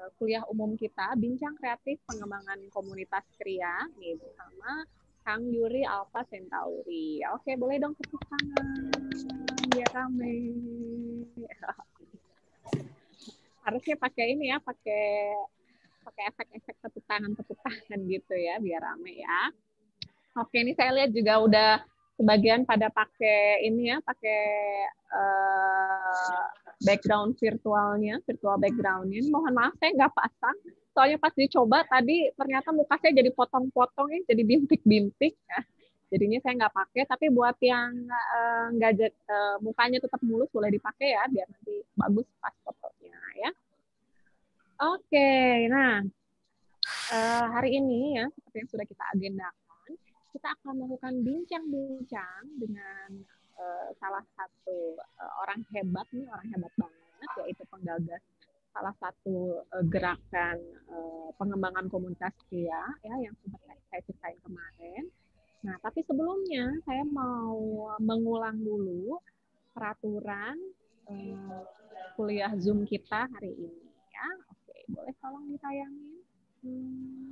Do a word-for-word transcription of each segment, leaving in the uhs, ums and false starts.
kuliah umum kita, Bincang Kreatif Pengembangan Komunitas Kria, nih bersama Kang Yuri Alpha Centauri. Oke, boleh dong tepuk tangan biar rame. Harusnya pakai ini ya, pakai pakai efek-efek tepuk tangan tepuk tangan gitu ya, biar rame ya. Oke, ini saya lihat juga udah sebagian pada pakai ini ya, pakai uh, background virtualnya, virtual backgroundnya. Mohon maaf saya nggak pasang, soalnya pas dicoba tadi ternyata muka saya jadi potong-potong ya, jadi bintik-bintik. Ya. Jadinya saya nggak pakai, tapi buat yang nggak uh, uh, mukanya tetap mulus boleh dipakai ya, biar nanti bagus pas fotonya ya. Oke, nah uh, hari ini ya seperti yang sudah kita agendakan, kita akan melakukan bincang-bincang dengan uh, salah satu uh, orang hebat nih, orang hebat banget, yaitu penggagas salah satu uh, gerakan uh, pengembangan komunitas Kria ya yang sempat saya ceritain kemarin. Nah, tapi sebelumnya saya mau mengulang dulu peraturan uh, kuliah Zoom kita hari ini ya. Oke, boleh tolong ditayangin. Hmm,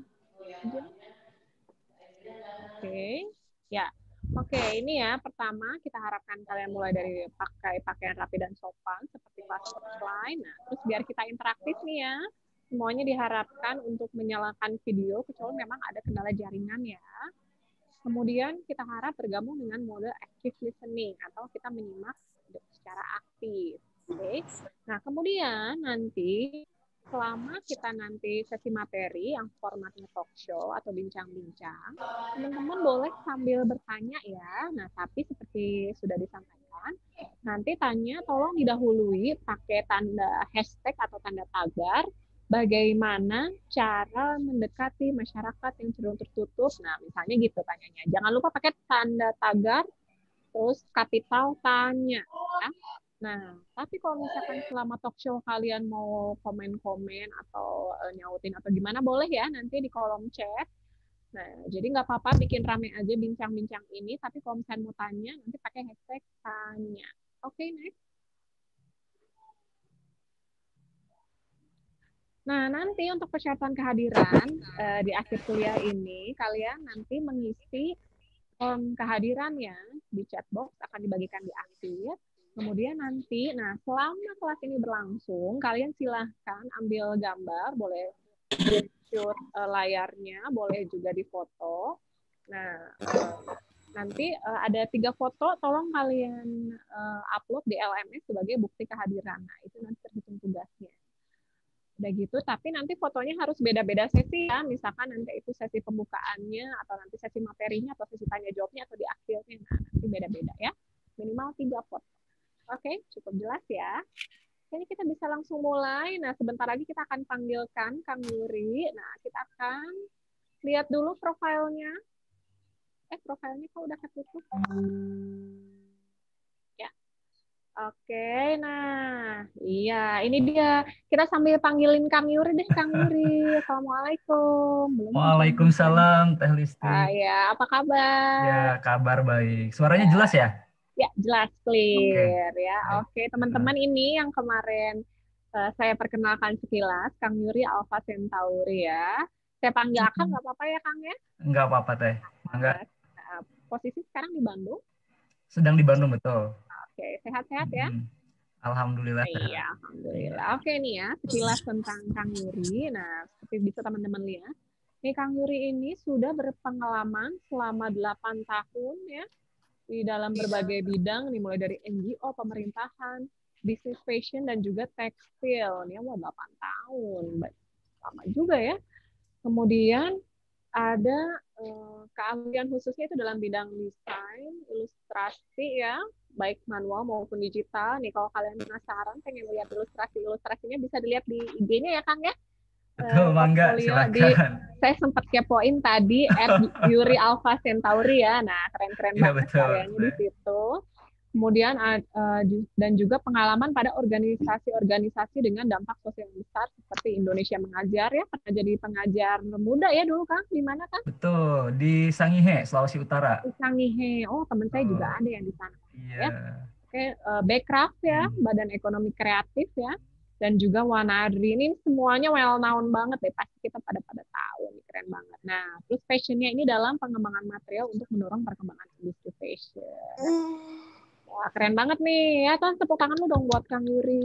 Oke, ya. Oke, ini ya pertama kita harapkan kalian mulai dari pakai pakaian rapi dan sopan seperti kelas offline. Nah, terus biar kita interaktif nih ya, semuanya diharapkan untuk menyalakan video kecuali memang ada kendala jaringan ya. Kemudian kita harap bergabung dengan mode active listening atau kita menyimak secara aktif. Oke. Nah, kemudian nanti selama kita nanti sesi materi yang formatnya talk show atau bincang-bincang, teman-teman boleh sambil bertanya ya. Nah, tapi seperti sudah disampaikan, nanti tanya tolong didahului pakai tanda hashtag atau tanda tagar, bagaimana cara mendekati masyarakat yang cenderung tertutup. Nah, misalnya gitu tanyanya. Jangan lupa pakai tanda tagar, terus kapital tanya. Ya. Nah, tapi kalau misalkan selama talk show kalian mau komen-komen atau uh, nyautin atau gimana, boleh ya nanti di kolom chat. Nah, jadi nggak apa-apa bikin rame aja bincang-bincang ini, tapi kalau misalkan mau tanya, nanti pakai hashtag tanya. Oke, okay, next. Nah, nanti untuk persyaratan kehadiran uh, di akhir kuliah ini, kalian nanti mengisi form kehadirannya di chatbox akan dibagikan di akhir. Kemudian nanti, nah selama kelas ini berlangsung, kalian silahkan ambil gambar, boleh screenshot uh, layarnya, boleh juga difoto. Nah, uh, nanti uh, ada tiga foto, tolong kalian uh, upload di L M S sebagai bukti kehadiran. Nah, itu nanti terhitung tugasnya. Udah gitu, tapi nanti fotonya harus beda-beda sesi ya, misalkan nanti itu sesi pembukaannya, atau nanti sesi materinya, atau sesi tanya jawabnya, atau di akhirnya, nah nanti beda-beda ya, minimal tiga foto. Oke, cukup jelas ya. Jadi kita bisa langsung mulai, nah sebentar lagi kita akan panggilkan Kang Yuri, nah kita akan lihat dulu profilnya, eh profilnya kok udah ketutup? Oke, nah, iya, ini dia. Kita sambil panggilin Kang Yuri deh, Kang Yuri. Assalamualaikum. Belum Waalaikumsalam, Teh Listi. Ah, ya, apa kabar? Ya, kabar baik. Suaranya ya. Jelas ya? Ya, jelas, clear Oke. ya. Oke, teman-teman, ini yang kemarin uh, saya perkenalkan sekilas, Kang Yuri Alpha Centauri ya. Saya panggil Kang, nggak apa-apa ya, Kang ya? Nggak apa-apa, Teh. Enggak. Uh, posisi sekarang di Bandung? Sedang di Bandung, betul. Oke, sehat-sehat ya? Hmm. Alhamdulillah. Iya, alhamdulillah. Oke nih ya, sekilas tentang Kang Yuri. Nah, seperti bisa teman-teman lihat, nih Kang Yuri ini sudah berpengalaman selama delapan tahun ya di dalam berbagai bidang, nih mulai dari N G O, pemerintahan, bisnis fashion dan juga tekstil. Nih mau delapan tahun, lama juga ya. Kemudian ada eh, keahlian khususnya itu dalam bidang desain, ilustrasi ya, baik manual maupun digital. Nih kalau kalian penasaran pengen lihat ilustrasi-ilustrasinya bisa dilihat di I G-nya ya Kang ya. Betul, mangga, silakan. Di, saya sempat kepoin tadi at Yuri Alpha Centauri ya. Nah, keren-keren ya, banget karyanya di situ. Kemudian uh, dan juga pengalaman pada organisasi-organisasi dengan dampak sosial besar seperti Indonesia Mengajar ya, pernah jadi pengajar muda ya dulu Kang, di mana Kang? Betul, di Sangihe, Sulawesi Utara. Di Sangihe, oh teman oh. saya juga ada yang di sana. Iya. Ya. Oke, uh, Backcraft ya, hmm. Badan Ekonomi Kreatif ya. dan juga Wanadri. Ini semuanya well known banget deh, pasti kita pada pada tahu nih, keren banget. Nah, terus fashionnya ini dalam pengembangan material untuk mendorong perkembangan industri fashion. Wah, keren banget nih. Ya, kan tepuk tangan lu dong buat Kang Yuri.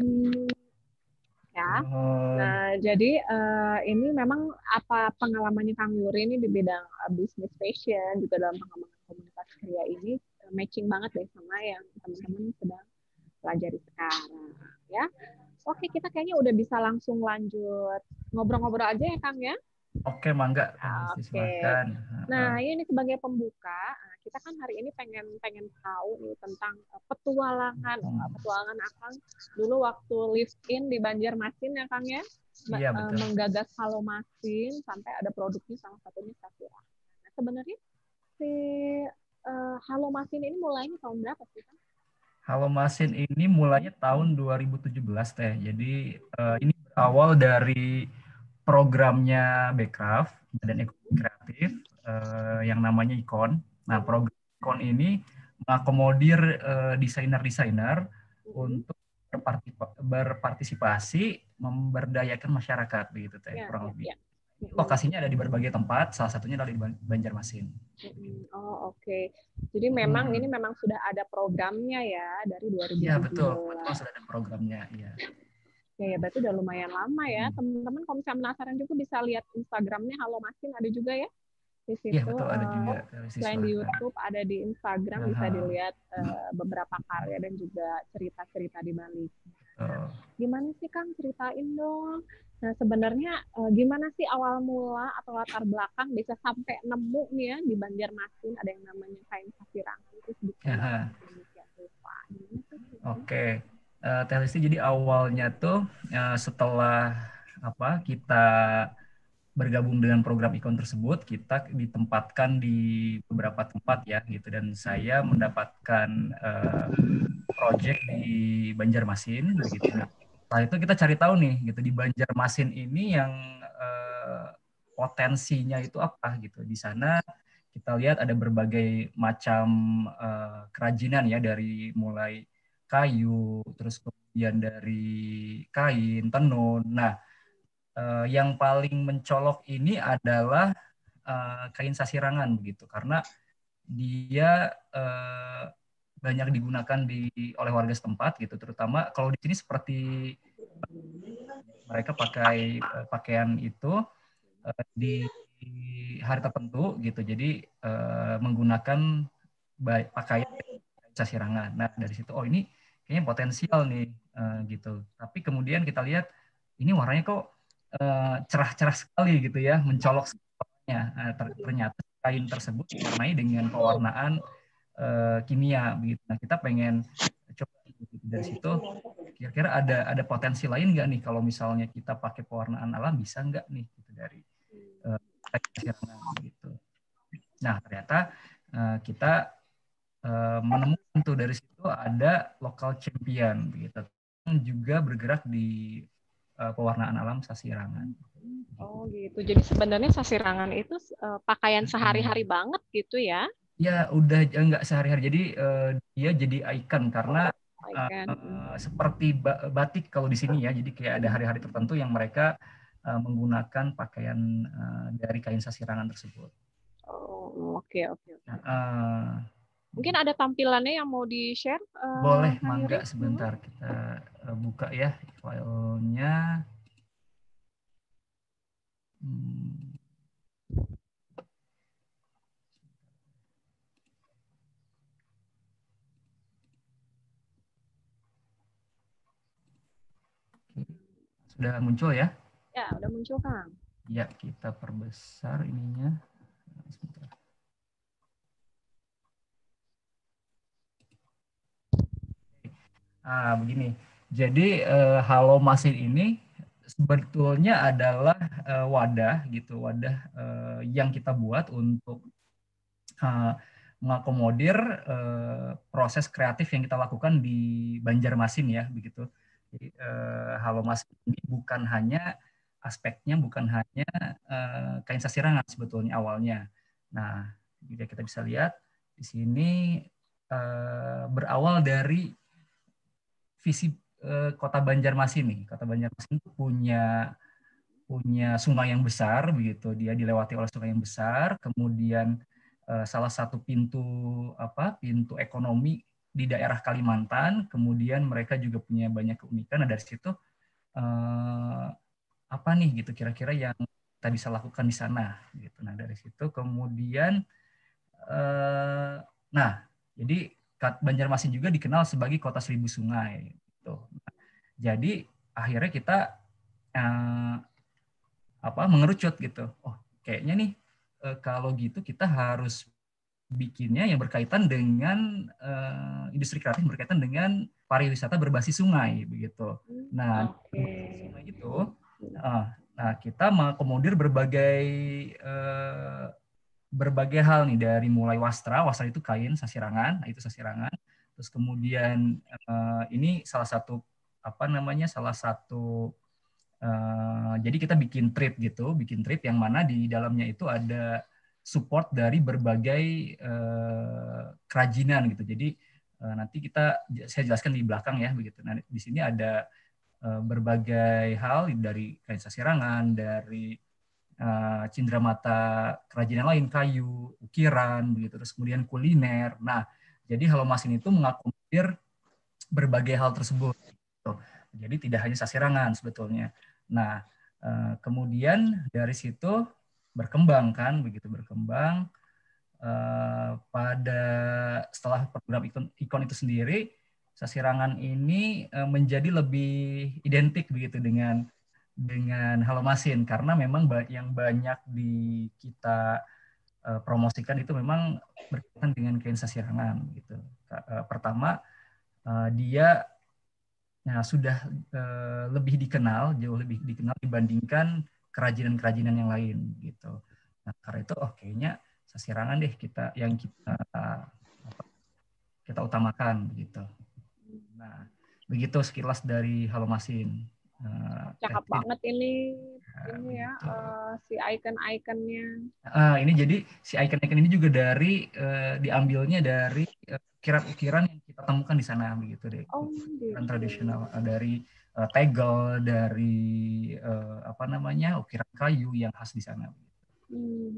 Ya. Oh, Nah, jadi uh, ini memang apa pengalamannya Kang Yuri ini di bidang uh, bisnis fashion juga dalam pengembangan komunitas kria ini uh, matching banget deh sama yang teman-teman sedang pelajari sekarang ya. Oke, kita kayaknya udah bisa langsung lanjut ngobrol-ngobrol aja ya Kang ya. oke, Mangga. Oke. Silakan. Nah, ini sebagai pembuka, kita kan hari ini pengen pengen tahu nih tentang petualangan, petualangan Akang dulu waktu live in di Banjarmasin ya Kang ya, Iya, betul. menggagas Halomasin sampai ada produknya salah satunya Safira. Nah, sebenarnya si uh, Halomasin ini mulainya tahun berapa sih Kang? Halomasin ini mulainya tahun dua ribu tujuh belas teh. Jadi uh, ini berawal dari programnya Bekraf, Badan Ekonomi Kreatif, uh, yang namanya IKON. Nah, program IKON ini mengakomodir uh, desainer-desainer mm-hmm. untuk berpartisipasi, memberdayakan masyarakat, begitu teh, yeah, kurang yeah, lebih. Yeah. Lokasinya ada di berbagai tempat, salah satunya ada di Banjarmasin. Oh, oke. Okay. Jadi memang hmm. ini memang sudah ada programnya ya dari dua ribu tujuh belas. Iya, betul. Betul, sudah ada programnya, iya. Ya, ya, berarti udah lumayan lama ya. Hmm. Teman-teman kalau misalnya penasaran juga bisa lihat Instagramnya Halomasin ada juga ya. Di situ. Iya, betul, ada juga. Uh, selain di YouTube, ada di Instagram, uh-huh. bisa dilihat uh, beberapa karya dan juga cerita-cerita di balik. Nah, gimana sih Kang, ceritain dong. Nah, sebenarnya uh, gimana sih awal mula atau latar belakang bisa sampai nemu nih ya di Banjarmasin ada yang namanya kain sapirangan itu sedikit. Oke, uh, Teh Listi, jadi awalnya tuh uh, setelah apa kita bergabung dengan program IKON tersebut, kita ditempatkan di beberapa tempat ya gitu, dan saya mendapatkan uh, project di Banjarmasin begitu. Nah, setelah itu kita cari tahu nih gitu di Banjarmasin ini yang uh, potensinya itu apa gitu. Di sana kita lihat ada berbagai macam uh, kerajinan ya, dari mulai kayu, terus kemudian dari kain, tenun. Nah, uh, yang paling mencolok ini adalah uh, kain sasirangan begitu, karena dia uh, banyak digunakan di oleh warga setempat gitu, terutama kalau di sini seperti mereka pakai uh, pakaian itu uh, di hari tertentu gitu, jadi uh, menggunakan pakaian sasirangan. Nah, dari situ oh ini kayaknya potensial nih uh, gitu. Tapi kemudian kita lihat ini warnanya kok uh, cerah-cerah sekali gitu ya, mencolok sekali. Uh, ternyata kain tersebut diwarnai dengan pewarnaan uh, kimia begitu. Nah, kita pengen coba dari situ kira-kira ada ada potensi lain nggak nih kalau misalnya kita pakai pewarnaan alam, bisa nggak nih gitu dari uh, gitu. Nah, ternyata uh, kita uh, menemukan tuh dari situ ada lokal champion begitu yang juga bergerak di uh, pewarnaan alam sasirangan. Oh gitu. Jadi sebenarnya sasirangan itu uh, pakaian sehari-hari hmm. banget gitu ya? Ya udah nggak sehari-hari. Jadi uh, dia jadi ikon karena uh, uh, seperti batik kalau di sini ya. Jadi kayak ada hari-hari tertentu yang mereka uh, menggunakan pakaian uh, dari kain sasirangan tersebut. Oh oke okay, oke. Okay, okay. uh, Mungkin ada tampilannya yang mau di-share? Uh, boleh, Mangga, sebentar kita uh, buka ya filenya. Hmm. Sudah muncul ya? Ya, udah muncul, Kang. Ya, kita perbesar ininya. Sebentar. Ah, begini. Jadi uh, Halomasin ini sebetulnya adalah uh, wadah gitu, wadah uh, yang kita buat untuk uh, mengakomodir uh, proses kreatif yang kita lakukan di Banjarmasin ya, begitu. Jadi uh, Halomasin ini bukan hanya aspeknya, bukan hanya uh, kain sasirangan sebetulnya awalnya. Nah, jika kita bisa lihat di sini uh, berawal dari visi uh, Kota Banjarmasin nih. Kota Banjarmasin itu punya punya sungai yang besar begitu. Dia dilewati oleh sungai yang besar. Kemudian uh, salah satu pintu apa? Pintu ekonomi di daerah Kalimantan. Kemudian mereka juga punya banyak keunikan. Nah, dari situ uh, apa nih gitu kira-kira yang kita bisa lakukan di sana gitu. Nah, dari situ kemudian uh, nah, jadi Banjarmasin juga dikenal sebagai kota seribu sungai gitu. Nah, jadi akhirnya kita uh, apa mengerucut gitu. Oh, kayaknya nih uh, kalau gitu kita harus bikinnya yang berkaitan dengan uh, industri kreatif berkaitan dengan pariwisata berbasis sungai begitu. Nah, okay. sungai itu uh, nah kita mengakomodir berbagai uh, berbagai hal nih dari mulai wastra, wastra itu kain sasirangan, nah itu sasirangan. Terus kemudian uh, ini salah satu apa namanya salah satu uh, jadi kita bikin trip gitu, bikin trip yang mana di dalamnya itu ada support dari berbagai uh, kerajinan gitu. Jadi uh, nanti kita saya jelaskan di belakang ya begitu. Nah di sini ada uh, berbagai hal dari kain sasirangan, dari uh, cindramata kerajinan lain, kayu, ukiran, begitu, terus kemudian kuliner. Nah, jadi Halomasin itu mengakomodir berbagai hal tersebut. Gitu. Jadi tidak hanya sasirangan sebetulnya. Nah, uh, kemudian dari situ berkembang kan, begitu berkembang. Uh, pada setelah program ikon, ikon itu sendiri, sasirangan ini uh, menjadi lebih identik begitu dengan dengan Halomasin karena memang yang banyak di kita uh, promosikan itu memang berkaitan dengan kain sasirangan gitu. Uh, pertama uh, dia ya, sudah uh, lebih dikenal, jauh lebih dikenal dibandingkan kerajinan-kerajinan yang lain gitu. Nah, karena itu oh kayaknya sasirangan deh kita yang kita uh, kita utamakan gitu. Nah, begitu sekilas dari Halomasin. Uh, Cakep banget ini ini ya begitu. uh, si icon-iconnya. Uh, ini jadi si icon-icon ini juga dari uh, diambilnya dari ukiran-ukiran uh, yang kita temukan di sana begitu deh. Oh, Ukiran gitu. tradisional uh, dari uh, tegel, dari uh, apa namanya ukiran kayu yang khas di sana. Hmm.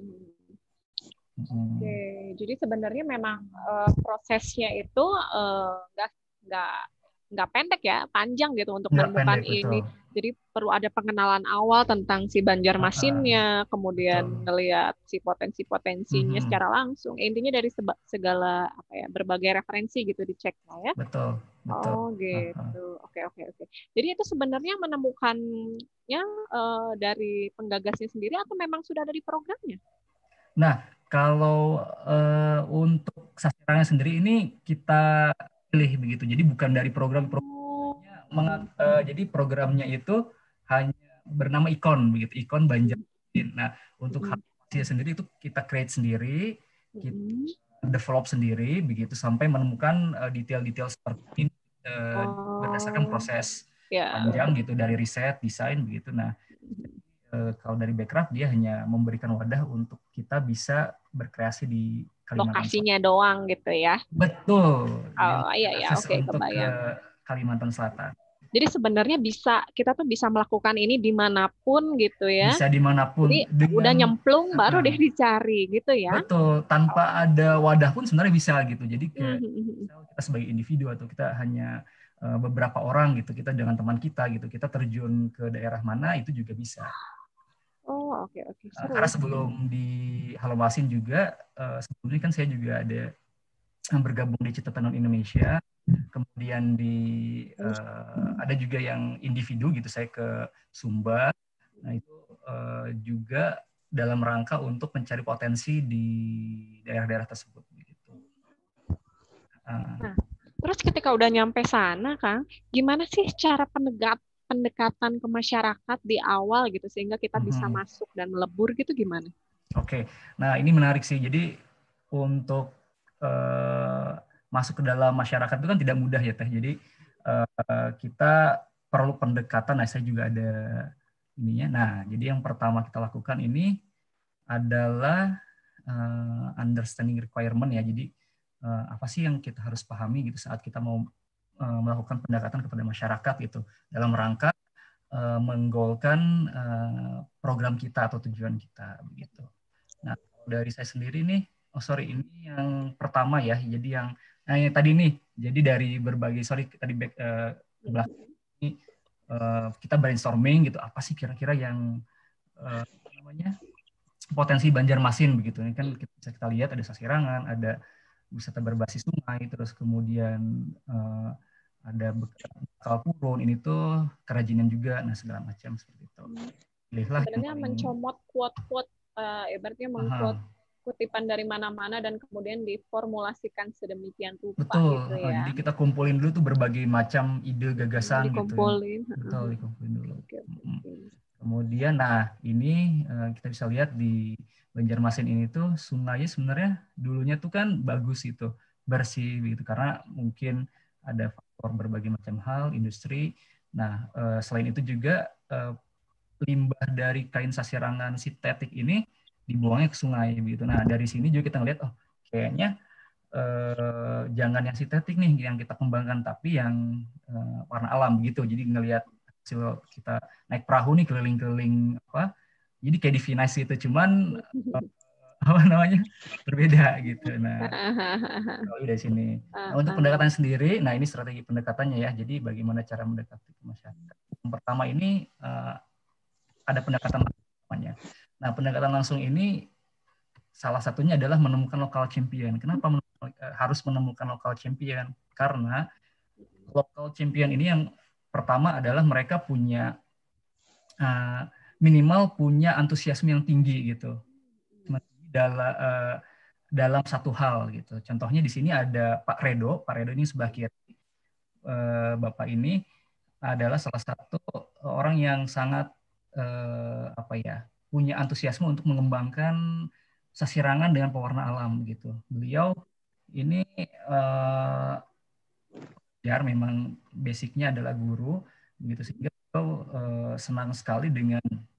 Hmm. Oke, okay. Jadi sebenarnya memang uh, prosesnya itu nggak uh, nggak nggak pendek ya, panjang gitu untuk Nggak menemukan pendek, ini. betul. Jadi perlu ada pengenalan awal tentang si Banjarmasinnya, uh, uh, kemudian betul. Ngelihat si potensi-potensinya mm-hmm. secara langsung. Intinya dari seba- segala apa ya, berbagai referensi gitu dicek lah ya. Betul, betul. Oh gitu. Oke, oke, oke. Jadi itu sebenarnya menemukannya uh, dari penggagasnya sendiri atau memang sudah ada di programnya? Nah, kalau uh, untuk sasirangan sendiri ini kita pilih begitu. Jadi bukan dari program-programnya. Oh. Uh, jadi programnya itu hanya bernama ikon begitu, ikon Banjarmasin. Nah, untuk mm. hasilnya sendiri itu kita create sendiri, kita mm. develop sendiri begitu sampai menemukan uh, detail-detail seperti ini uh, oh. berdasarkan proses yeah. panjang gitu dari riset, desain begitu. Nah, kalau dari Backcraft dia hanya memberikan wadah untuk kita bisa berkreasi di Kalimantan lokasinya Selatan. Doang gitu ya. Betul. Oh iya iya oke okay, untuk kebayang. ke Kalimantan Selatan. Jadi sebenarnya bisa kita tuh bisa melakukan ini dimanapun gitu ya. Bisa dimanapun. Jadi dengan, udah nyemplung uh, baru deh dicari gitu ya. Betul. Tanpa oh. ada wadah pun sebenarnya bisa gitu. Jadi kayak mm-hmm. kita sebagai individu atau kita hanya uh, beberapa orang gitu, kita dengan teman kita gitu, kita terjun ke daerah mana itu juga bisa. Oh oke okay, oke. Okay. Karena sebelum di Halomasin juga uh, sebelumnya kan saya juga ada bergabung di Cita Tenun Indonesia, kemudian di uh, ada juga yang individu gitu saya ke Sumba, nah itu uh, juga dalam rangka untuk mencari potensi di daerah-daerah tersebut. Gitu. Uh, nah, terus ketika udah nyampe sana, Kang, gimana sih cara penegat pendekatan ke masyarakat di awal gitu sehingga kita mm-hmm. bisa masuk dan melebur gitu gimana? Oke, okay. Nah ini menarik sih. Jadi untuk uh, masuk ke dalam masyarakat itu kan tidak mudah ya Teh. Jadi uh, kita perlu pendekatan. Nah saya juga ada ininya. Nah jadi yang pertama kita lakukan ini adalah uh, understanding requirement ya. Jadi uh, apa sih yang kita harus pahami gitu saat kita mau uh, melakukan pendekatan kepada masyarakat gitu dalam rangka uh, menggolkan uh, program kita atau tujuan kita begitu. Nah, dari saya sendiri nih, oh sorry, ini yang pertama ya, jadi yang, nah yang tadi nih, jadi dari berbagai, sorry tadi back, uh, ke belakang ini uh, kita brainstorming gitu, apa sih kira-kira yang uh, namanya potensi Banjarmasin begitu. Ini kan kita, bisa kita lihat ada Sasirangan, ada wisata berbasis sungai, terus kemudian uh, ada Bekal Purun, ini tuh kerajinan juga, nah segala macam seperti itu. Pilihlah yang Sebenarnya paling mencomot quote-quote, uh, ibaratnya mengquote kutipan dari mana-mana dan kemudian diformulasikan sedemikian rupa betul. gitu Uh, ya. jadi kita kumpulin dulu tuh berbagai macam ide gagasan gitu. Dikumpulin. Betul, dikumpulin dulu. Oke, oke, Mm. oke. Kemudian, nah ini uh, kita bisa lihat di Banjarmasin ini tuh sungainya sebenarnya dulunya tuh kan bagus itu, bersih gitu karena mungkin ada faktor berbagai macam hal, industri. Nah, uh, selain itu juga uh, limbah dari kain sasirangan sintetik ini dibuangnya ke sungai gitu. Nah, dari sini juga kita ngeliat, oh kayaknya eh, jangan yang sintetik nih yang kita kembangkan, tapi yang eh, warna alam gitu. Jadi ngelihat hasil kita naik perahu nih keliling-keliling apa, jadi kayak di Venice gitu, cuman eh, apa namanya berbeda gitu. Nah, kalau dari sini. Nah, untuk pendekatan sendiri, nah ini strategi pendekatannya ya. Jadi bagaimana cara mendekati ke masyarakat. Yang pertama ini eh, ada pendekatan namanya. Nah, pendekatan langsung ini salah satunya adalah menemukan lokal champion. Kenapa menemukan, harus menemukan lokal champion? Karena lokal champion ini yang pertama adalah mereka punya uh, minimal punya antusiasme yang tinggi gitu dalam uh, dalam satu hal gitu. Contohnya di sini ada Pak Redo. Pak Redo ini sebelah kiri. Uh, Bapak ini adalah salah satu orang yang sangat uh, apa ya punya antusiasme untuk mengembangkan sasirangan dengan pewarna alam gitu. Beliau ini uh, ya memang basicnya adalah guru begitu sehingga beliau uh, senang sekali dengan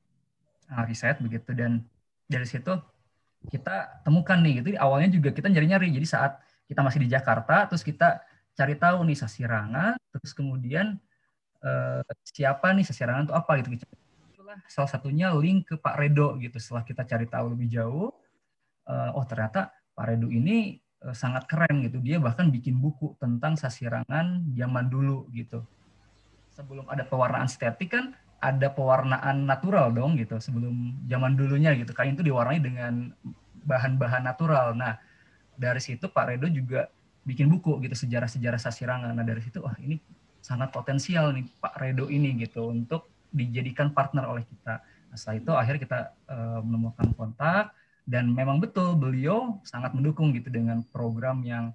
uh, riset begitu dan dari situ kita temukan nih gitu. Awalnya juga kita nyari-nyari. Jadi saat kita masih di Jakarta terus kita cari tahu nih sasirangan terus kemudian uh, siapa nih sasirangan itu apa gitu. Itulah salah satunya link ke Pak Redo gitu. Setelah kita cari tahu lebih jauh uh, oh ternyata Pak Redu ini uh, sangat keren gitu. Dia bahkan bikin buku tentang sasirangan zaman dulu gitu. Sebelum ada pewarnaan sintetik kan ada pewarnaan natural dong gitu. Sebelum zaman dulunya gitu. Kain itu diwarnai dengan bahan-bahan natural. Nah, dari situ Pak Redo juga bikin buku gitu sejarah-sejarah sasirangan. Nah, dari situ wah ini sangat potensial nih Pak Redo ini gitu untuk dijadikan partner oleh kita. Nah, setelah itu akhirnya kita uh, menemukan kontak dan memang betul beliau sangat mendukung gitu dengan program yang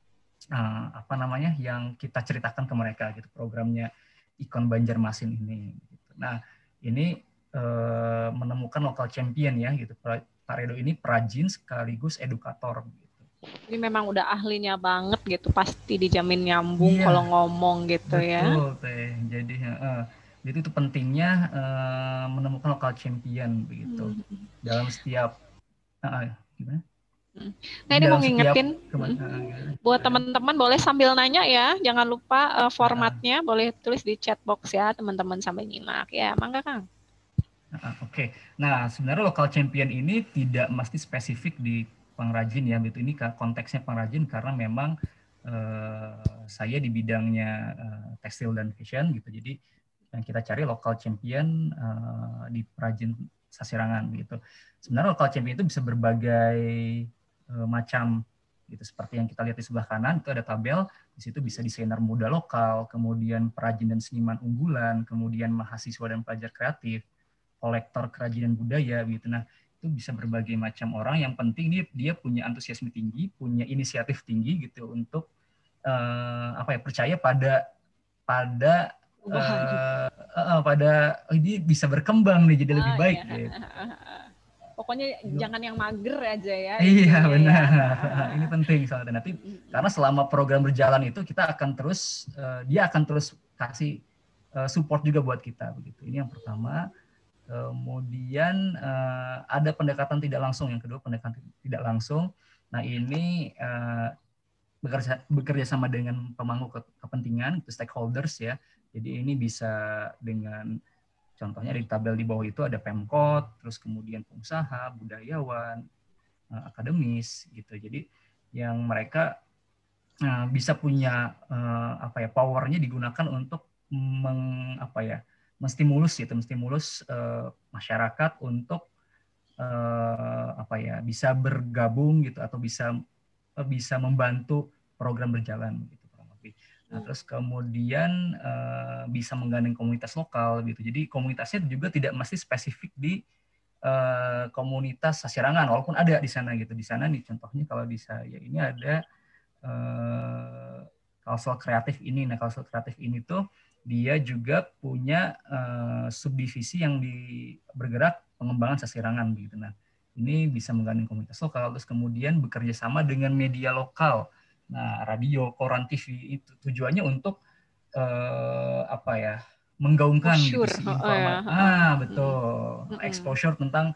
uh, apa namanya yang kita ceritakan ke mereka gitu programnya Ikon Banjarmasin ini. Gitu. Nah ini uh, menemukan lokal champion ya gitu. Pak Redo ini perajin sekaligus edukator. Gitu. Ini memang udah ahlinya banget gitu, pasti dijamin nyambung iya, kalau ngomong gitu betul, ya. Betul teh. Jadi uh, itu itu pentingnya uh, menemukan lokal champion begitu hmm. dalam setiap uh, gimana? Nah ini mau ngingetin hmm, buat teman-teman boleh sambil nanya ya, jangan lupa uh, formatnya uh, boleh tulis di chat box ya teman-teman sambil nyimak ya, mangga Kang. Uh, Oke, okay. Nah sebenarnya lokal champion ini tidak mesti spesifik di pengrajin ya, gitu. Ini konteksnya pengrajin karena memang uh, saya di bidangnya uh, tekstil dan fashion gitu, jadi yang kita cari lokal champion uh, di perajin sasirangan gitu. Sebenarnya lokal champion itu bisa berbagai uh, macam gitu. Seperti yang kita lihat di sebelah kanan itu ada tabel, di situ bisa desainer muda lokal, kemudian perajin dan seniman unggulan, kemudian mahasiswa dan pelajar kreatif, kolektor kerajinan budaya gitu. Nah, itu bisa berbagai macam orang. Yang penting dia dia punya antusiasme tinggi, punya inisiatif tinggi gitu untuk uh, apa ya percaya pada pada Uh, uh, uh, pada oh, dia bisa berkembang nih jadi ah, lebih baik iya. Gitu. Pokoknya Yo. jangan yang mager aja ya. Iya benar. Ya. Ini penting soalnya nanti karena selama program berjalan itu kita akan terus uh, dia akan terus kasih uh, support juga buat kita begitu. Ini yang pertama. Kemudian uh, ada pendekatan tidak langsung. Yang kedua pendekatan tidak langsung. Nah ini uh, bekerja bekerja sama dengan pemangku kepentingan, itu stakeholders ya. Jadi ini bisa dengan contohnya di tabel di bawah itu ada Pemkot, terus kemudian pengusaha, budayawan, akademis gitu. Jadi yang mereka bisa punya apa ya powernya digunakan untuk meng, apa ya menstimulus gitu, menstimulus masyarakat untuk apa ya bisa bergabung gitu atau bisa bisa membantu program berjalan gitu kurang lebih. Nah, terus kemudian uh, bisa menggandeng komunitas lokal gitu. Jadi komunitasnya juga tidak mesti spesifik di uh, komunitas Sasirangan, walaupun ada di sana gitu. Di sana nih contohnya kalau di saya ini ada uh, Kalsel Kreatif ini. Nah, Kalsel Kreatif ini tuh dia juga punya uh, subdivisi yang di bergerak pengembangan Sasirangan gitu. Nah, ini bisa menggandeng komunitas lokal, terus kemudian bekerja sama dengan media lokal. Nah, radio, koran, T V itu tujuannya untuk eh, apa ya, menggaungkan oh, gitu sure. si Oh, informasi. ya. Ah, betul. Mm-mm. Exposure tentang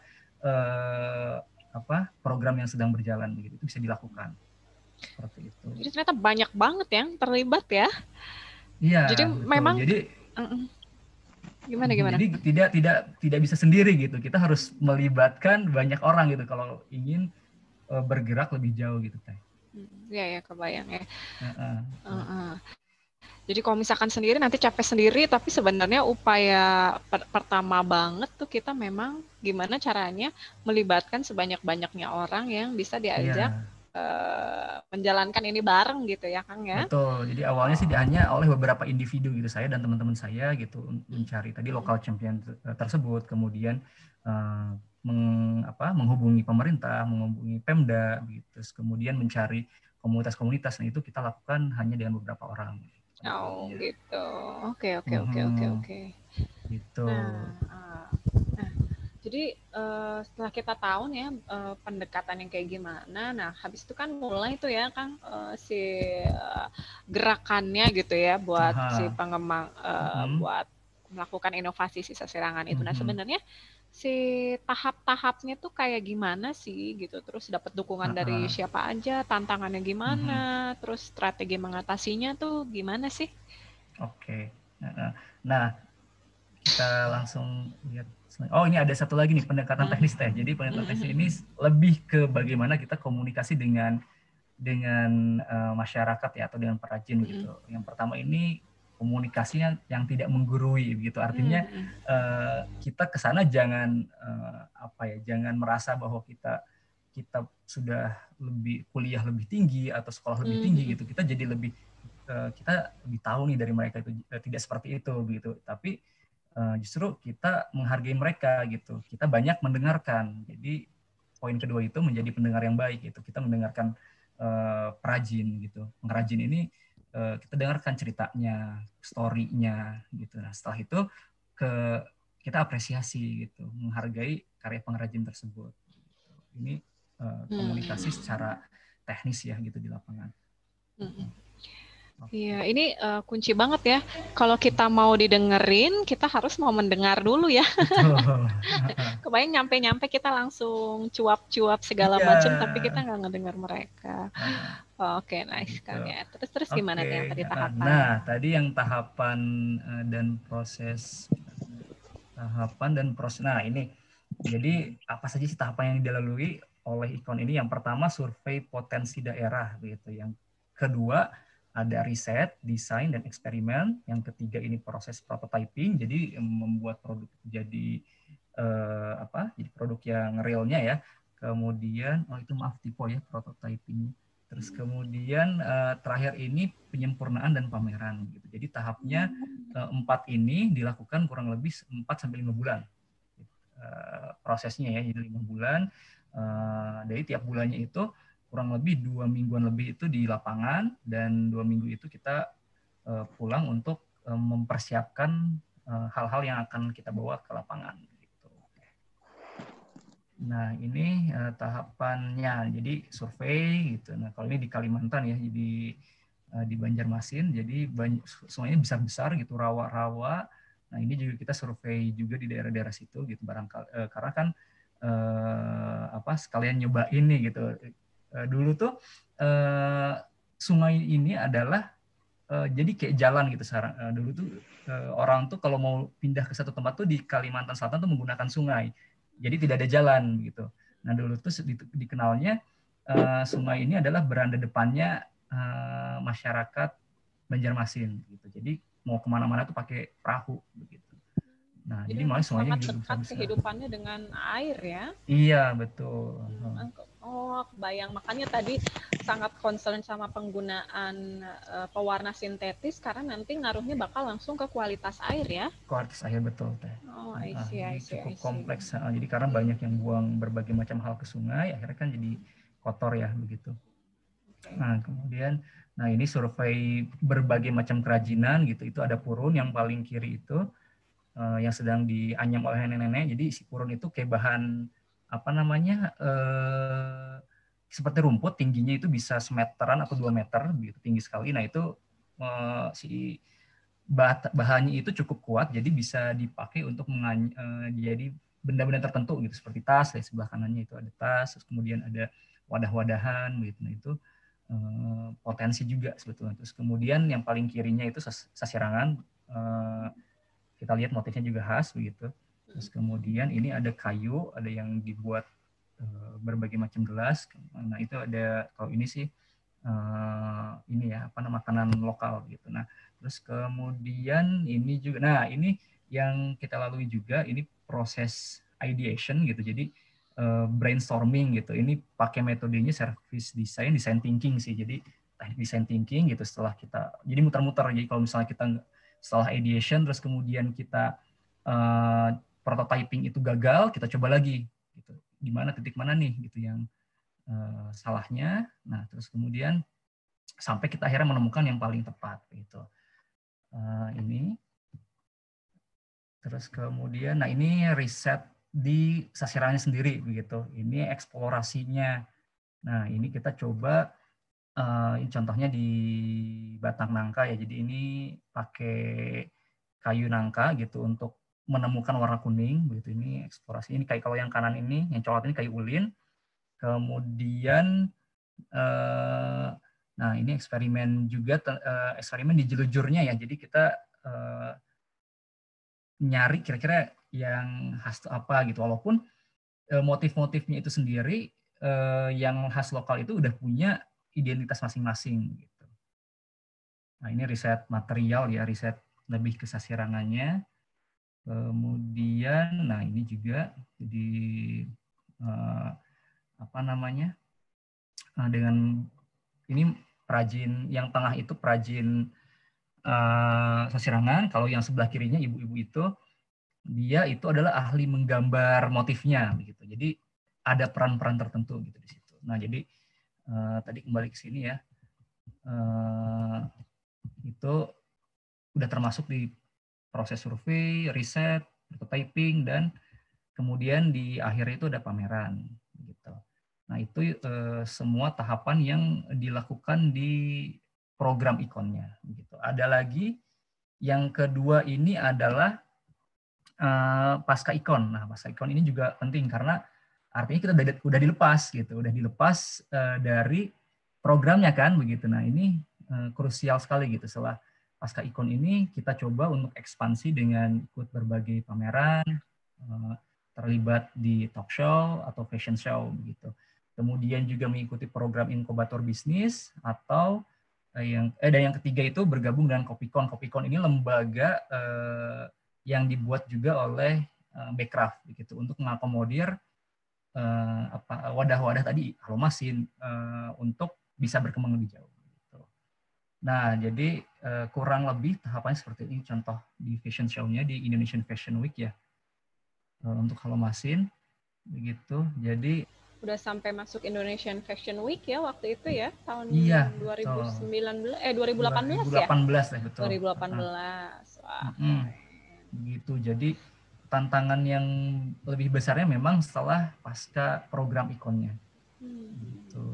eh, apa program yang sedang berjalan gitu. Itu bisa dilakukan. Seperti itu. Jadi ternyata banyak banget yang terlibat ya. Iya, Jadi betul. memang Jadi uh-uh. gimana gimana? Jadi tidak tidak tidak bisa sendiri gitu. Kita harus melibatkan banyak orang gitu kalau ingin uh, bergerak lebih jauh gitu, Teh. Iya ya, kebayang ya. Uh-uh. Uh-uh. Jadi kalau misalkan sendiri nanti capek sendiri, tapi sebenarnya upaya per- pertama banget tuh kita memang gimana caranya melibatkan sebanyak-banyaknya orang yang bisa diajak Yeah. uh, menjalankan ini bareng gitu ya, Kang ya. Betul. Jadi awalnya oh. sih hanya oleh beberapa individu gitu, saya dan teman-teman saya gitu mencari tadi lokal champion tersebut, kemudian uh, meng, apa, menghubungi pemerintah, menghubungi Pemda gitu, kemudian mencari komunitas-komunitas. Nah, itu kita lakukan hanya dengan beberapa orang. Oh gitu. Oke oke oke oke oke. Gitu. Nah, uh, nah jadi uh, setelah kita tahu nih ya uh, pendekatan yang kayak gimana, nah habis itu kan mulai tuh ya Kang uh, si uh, gerakannya gitu ya buat Aha. si pengembang uh, mm-hmm. buat melakukan inovasi si Sasirangan itu. Mm-hmm. Nah sebenarnya si tahap-tahapnya tuh kayak gimana sih gitu, terus dapat dukungan uh-huh. dari siapa aja, tantangannya gimana, uh-huh. terus strategi mengatasinya tuh gimana sih? Oke, okay. Nah kita langsung lihat. Oh ini ada satu lagi nih pendekatan uh-huh. teknis Teh. Jadi pendekatan uh-huh. teknis ini lebih ke bagaimana kita komunikasi dengan dengan uh, masyarakat ya atau dengan perajin uh-huh. gitu. Yang pertama ini komunikasinya yang tidak menggurui gitu, artinya hmm. uh, kita kesana jangan uh, apa ya jangan merasa bahwa kita kita sudah lebih kuliah lebih tinggi atau sekolah lebih tinggi hmm. gitu, kita jadi lebih uh, kita lebih tahu nih dari mereka, itu uh, tidak seperti itu gitu, tapi uh, justru kita menghargai mereka gitu, kita banyak mendengarkan. Jadi poin kedua itu menjadi pendengar yang baik gitu, kita mendengarkan uh, perajin gitu, pengrajin ini kita dengarkan ceritanya, story-nya gitu. Nah, setelah itu ke kita apresiasi gitu, menghargai karya pengrajin tersebut. Ini uh, komunikasi hmm. secara teknis ya gitu di lapangan. Hmm. Iya, okay. Ini uh, kunci banget ya. Kalau kita mau didengerin, kita harus mau mendengar dulu ya. Kebayang nyampe-nyampe kita langsung cuap-cuap segala yeah. macam, tapi kita nggak ngedengar mereka. Uh, Oke, okay, nice gitu. Kan ya. Terus terus okay. Gimana nih yang tadi tahapan? Nah, tadi yang tahapan uh, dan proses tahapan dan proses. Nah, ini jadi apa saja sih tahapan yang dilalui oleh Icon ini? Yang pertama survei potensi daerah gitu. Yang kedua ada riset, desain dan eksperimen. Yang ketiga ini proses prototyping. Jadi membuat produk jadi uh, apa? Jadi produk yang realnya ya. Kemudian oh itu maaf tipe ya prototyping. Terus kemudian uh, terakhir ini penyempurnaan dan pameran gitu. Jadi tahapnya uh, empat ini dilakukan kurang lebih empat sampai lima bulan. Uh, prosesnya ya, jadi lima bulan. Uh, dari tiap bulannya itu kurang lebih dua mingguan lebih itu di lapangan, dan dua minggu itu kita uh, pulang untuk uh, mempersiapkan uh, hal-hal yang akan kita bawa ke lapangan. Gitu. Nah ini uh, tahapannya, jadi survei gitu. Nah kalau ini di Kalimantan ya, jadi uh, di Banjarmasin, jadi banyak, semuanya besar-besar gitu, rawa-rawa. Nah ini juga kita survei juga di daerah-daerah situ gitu, barangkali uh, karena kan uh, apa sekalian nyobain nih gitu. Uh, dulu tuh uh, sungai ini adalah uh, jadi kayak jalan gitu sekarang. Uh, dulu tuh uh, orang tuh kalau mau pindah ke satu tempat tuh di Kalimantan Selatan tuh menggunakan sungai. Jadi tidak ada jalan gitu. Nah dulu tuh di, dikenalnya uh, sungai ini adalah beranda depannya uh, masyarakat Banjarmasin gitu. Jadi mau kemana-mana tuh pakai perahu begitu. Nah, jadi, jadi malah sungainya sangat dekat kehidupannya dengan air ya. Iya, betul. Hmm. Oh, kebayang. Makanya tadi sangat concern sama penggunaan uh, pewarna sintetis karena nanti ngaruhnya bakal langsung ke kualitas air ya. Kualitas air, betul, Teh. Oh, I see, I see, cukup I see. kompleks. Jadi karena banyak yang buang berbagai macam hal ke sungai, akhirnya kan jadi kotor ya, begitu. Okay. Nah, kemudian nah ini survei berbagai macam kerajinan gitu. Itu ada purun yang paling kiri itu. Uh, yang sedang dianyam oleh nenek-nenek. Jadi si purun itu kayak bahan apa namanya uh, seperti rumput, tingginya itu bisa semeteran atau dua meter, begitu tinggi sekali. Nah itu uh, si bahannya itu cukup kuat, jadi bisa dipakai untuk mengany- uh, jadi benda-benda tertentu gitu, seperti tas. Di sebelah kanannya itu ada tas, terus kemudian ada wadah-wadahan, gitu. Nah itu uh, potensi juga sebetulnya. Terus kemudian yang paling kirinya itu sasirangan. Uh, Kita lihat motifnya juga khas begitu. Terus kemudian ini ada kayu, ada yang dibuat uh, berbagai macam gelas. Nah itu ada, kalau ini sih uh, ini ya apa namanya makanan lokal gitu. Nah terus kemudian ini juga, nah ini yang kita lalui juga, ini proses ideation gitu. Jadi uh, brainstorming gitu. Ini pakai metodenya service design, design thinking sih. Jadi teknik design thinking gitu. Setelah kita, jadi muter-muter. Jadi kalau misalnya kita setelah ideation terus kemudian kita uh, prototyping itu gagal, kita coba lagi gitu. Di mana titik mana nih gitu yang uh, salahnya. Nah, terus kemudian sampai kita akhirnya menemukan yang paling tepat gitu. Uh, ini terus kemudian nah ini riset di sasirannya sendiri begitu. Ini eksplorasinya. Nah, ini kita coba Uh, ini contohnya di batang nangka ya. Jadi ini pakai kayu nangka gitu untuk menemukan warna kuning begitu. Ini eksplorasi. Ini kayak kalau yang kanan ini, yang coklat ini kayu ulin. Kemudian uh, nah ini eksperimen juga uh, eksperimen di jelujurnya ya. Jadi kita uh, nyari kira-kira yang khas apa gitu. Walaupun uh, motif-motifnya itu sendiri uh, yang khas lokal itu udah punya identitas masing-masing gitu. Nah ini riset material ya, riset lebih ke sasirangannya. Kemudian, nah ini juga di eh, apa namanya nah, dengan ini perajin yang tengah itu perajin eh, sasirangan. Kalau yang sebelah kirinya ibu-ibu itu dia itu adalah ahli menggambar motifnya begitu. Jadi ada peran-peran tertentu gitu di situ. Nah jadi eh, tadi kembali ke sini ya. Uh, itu udah termasuk di proses survei, riset, prototyping, dan kemudian di akhir itu ada pameran. Gitu. Nah itu uh, semua tahapan yang dilakukan di program ikonnya. Gitu. Ada lagi yang kedua ini adalah uh, pasca ikon. Nah pasca ikon ini juga penting karena artinya kita udah, udah dilepas gitu, udah dilepas uh, dari programnya kan begitu. Nah ini uh, krusial sekali gitu. Setelah pasca ikon ini kita coba untuk ekspansi dengan ikut berbagai pameran, uh, terlibat di talk show atau fashion show begitu. Kemudian juga mengikuti program inkubator bisnis atau uh, yang eh dan yang ketiga itu bergabung dengan Kopikon. Kopikon ini lembaga uh, yang dibuat juga oleh uh, Backcraft begitu untuk mengakomodir uh, apa wadah-wadah tadi Halomasin uh, untuk bisa berkembang lebih jauh. Gitu. Nah, jadi uh, kurang lebih tahapannya seperti ini. Contoh di fashion show-nya di Indonesian Fashion Week ya uh, untuk Halomasin, begitu. Jadi udah sampai masuk Indonesian Fashion Week ya waktu itu ya tahun iya, dua ribu sembilan belas eh dua ribu delapan belas dua ribu delapan belas ya. Ya betul. dua ribu delapan belas. Wah. Mm-hmm. Begitu. Jadi tantangan yang lebih besarnya memang setelah pasca program ikonnya. Hmm. Gitu.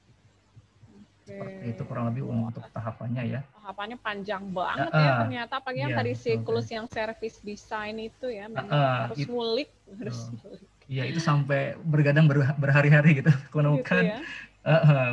Seperti itu kurang lebih untuk tahapannya ya. Tahapannya panjang banget uh, ya ternyata. Apalagi iya, yang tadi siklus okay. yang service design itu ya memang uh, harus it, ngulik. Harus uh, Iya itu sampai bergadang ber, berhari-hari gitu. Menemukan. Gitu ya? uh, uh,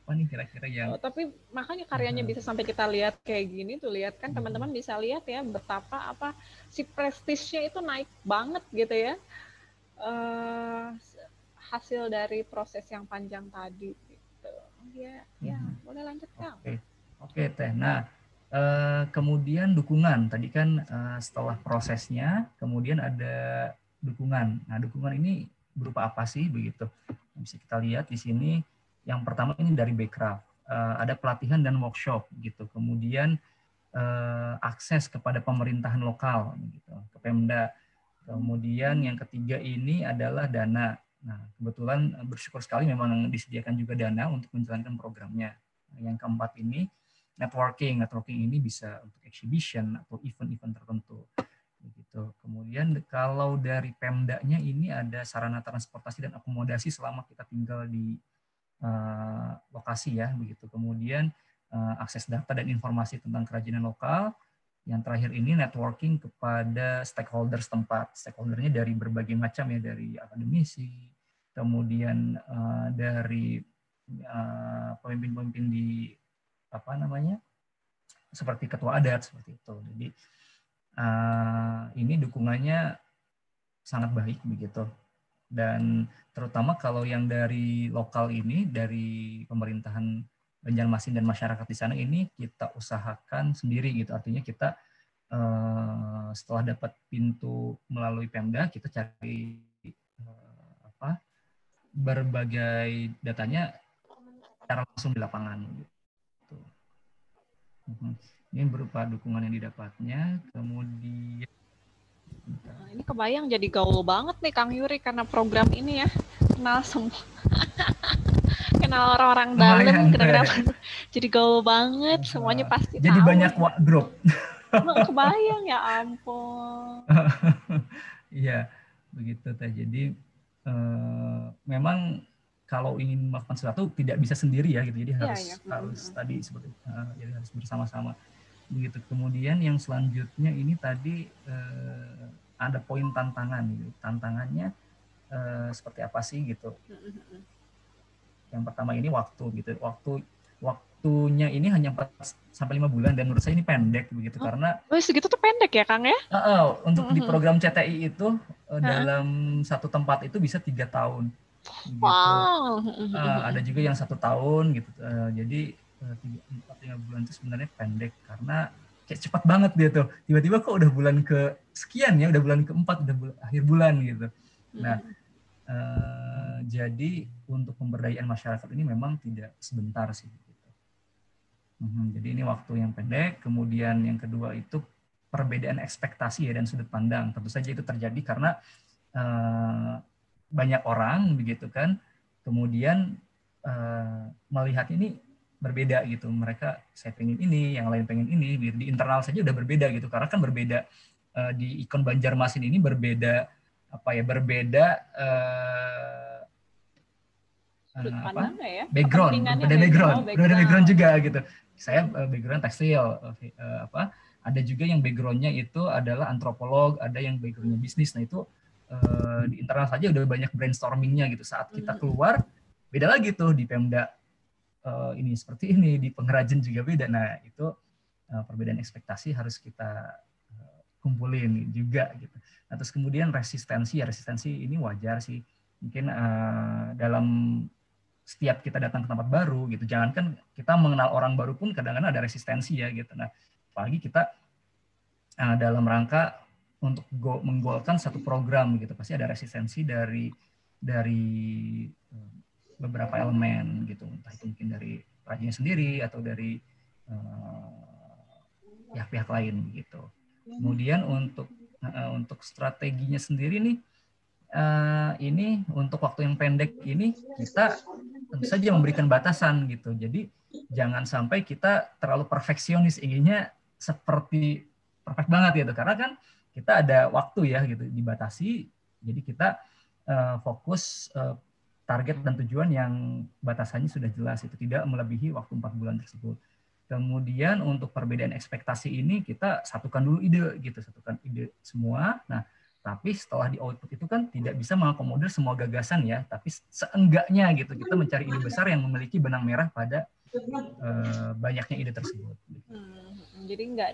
apa nih kira-kira yang oh, tapi makanya karyanya uh, bisa sampai kita lihat kayak gini tuh, lihat kan uh, teman-teman bisa lihat ya betapa apa si prestisnya itu naik banget gitu ya, uh, hasil dari proses yang panjang tadi gitu. Ya, ya, uh, boleh lanjut Kang. oke, okay. oke okay, Teh. Nah, uh, kemudian dukungan tadi kan uh, setelah prosesnya, kemudian ada dukungan. Nah, dukungan ini berupa apa sih begitu? Bisa kita lihat di sini. Yang pertama ini dari Bekraf, uh, ada pelatihan dan workshop gitu. Kemudian uh, akses kepada pemerintahan lokal gitu, ke Pemda. Kemudian yang ketiga ini adalah dana. Nah, kebetulan bersyukur sekali memang disediakan juga dana untuk menjalankan programnya. Yang keempat ini networking. Networking ini bisa untuk exhibition atau event-event tertentu. Begitu. Kemudian kalau dari Pemdanya ini ada sarana transportasi dan akomodasi selama kita tinggal di uh, lokasi ya, begitu. Kemudian uh, akses data dan informasi tentang kerajinan lokal. Yang terakhir ini networking kepada stakeholder setempat. Stakeholdernya dari berbagai macam ya, dari akademisi, kemudian uh, dari uh, pemimpin-pemimpin di apa namanya, seperti ketua adat seperti itu. Jadi uh, ini dukungannya sangat baik begitu. Dan terutama kalau yang dari lokal ini, dari pemerintahan Banjarmasin dan masyarakat di sana ini kita usahakan sendiri gitu. Artinya kita eh, setelah dapat pintu melalui Pemda, kita cari eh, apa berbagai datanya secara langsung di lapangan. Gitu. Ini berupa dukungan yang didapatnya. Kemudian Nah, ini kebayang jadi gaul banget nih Kang Yuri karena program ini ya, kenal semua. Kenal orang-orang dalam, kenal-kenal jadi gaul banget, semuanya pasti jadi tahu. banyak grup. Kebayang ya ampun. Iya, begitu Teh. Jadi eh, memang kalau ingin melakukan sesuatu tidak bisa sendiri ya gitu. Jadi ya, harus ya. harus hmm. tadi seperti uh, jadi harus bersama-sama. Begitu. Kemudian yang selanjutnya ini tadi eh, ada poin tantangan gitu. Tantangannya eh, seperti apa sih gitu. Yang pertama ini waktu gitu. Waktu waktunya ini hanya empat sampai lima bulan dan menurut saya ini pendek begitu oh, karena oh, segitu tuh pendek ya Kang ya? Uh, uh, untuk di program C T I itu uh, dalam satu tempat itu bisa tiga tahun gitu. Wow. Uh, ada juga yang satu tahun gitu. Uh, jadi tiga empat lima bulan itu sebenarnya pendek karena kayak cepat banget dia tuh. Tiba-tiba kok udah bulan ke sekian ya, udah bulan keempat, udah bulan, akhir bulan gitu. Nah, uh, jadi untuk pemberdayaan masyarakat ini memang tidak sebentar sih. Gitu. Uh, jadi ini waktu yang pendek. Kemudian yang kedua itu perbedaan ekspektasi ya dan sudut pandang. Tentu saja itu terjadi karena uh, banyak orang begitu kan, kemudian uh, melihat ini berbeda gitu. Mereka saya pengen ini, yang lain pengen ini. Di internal saja udah berbeda gitu. Karena kan berbeda uh, di ikon Banjarmasin ini berbeda apa ya? Berbeda uh, uh, apa? Ya? Background, berbeda background, oh, berbeda background juga gitu. Saya uh, background tekstil, uh, apa? Ada juga yang background-nya itu adalah antropolog, ada yang background-nya bisnis. Nah itu uh, di internal saja udah banyak brainstorming-nya gitu. Saat kita keluar, beda lagi tuh di Pemda uh, ini seperti ini, di pengrajin juga beda. Nah itu uh, perbedaan ekspektasi harus kita uh, kumpulin juga gitu. Nah, terus kemudian resistensi, ya resistensi ini wajar sih. Mungkin uh, dalam setiap kita datang ke tempat baru gitu, jangankan kita mengenal orang baru pun kadang-kadang ada resistensi ya gitu. Nah, apalagi kita uh, dalam rangka untuk go, menggolkan satu program gitu, pasti ada resistensi dari dari uh, beberapa elemen gitu, entah itu mungkin dari rajinnya sendiri atau dari uh, pihak-pihak lain gitu. Kemudian untuk uh, untuk strateginya sendiri nih, uh, ini untuk waktu yang pendek ini kita tentu saja memberikan batasan gitu. Jadi jangan sampai kita terlalu perfeksionis, inginnya seperti perfect banget gitu. Karena kan kita ada waktu ya gitu, dibatasi. Jadi kita uh, fokus uh, target dan tujuan yang batasannya sudah jelas, itu tidak melebihi waktu empat bulan tersebut. Kemudian untuk perbedaan ekspektasi ini kita satukan dulu ide gitu, satukan ide semua. Nah, Tapi setelah di output itu kan tidak bisa mengakomodir semua gagasan ya, tapi seenggaknya gitu kita mencari ide besar yang memiliki benang merah pada uh, banyaknya ide tersebut. Hmm, jadi nggak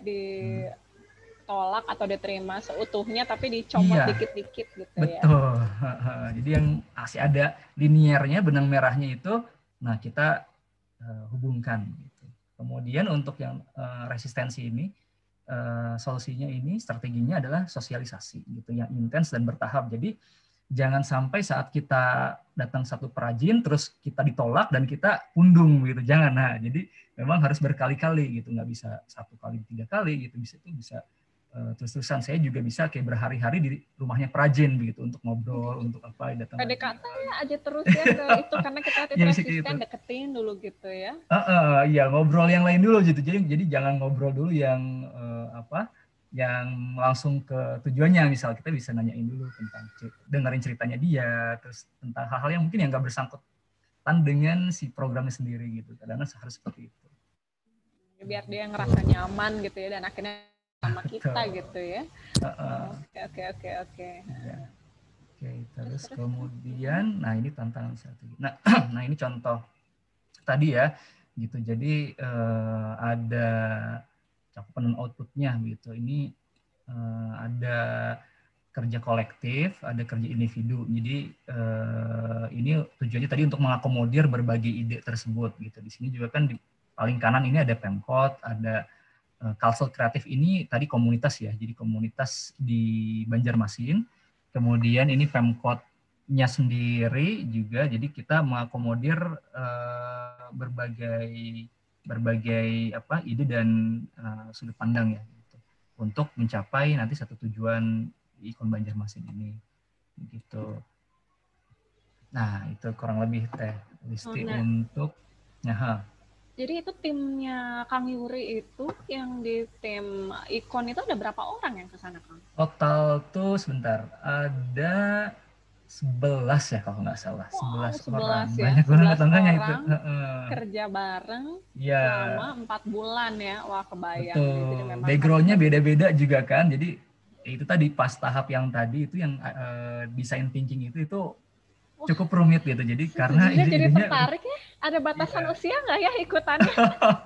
ditolak atau diterima seutuhnya, tapi iya, dicomot dikit-dikit gitu betul. ya. Betul. Jadi yang masih ada liniernya, benang merahnya itu, nah kita uh, hubungkan. Gitu. Kemudian untuk yang uh, resistensi ini, uh, solusinya ini, strateginya adalah sosialisasi, gitu, yang intens dan bertahap. Jadi jangan sampai saat kita datang satu perajin terus kita ditolak dan kita undung gitu, jangan. Nah, jadi memang harus berkali-kali gitu, nggak bisa satu kali tiga kali gitu, bisa itu bisa uh, terus-terusan. Saya juga bisa kayak berhari-hari di rumahnya perajin begitu untuk ngobrol, untuk apa, datang P D K T aja terus ya ke itu, karena kita itu ya, resisten, gitu. deketin dulu gitu ya. Uh, uh, ya ngobrol yang lain dulu gitu, jadi jadi jangan ngobrol dulu yang uh, apa yang langsung ke tujuannya. Misal kita bisa nanyain dulu tentang, dengerin ceritanya dia, terus tentang hal-hal yang mungkin yang nggak bersangkutan dengan si programnya sendiri gitu. Kadang-kadang harus seperti itu. Biar dia ngerasa nyaman gitu ya, dan akhirnya sama kita gitu ya. Oke oke oke oke. Oke, terus, terus kemudian, nah ini tantangan strategi. Nah, nah ini contoh tadi ya, gitu. Jadi eh, ada cakupan outputnya gitu. Ini uh, ada kerja kolektif, ada kerja individu. Jadi uh, ini tujuannya tadi untuk mengakomodir berbagai ide tersebut gitu. Di sini juga kan di paling kanan ini ada Pemkot, ada uh, Kalsel Kreatif, ini tadi komunitas ya. Jadi komunitas di Banjarmasin. Kemudian ini Pemkotnya sendiri juga. Jadi kita mengakomodir uh, berbagai berbagai apa ide dan uh, sudut pandang ya gitu, untuk mencapai nanti satu tujuan ikon Banjarmasin ini gitu. Nah itu kurang lebih Teh Listi. Oh, nah. Untuk ya, jadi itu timnya Kang Yuri itu yang di tim ikon itu ada berapa orang yang ke sana, Kang? Total tuh sebentar ada sebelas ya kalau nggak salah. Wow, sebelas, sebelas orang. Ya, banyak banget orang itu. Kerja bareng ya. selama empat bulan ya. Wah, kebayang. Betul. Jadi memang background-nya beda-beda juga kan. Jadi itu tadi pas tahap yang tadi itu yang uh, design thinking itu itu cukup rumit gitu. Jadi karena ide-idenya jadi tertarik ya. Ada batasan iya. usia nggak ya ikutannya?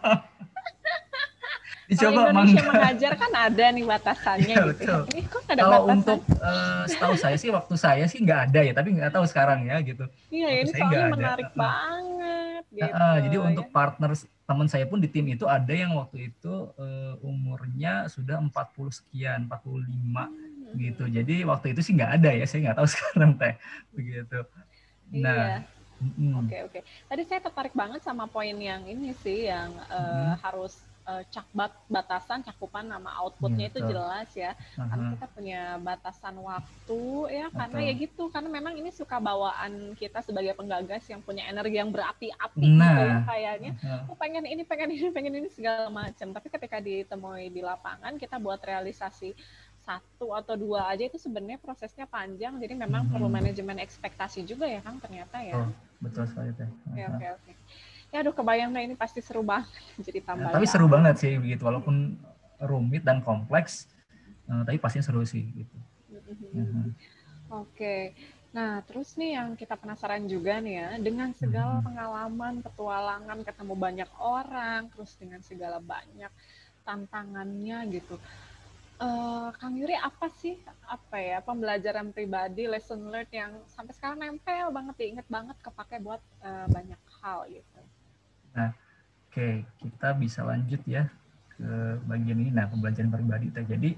Dicoba Indonesia mang- mengajar kan ada nih batasannya ya, gitu. Ini kok ada kalau batasan? Untuk uh, setahu saya sih waktu saya sih nggak ada ya, tapi nggak tahu sekarang ya gitu. Iya, waktu ini saya soalnya ada. menarik uh, banget gitu. Uh, uh, jadi untuk ya. Partner teman saya pun di tim itu ada yang waktu itu uh, umurnya sudah empat puluh sekian, empat puluh lima hmm. gitu. Jadi waktu itu sih nggak ada ya, saya nggak tahu sekarang Teh begitu. Nah, iya. Oke mm. oke. Okay. Tadi saya tertarik banget sama poin yang ini sih, yang uh, mm. harus uh, cak bat batasan cakupan nama outputnya yeah, itu betul. Jelas ya. Uh-huh. Karena kita punya batasan waktu ya, betul. Karena ya gitu, karena memang ini suka bawaan kita sebagai penggagas yang punya energi yang berapi-api nah. Gitu ya kayaknya. Uh-huh. Oh, pengen ini, pengen ini, pengen ini segala macam. Tapi ketika ditemui di lapangan, kita buat realisasi satu atau dua aja itu sebenarnya prosesnya panjang, jadi memang mm-hmm. perlu manajemen ekspektasi juga ya Kang ternyata ya. Oh, betul sekali Teh. Oke oke oke. Ya aduh kebayang deh ini pasti seru banget jadi tambah. Ya, tapi seru banget sih begitu, walaupun rumit dan kompleks, uh, tapi pasti seru sih gitu. Mm-hmm. Uh-huh. Oke. Nah, terus nih yang kita penasaran juga nih ya, dengan segala mm-hmm. pengalaman, petualangan, ketemu banyak orang, terus dengan segala banyak tantangannya gitu. Uh, Kang Yuri apa sih apa ya pembelajaran pribadi, lesson learned yang sampai sekarang nempel banget, diinget banget, kepake buat uh, banyak hal gitu. Nah, oke okay. Kita bisa lanjut ya ke bagian ini. Nah, pembelajaran pribadi. Jadi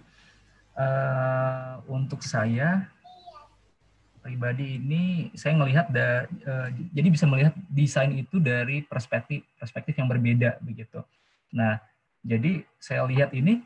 uh, untuk saya pribadi ini saya melihat da, uh, jadi bisa melihat desain itu dari perspektif perspektif yang berbeda begitu. Nah, jadi saya lihat ini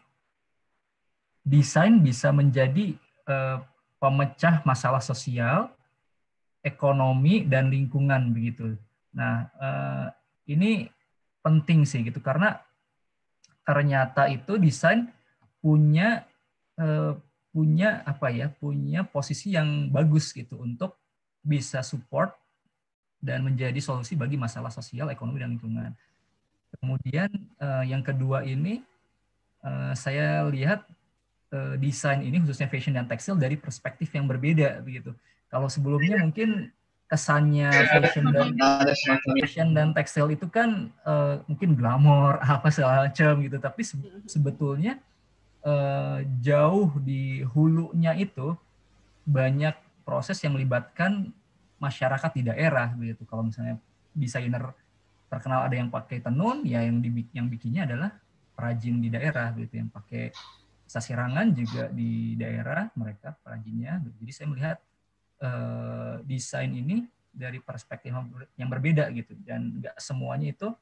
desain bisa menjadi uh, pemecah masalah sosial, ekonomi, dan lingkungan begitu. Nah, uh, ini penting sih gitu, karena ternyata itu desain punya uh, punya apa ya, punya posisi yang bagus gitu untuk bisa support dan menjadi solusi bagi masalah sosial, ekonomi, dan lingkungan. Kemudian uh, yang kedua ini uh, saya lihat uh, desain ini khususnya fashion dan tekstil dari perspektif yang berbeda begitu. Kalau sebelumnya mungkin kesannya fashion dan fashion dan tekstil itu kan uh, mungkin glamor apa segala macam gitu, tapi se sebetulnya uh, jauh di hulunya itu banyak proses yang melibatkan masyarakat di daerah begitu. Kalau misalnya desainer terkenal ada yang pakai tenun, ya yang di, yang bikinnya adalah perajin di daerah gitu, yang pakai sasirangan juga di daerah mereka perajinnya. Jadi saya melihat uh, desain ini dari perspektif yang berbeda gitu, dan nggak semuanya itu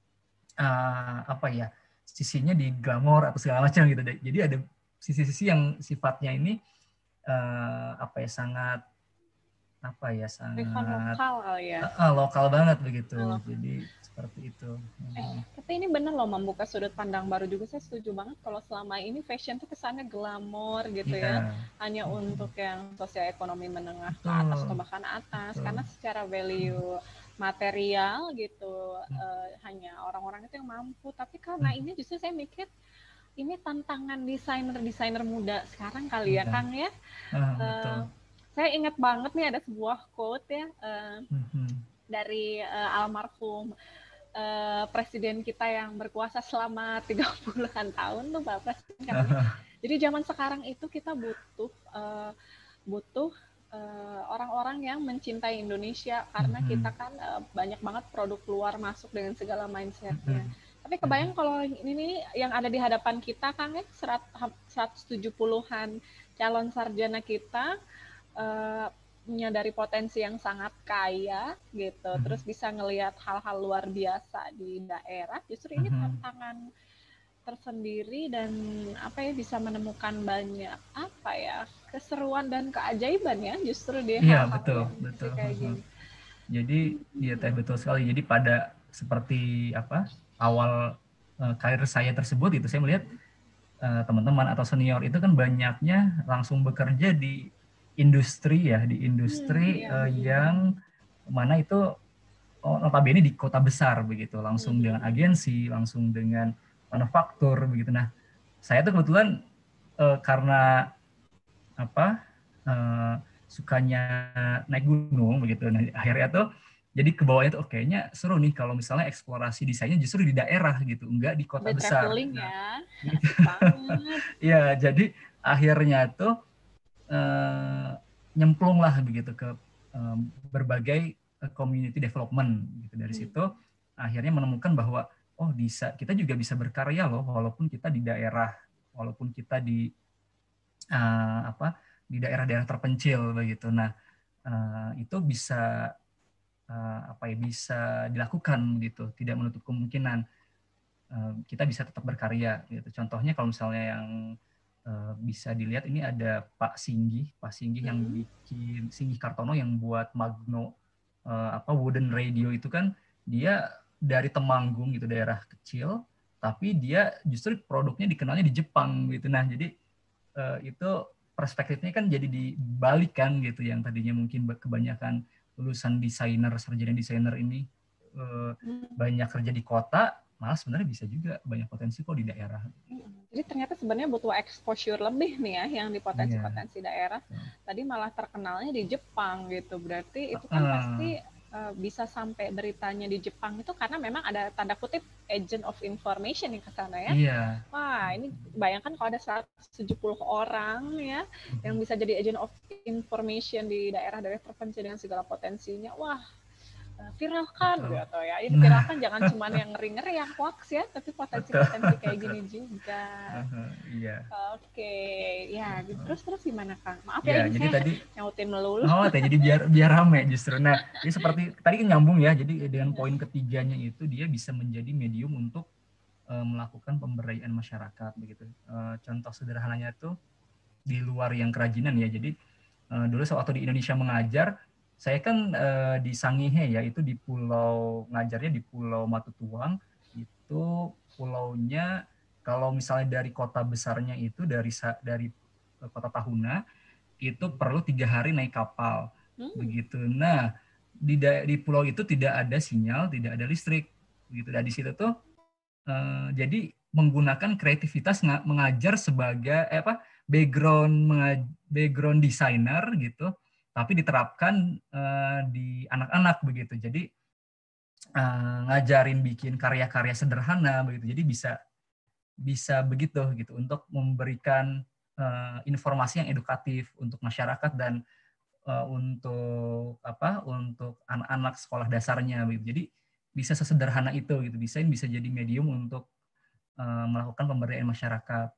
uh, apa ya sisinya di glamor atau segala macam gitu. Jadi ada sisi-sisi yang sifatnya ini uh, apa ya sangat apa ya sangat lokal ya. Uh, lokal banget begitu. Lokal. Jadi seperti itu. Eh, tapi ini bener loh membuka sudut pandang baru juga. Saya setuju banget kalau selama ini fashion tuh kesannya glamor gitu yeah. ya, hanya hmm. untuk yang sosioekonomi menengah ke atas atau bahkan atas. Betul. Karena secara value material gitu hmm. uh, hanya orang-orang itu yang mampu. Tapi karena hmm. ini justru saya mikir ini tantangan desainer-desainer muda sekarang kali ya, Kang ya. Uh, uh, saya ingat banget nih ada sebuah quote ya uh, hmm. dari uh, almarhum Uh, presiden kita yang berkuasa selama tiga puluhan tahun tuh Pak Presiden kan. Jadi zaman sekarang itu kita butuh uh, butuh uh, orang-orang yang mencintai Indonesia karena mm-hmm. kita kan uh, banyak banget produk luar masuk dengan segala mindsetnya. Mm-hmm. Tapi kebayang kalau ini nih yang ada di hadapan kita Kang ya seratus tujuh puluhan calon sarjana kita uh, menyadari potensi yang sangat kaya gitu, hmm. terus bisa ngelihat hal-hal luar biasa di daerah, justru ini hmm. tantangan tersendiri dan apa ya bisa menemukan banyak apa ya keseruan dan keajaiban ya justru di iya, hal-hal betul, yang betul. kayak gini. Jadi dia teh betul sekali. Jadi pada seperti apa awal uh, karir saya tersebut itu saya melihat uh, teman-teman atau senior itu kan banyaknya langsung bekerja di industri ya di industri hmm, iya, uh, yang mana itu oh, notabene di kota besar begitu langsung hmm. dengan agensi langsung dengan manufaktur begitu. Nah saya tuh kebetulan uh, karena apa uh, sukanya naik gunung begitu. Nah akhirnya tuh jadi ke bawahnya tuh oh, kayaknya seru nih kalau misalnya eksplorasi desainnya justru di daerah gitu enggak di kota Be besar. Traveling nah, ya. Iya jadi akhirnya tuh Uh, nyemplung lah begitu ke uh, berbagai uh, community development gitu. Dari hmm. situ akhirnya menemukan bahwa oh bisa kita juga bisa berkarya loh walaupun kita di daerah walaupun kita di uh, apa di daerah-daerah terpencil begitu. Nah uh, itu bisa uh, apa ya bisa dilakukan gitu, tidak menutup kemungkinan uh, kita bisa tetap berkarya gitu. Contohnya kalau misalnya yang Uh, bisa dilihat ini ada Pak Singgih, Pak Singgih hmm. yang bikin Singgih Kartono yang buat Magno uh, apa wooden radio itu kan dia dari Temanggung gitu daerah kecil, tapi dia justru produknya dikenalnya di Jepang gitu. Nah jadi uh, itu perspektifnya kan jadi dibalikan gitu yang tadinya mungkin kebanyakan lulusan desainer sarjana desainer ini uh, hmm. banyak kerja di kota, malah sebenarnya bisa juga banyak potensi kok di daerah. Jadi ternyata sebenarnya butuh exposure lebih nih ya yang di potensi-potensi yeah. daerah. Tadi malah terkenalnya di Jepang gitu. Berarti itu kan uh. pasti uh, bisa sampai beritanya di Jepang itu karena memang ada tanda kutip agent of information yang ke sana ya. Yeah. Wah, ini bayangkan kalau ada seratus tujuh puluh orang ya mm-hmm. yang bisa jadi agent of information di daerah-daerah terpencil dengan segala potensinya. Wah, viralkan Betul. gitu ya. Ini viralkan nah. jangan cuma yang ngeri-ngeri yang hoax ya, tapi potensi-potensi kayak gini juga. Uh-huh, iya. Oke, ya gitu. Terus terus gimana Kang? Maaf ya, ya, jadi saya tadi nyautin melulu. Oh, teh, jadi biar biar rame justru. Nah, jadi seperti tadi kan nyambung ya. Jadi dengan poin ketiganya itu dia bisa menjadi medium untuk uh, melakukan pemberdayaan masyarakat begitu. Uh, contoh sederhananya tuh di luar yang kerajinan ya. Jadi uh, dulu waktu di Indonesia mengajar saya kan uh, di Sangihe ya, itu di pulau, ngajarnya di Pulau Matutuang, itu pulaunya kalau misalnya dari kota besarnya itu, dari dari kota Tahuna, itu perlu tiga hari naik kapal. Hmm. Begitu. Nah, di, di pulau itu tidak ada sinyal, tidak ada listrik. Begitu. Dan di situ tuh, uh, jadi menggunakan kreativitas mengajar sebagai, eh, apa, background background desainer gitu, tapi diterapkan uh, di anak-anak begitu. Jadi uh, ngajarin bikin karya-karya sederhana begitu. Jadi bisa bisa begitu gitu untuk memberikan uh, informasi yang edukatif untuk masyarakat dan uh, untuk apa? Untuk anak-anak sekolah dasarnya begitu. Jadi bisa sesederhana itu gitu. Desain bisa jadi medium untuk uh, melakukan pemberdayaan masyarakat.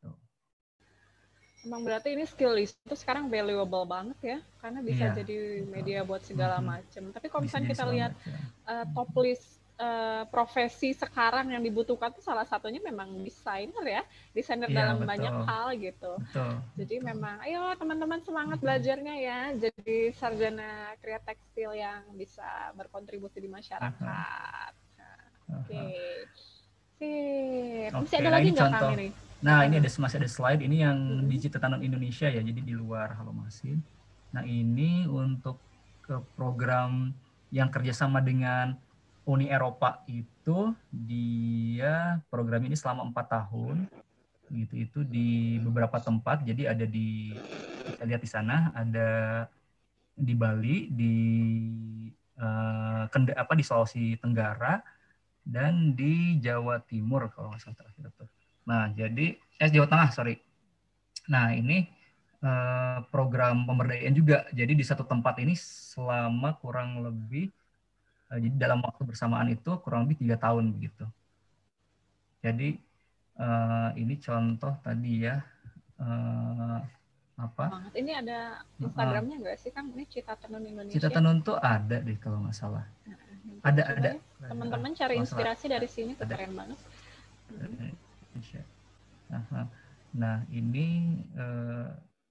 Emang berarti ini skill list itu sekarang valuable banget ya, karena bisa Iya, jadi betul. media buat segala mm-hmm. macam. Tapi kalau Bisa misalnya kita lihat uh, top list uh, profesi sekarang yang dibutuhkan tuh salah satunya memang desainer ya, desainer iya, dalam betul. banyak hal gitu. Betul. Jadi betul. memang, ayo teman-teman semangat belajarnya ya, jadi sarjana kriya tekstil yang bisa berkontribusi di masyarakat. Uh-huh. Oke. Okay. Sip. Masih Oke, ada nah lagi ini nggak contoh. Kang ini? Nah, hmm. ini ada masih ada slide ini yang hmm. di Cita Tanam Indonesia ya, jadi di luar Halomasin. Nah, ini untuk ke program yang kerjasama dengan Uni Eropa itu, dia program ini selama empat tahun, gitu itu di beberapa tempat. Jadi ada di, kita lihat di sana, ada di Bali, di uh, Kenda, apa di Sulawesi Tenggara, dan di Jawa Timur kalau nggak salah terakhir itu. Nah, jadi eh Jawa Tengah, sorry. Nah, ini eh, program pemberdayaan juga. Jadi di satu tempat ini selama kurang lebih eh, jadi dalam waktu bersamaan itu kurang lebih tiga tahun begitu. Jadi eh, ini contoh tadi ya eh, apa? Banget. Ini ada Instagramnya nggak sih Kang? Ini Cita Tenun Indonesia. Cita Tenun tuh ada deh kalau nggak salah. Nah, ada ada. Ya. Teman-teman cari inspirasi dari sini tuh keren banget. Indonesia. Nah, ini uh,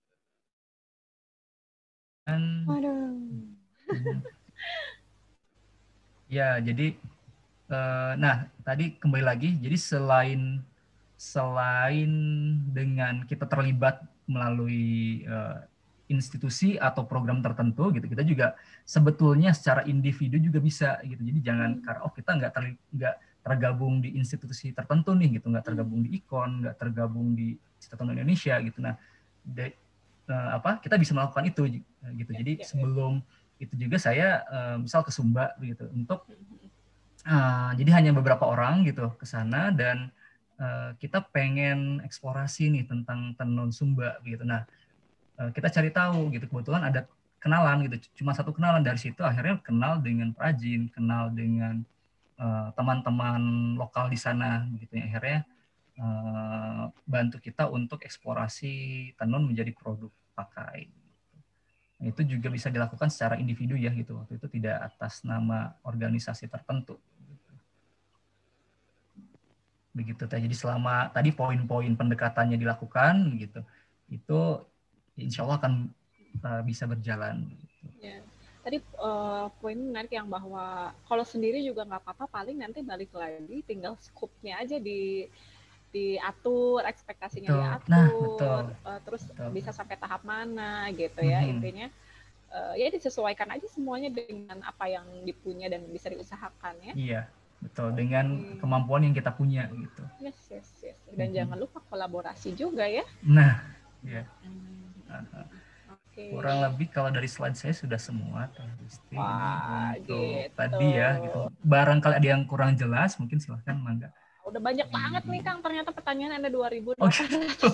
kan Waduh. ya, jadi uh, nah, tadi kembali lagi, jadi selain selain dengan kita terlibat melalui uh, institusi atau program tertentu gitu, kita juga sebetulnya secara individu juga bisa gitu. Jadi jangan hmm. karena oh kita nggak ter, nggak tergabung di institusi tertentu nih gitu, nggak tergabung di I K O N, nggak tergabung di Cita Tenun Indonesia gitu. Nah, de, uh, apa kita bisa melakukan itu gitu. Jadi ya, ya, sebelum ya. itu juga saya uh, misal ke Sumba gitu untuk uh, jadi hanya beberapa orang gitu ke sana dan uh, kita pengen eksplorasi nih tentang tenun Sumba gitu. Nah, uh, kita cari tahu gitu, kebetulan ada kenalan gitu, cuma satu kenalan, dari situ akhirnya kenal dengan perajin, kenal dengan teman-teman uh, lokal di sana gitu ya, akhirnya uh, bantu kita untuk eksplorasi tenun menjadi produk pakai. Nah, itu juga bisa dilakukan secara individu ya gitu, waktu itu tidak atas nama organisasi tertentu. Begitu. Jadi selama tadi poin-poin pendekatannya dilakukan gitu, itu insya Allah akan uh, bisa berjalan. Gitu. Ya. Tadi uh, poin menarik yang bahwa kalau sendiri juga nggak apa-apa, paling nanti balik lagi tinggal scope-nya aja di diatur, ekspektasinya betul. diatur, nah, betul. Uh, terus betul. bisa sampai tahap mana gitu ya, mm-hmm. intinya uh, ya disesuaikan aja semuanya dengan apa yang dipunya dan bisa diusahakan ya. Iya, betul, dengan okay. kemampuan yang kita punya gitu. Yes, yes, yes. Dan mm-hmm. jangan lupa kolaborasi juga ya. Nah, iya. Mm-hmm. Uh-huh. Okay. Kurang lebih kalau dari slide saya sudah semua. Wah, gitu. Tadi ya, gitu. Barangkali ada yang kurang jelas, mungkin silahkan mangga. Udah banyak banget nih Kang, ternyata pertanyaan ada dua ribu. Oh, gitu.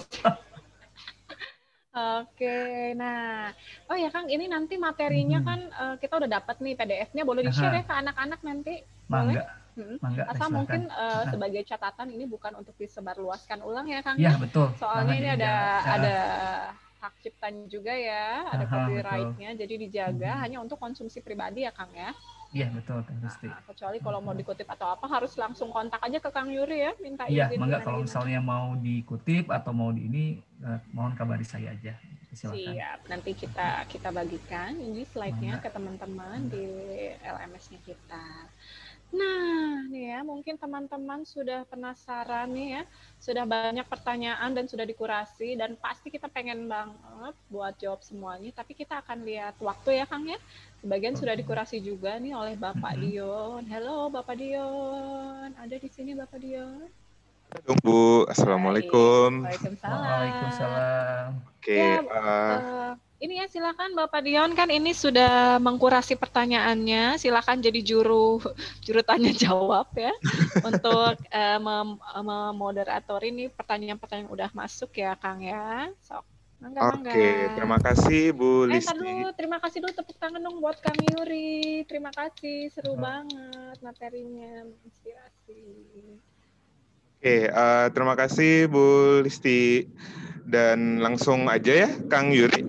Oke, nah, oh ya Kang, ini nanti materinya hmm. kan uh, kita udah dapat nih P D F-nya, boleh di-share ya ke anak-anak nanti? Mangga. Boleh? Mangga. Asal silakan. Mungkin uh, sebagai catatan ini bukan untuk disebarluaskan ulang ya Kang? Iya, betul. Soalnya nah, ini ada ya. ada hak ciptanya juga ya, ada Aha, copyright-nya, jadi dijaga hmm. hanya untuk konsumsi pribadi ya Kang ya? Iya, betul, pasti. Nah, kecuali kalau mau dikutip atau apa harus langsung kontak aja ke Kang Yuri ya, minta iya, izin. Iya, mangga kalau misalnya mau dikutip atau mau di ini, eh, mohon kabari saya aja. Silakan. Siap, nanti kita kita bagikan ini slide-nya ke teman-teman di L M S-nya kita. Nah, nih ya, mungkin teman-teman sudah penasaran nih ya, sudah banyak pertanyaan dan sudah dikurasi, dan pasti kita pengen banget buat jawab semuanya, tapi kita akan lihat waktu ya Kang ya. Sebagian sudah dikurasi juga nih oleh Bapak mm-hmm. Dion. Halo Bapak Dion, ada di sini Bapak Dion? Tunggu, Baik. Assalamualaikum. Waalaikumsalam. Waalaikumsalam. Oke, Ya, uh, eh, ini ya silakan Bapak Dion, kan ini sudah mengkurasi pertanyaannya. Silakan jadi juru juru tanya jawab ya untuk eh, mem- memoderatori ini pertanyaan-pertanyaan yang udah masuk ya Kang ya. Sok, mangga mangga. oke, terima kasih Bu Eh, ntar Listi. dulu, terima kasih dulu tepuk tangan dong buat Kang Yuri. Terima kasih, seru banget materinya, menginspirasi. Oke, uh, terima kasih Bu Listi. Dan langsung aja ya, Kang Yuri.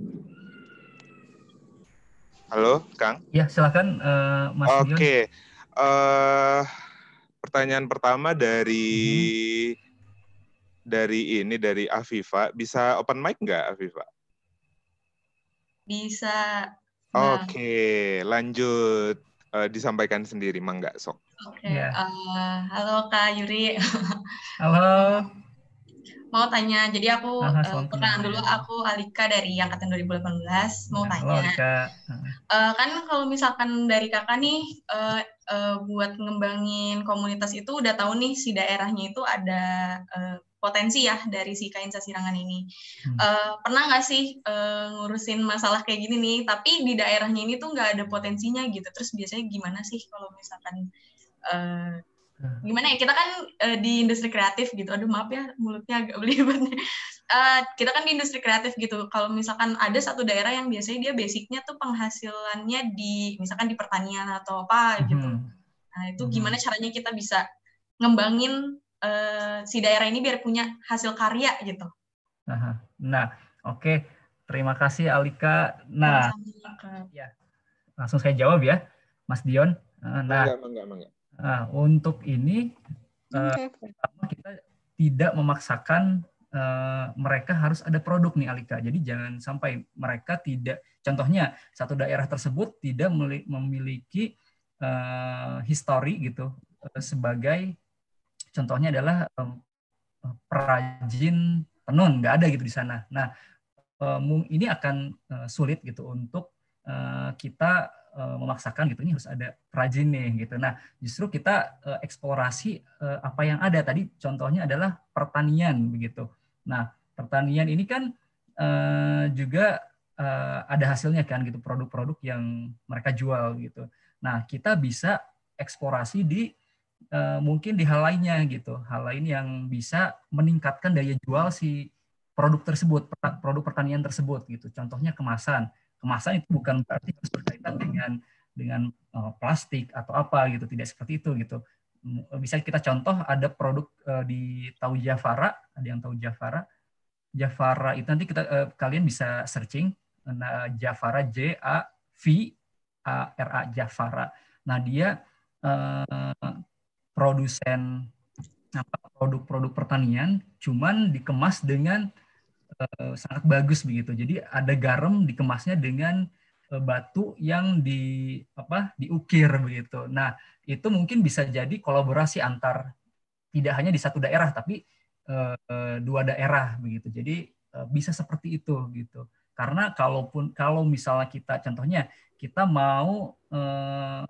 Halo, Kang. Ya, silakan uh, Mas Dion. Oke, uh, pertanyaan pertama dari Mhm. dari ini dari Afifa. Bisa open mic nggak, Afifa? Bisa. Bang. Oke, lanjut. Uh, disampaikan sendiri, Mangga, sok. Oke, Ya. uh, halo Kak Yuri. Halo. Mau tanya, jadi aku Aha, uh, perkenalan dulu, aku Alika dari angkatan dua ribu delapan belas. Mau Ya, tanya, halo Alika. Uh, kan kalau misalkan dari kakak nih, uh, uh, buat ngembangin komunitas itu udah tahu nih si daerahnya itu ada uh, potensi ya dari si Kain Sasirangan ini. Uh, pernah nggak sih uh, ngurusin masalah kayak gini nih, tapi di daerahnya ini tuh nggak ada potensinya gitu. Terus biasanya gimana sih kalau misalkan uh, gimana ya, kita kan uh, di industri kreatif gitu. Aduh maaf ya mulutnya agak belibet. Uh, kita kan di industri kreatif gitu. Kalau misalkan ada satu daerah yang biasanya dia basicnya tuh penghasilannya di misalkan di pertanian atau apa gitu. Nah itu gimana caranya kita bisa ngembangin uh, si daerah ini biar punya hasil karya gitu. Nah, nah oke. Okay. Terima kasih Alika. Nah, sama-sama. Ya, langsung saya jawab ya, Mas Dion. Nah, Mangga, mangga, mangga. Nah, untuk ini okay. uh, kita tidak memaksakan uh, mereka harus ada produk nih Alika. Jadi jangan sampai mereka tidak, contohnya satu daerah tersebut tidak memiliki uh, histori gitu uh, sebagai contohnya adalah um, perajin tenun, nggak ada gitu di sana. Nah, uh, ini akan uh, sulit gitu untuk uh, kita memaksakan gitu, ini harus ada perajin nih gitu. Nah, justru kita uh, eksplorasi uh, apa yang ada tadi. Contohnya adalah pertanian begitu. Nah, pertanian ini kan uh, juga uh, ada hasilnya kan gitu, produk-produk yang mereka jual gitu. Nah, kita bisa eksplorasi di uh, mungkin di hal lainnya gitu, hal lain yang bisa meningkatkan daya jual si produk tersebut, produk pertanian tersebut gitu. Contohnya kemasan. Kemasan itu bukan berarti harus berkaitan dengan dengan uh, plastik atau apa gitu, tidak seperti itu gitu. Bisa kita contoh ada produk uh, di tahu Jafara, ada yang tahu Jafara. Jafara itu nanti kita uh, kalian bisa searching nah, Jafara J A V A R A Jafara. Nah, dia uh, produsen apa produk-produk pertanian cuman dikemas dengan Uh, sangat bagus begitu. Jadi ada garam dikemasnya dengan uh, batu yang di apa diukir begitu. Nah, itu mungkin bisa jadi kolaborasi antar tidak hanya di satu daerah tapi uh, dua daerah begitu. Jadi uh, bisa seperti itu gitu. Karena kalaupun kalau misalnya kita contohnya kita mau uh,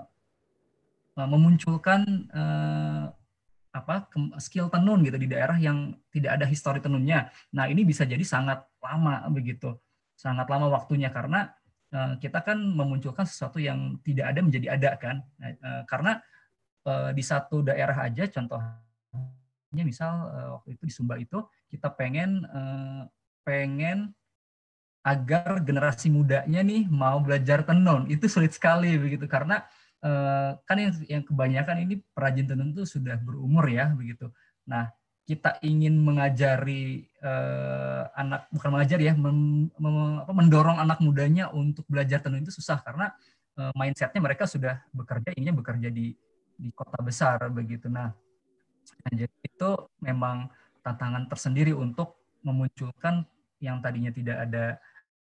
memunculkan uh, apa skill tenun gitu di daerah yang tidak ada histori tenunnya. Nah, ini bisa jadi sangat lama begitu. Sangat lama waktunya karena uh, kita kan memunculkan sesuatu yang tidak ada menjadi ada kan. Nah, uh, karena uh, di satu daerah aja contohnya misal uh, waktu itu di Sumba itu kita pengen uh, pengen agar generasi mudanya nih mau belajar tenun. Itu sulit sekali begitu karena Uh, kan yang, yang kebanyakan ini perajin tenun itu sudah berumur ya begitu. Nah, kita ingin mengajari uh, anak bukan mengajari ya, mem, mem, apa, mendorong anak mudanya untuk belajar tenun itu susah karena uh, mindsetnya mereka sudah bekerja inginnya bekerja di di kota besar begitu. Nah, nah, jadi itu memang tantangan tersendiri untuk memunculkan yang tadinya tidak ada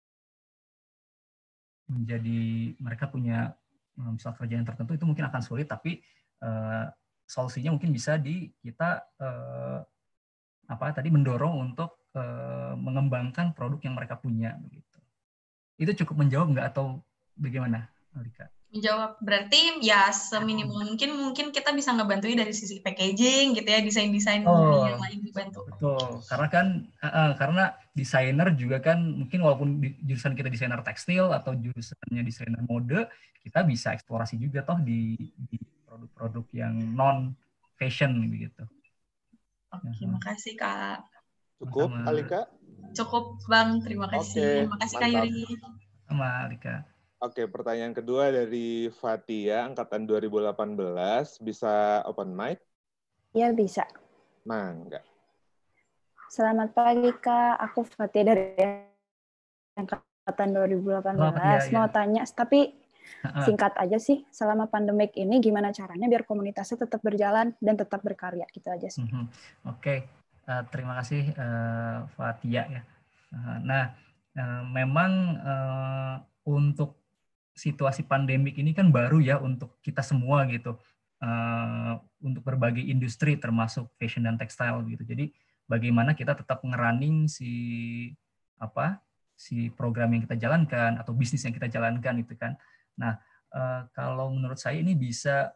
menjadi mereka punya misal kerjaan tertentu itu mungkin akan sulit tapi uh, solusinya mungkin bisa di kita uh, apa tadi mendorong untuk uh, mengembangkan produk yang mereka punya begitu. Itu cukup menjawab nggak atau bagaimana, Alika? Menjawab. Berarti ya seminimal mungkin mungkin kita bisa ngebantuin dari sisi packaging gitu ya, desain-desain Oh, yang lain dibantu. betul. Karena kan uh, uh, karena desainer juga kan mungkin walaupun di, jurusan kita desainer tekstil atau jurusannya desainer mode, kita bisa eksplorasi juga toh di, di produk-produk yang non fashion begitu. Oke, makasih Kak. Cukup, Sama-sama. Alika? Cukup Bang, terima kasih. Oke, Terima kasih Kak mantap. Yuri. Sama Alika. Oke, pertanyaan kedua dari Fatia, angkatan dua ribu delapan belas. Bisa open mic? Iya, bisa. Mangga. Selamat pagi, Kak. Aku Fatia dari angkatan dua ribu delapan belas. Selamat, ya, Mau ya. tanya, tapi Uh-uh. singkat aja sih. Selama pandemik ini, gimana caranya biar komunitasnya tetap berjalan dan tetap berkarya? Gitu aja sih. Mm-hmm. Oke, okay. uh, terima kasih uh, Fatia ya. Uh, nah, uh, memang uh, untuk situasi pandemik ini kan baru ya untuk kita semua gitu, uh, untuk berbagai industri termasuk fashion dan tekstil gitu. Jadi bagaimana kita tetap ngerunning si apa si program yang kita jalankan atau bisnis yang kita jalankan itu kan. Nah, uh, kalau menurut saya ini bisa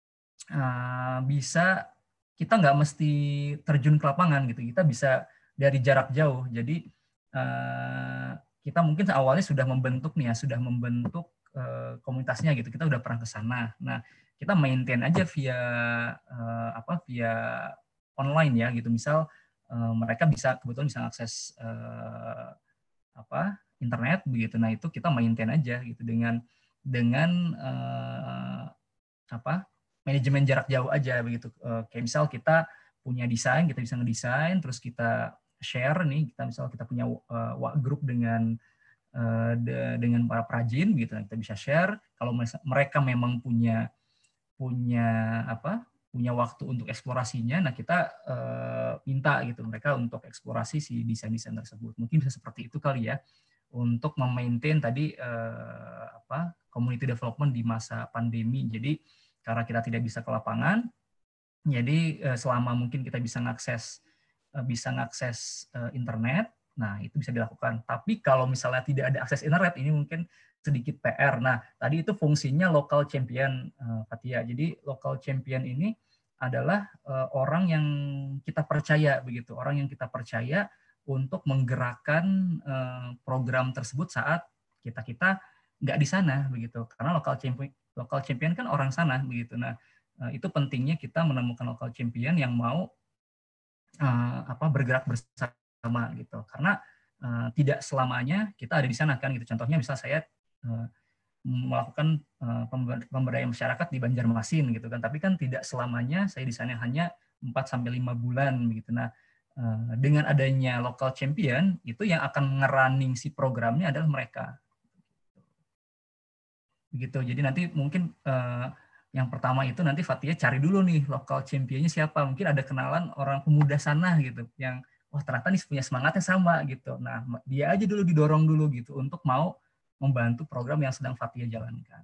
uh, bisa kita nggak mesti terjun ke lapangan gitu, kita bisa dari jarak jauh. Jadi uh, kita mungkin awalnya sudah membentuk nih ya, sudah membentuk uh, komunitasnya gitu, kita udah pernah ke sana. Nah, kita maintain aja via uh, apa via online ya gitu. Misal uh, mereka bisa kebetulan bisa akses uh, apa internet begitu. Nah, itu kita maintain aja gitu dengan dengan uh, apa manajemen jarak jauh aja begitu. Uh, kayak misal kita punya desain, kita bisa ngedesain, terus kita share nih, kita misal kita punya uh, grup dengan uh, de, dengan para perajin gitu, kita bisa share. Kalau mereka memang punya punya apa punya waktu untuk eksplorasinya, nah kita uh, minta gitu mereka untuk eksplorasi si desain-desain tersebut. Mungkin bisa seperti itu kali ya untuk memaintain tadi uh, apa community development di masa pandemi. Jadi karena kita tidak bisa ke lapangan, jadi uh, selama mungkin kita bisa ngakses uh, bisa ngakses uh, internet, nah itu bisa dilakukan. Tapi kalau misalnya tidak ada akses internet, ini mungkin sedikit P R. Nah, tadi itu fungsinya local champion, uh, Fatia. Jadi local champion ini adalah uh, orang yang kita percaya begitu, orang yang kita percaya untuk menggerakkan uh, program tersebut saat kita kita nggak di sana begitu. Karena local champion local champion kan orang sana begitu. Nah, uh, itu pentingnya kita menemukan local champion yang mau uh, apa bergerak bersama gitu. Karena uh, tidak selamanya kita ada di sana kan gitu. Contohnya misal saya melakukan pemberdayaan masyarakat di Banjarmasin gitu kan, tapi kan tidak selamanya saya di sana hanya empat sampai lima bulan begitu. Nah, dengan adanya local champion itu yang akan ngerunning si programnya adalah mereka. Begitu. Jadi nanti mungkin yang pertama itu nanti Fatia cari dulu nih local championnya siapa. Mungkin ada kenalan orang pemuda sana gitu yang wah ternyata nih punya semangatnya sama gitu. Nah, dia aja dulu didorong dulu gitu untuk mau membantu program yang sedang Fatia jalankan.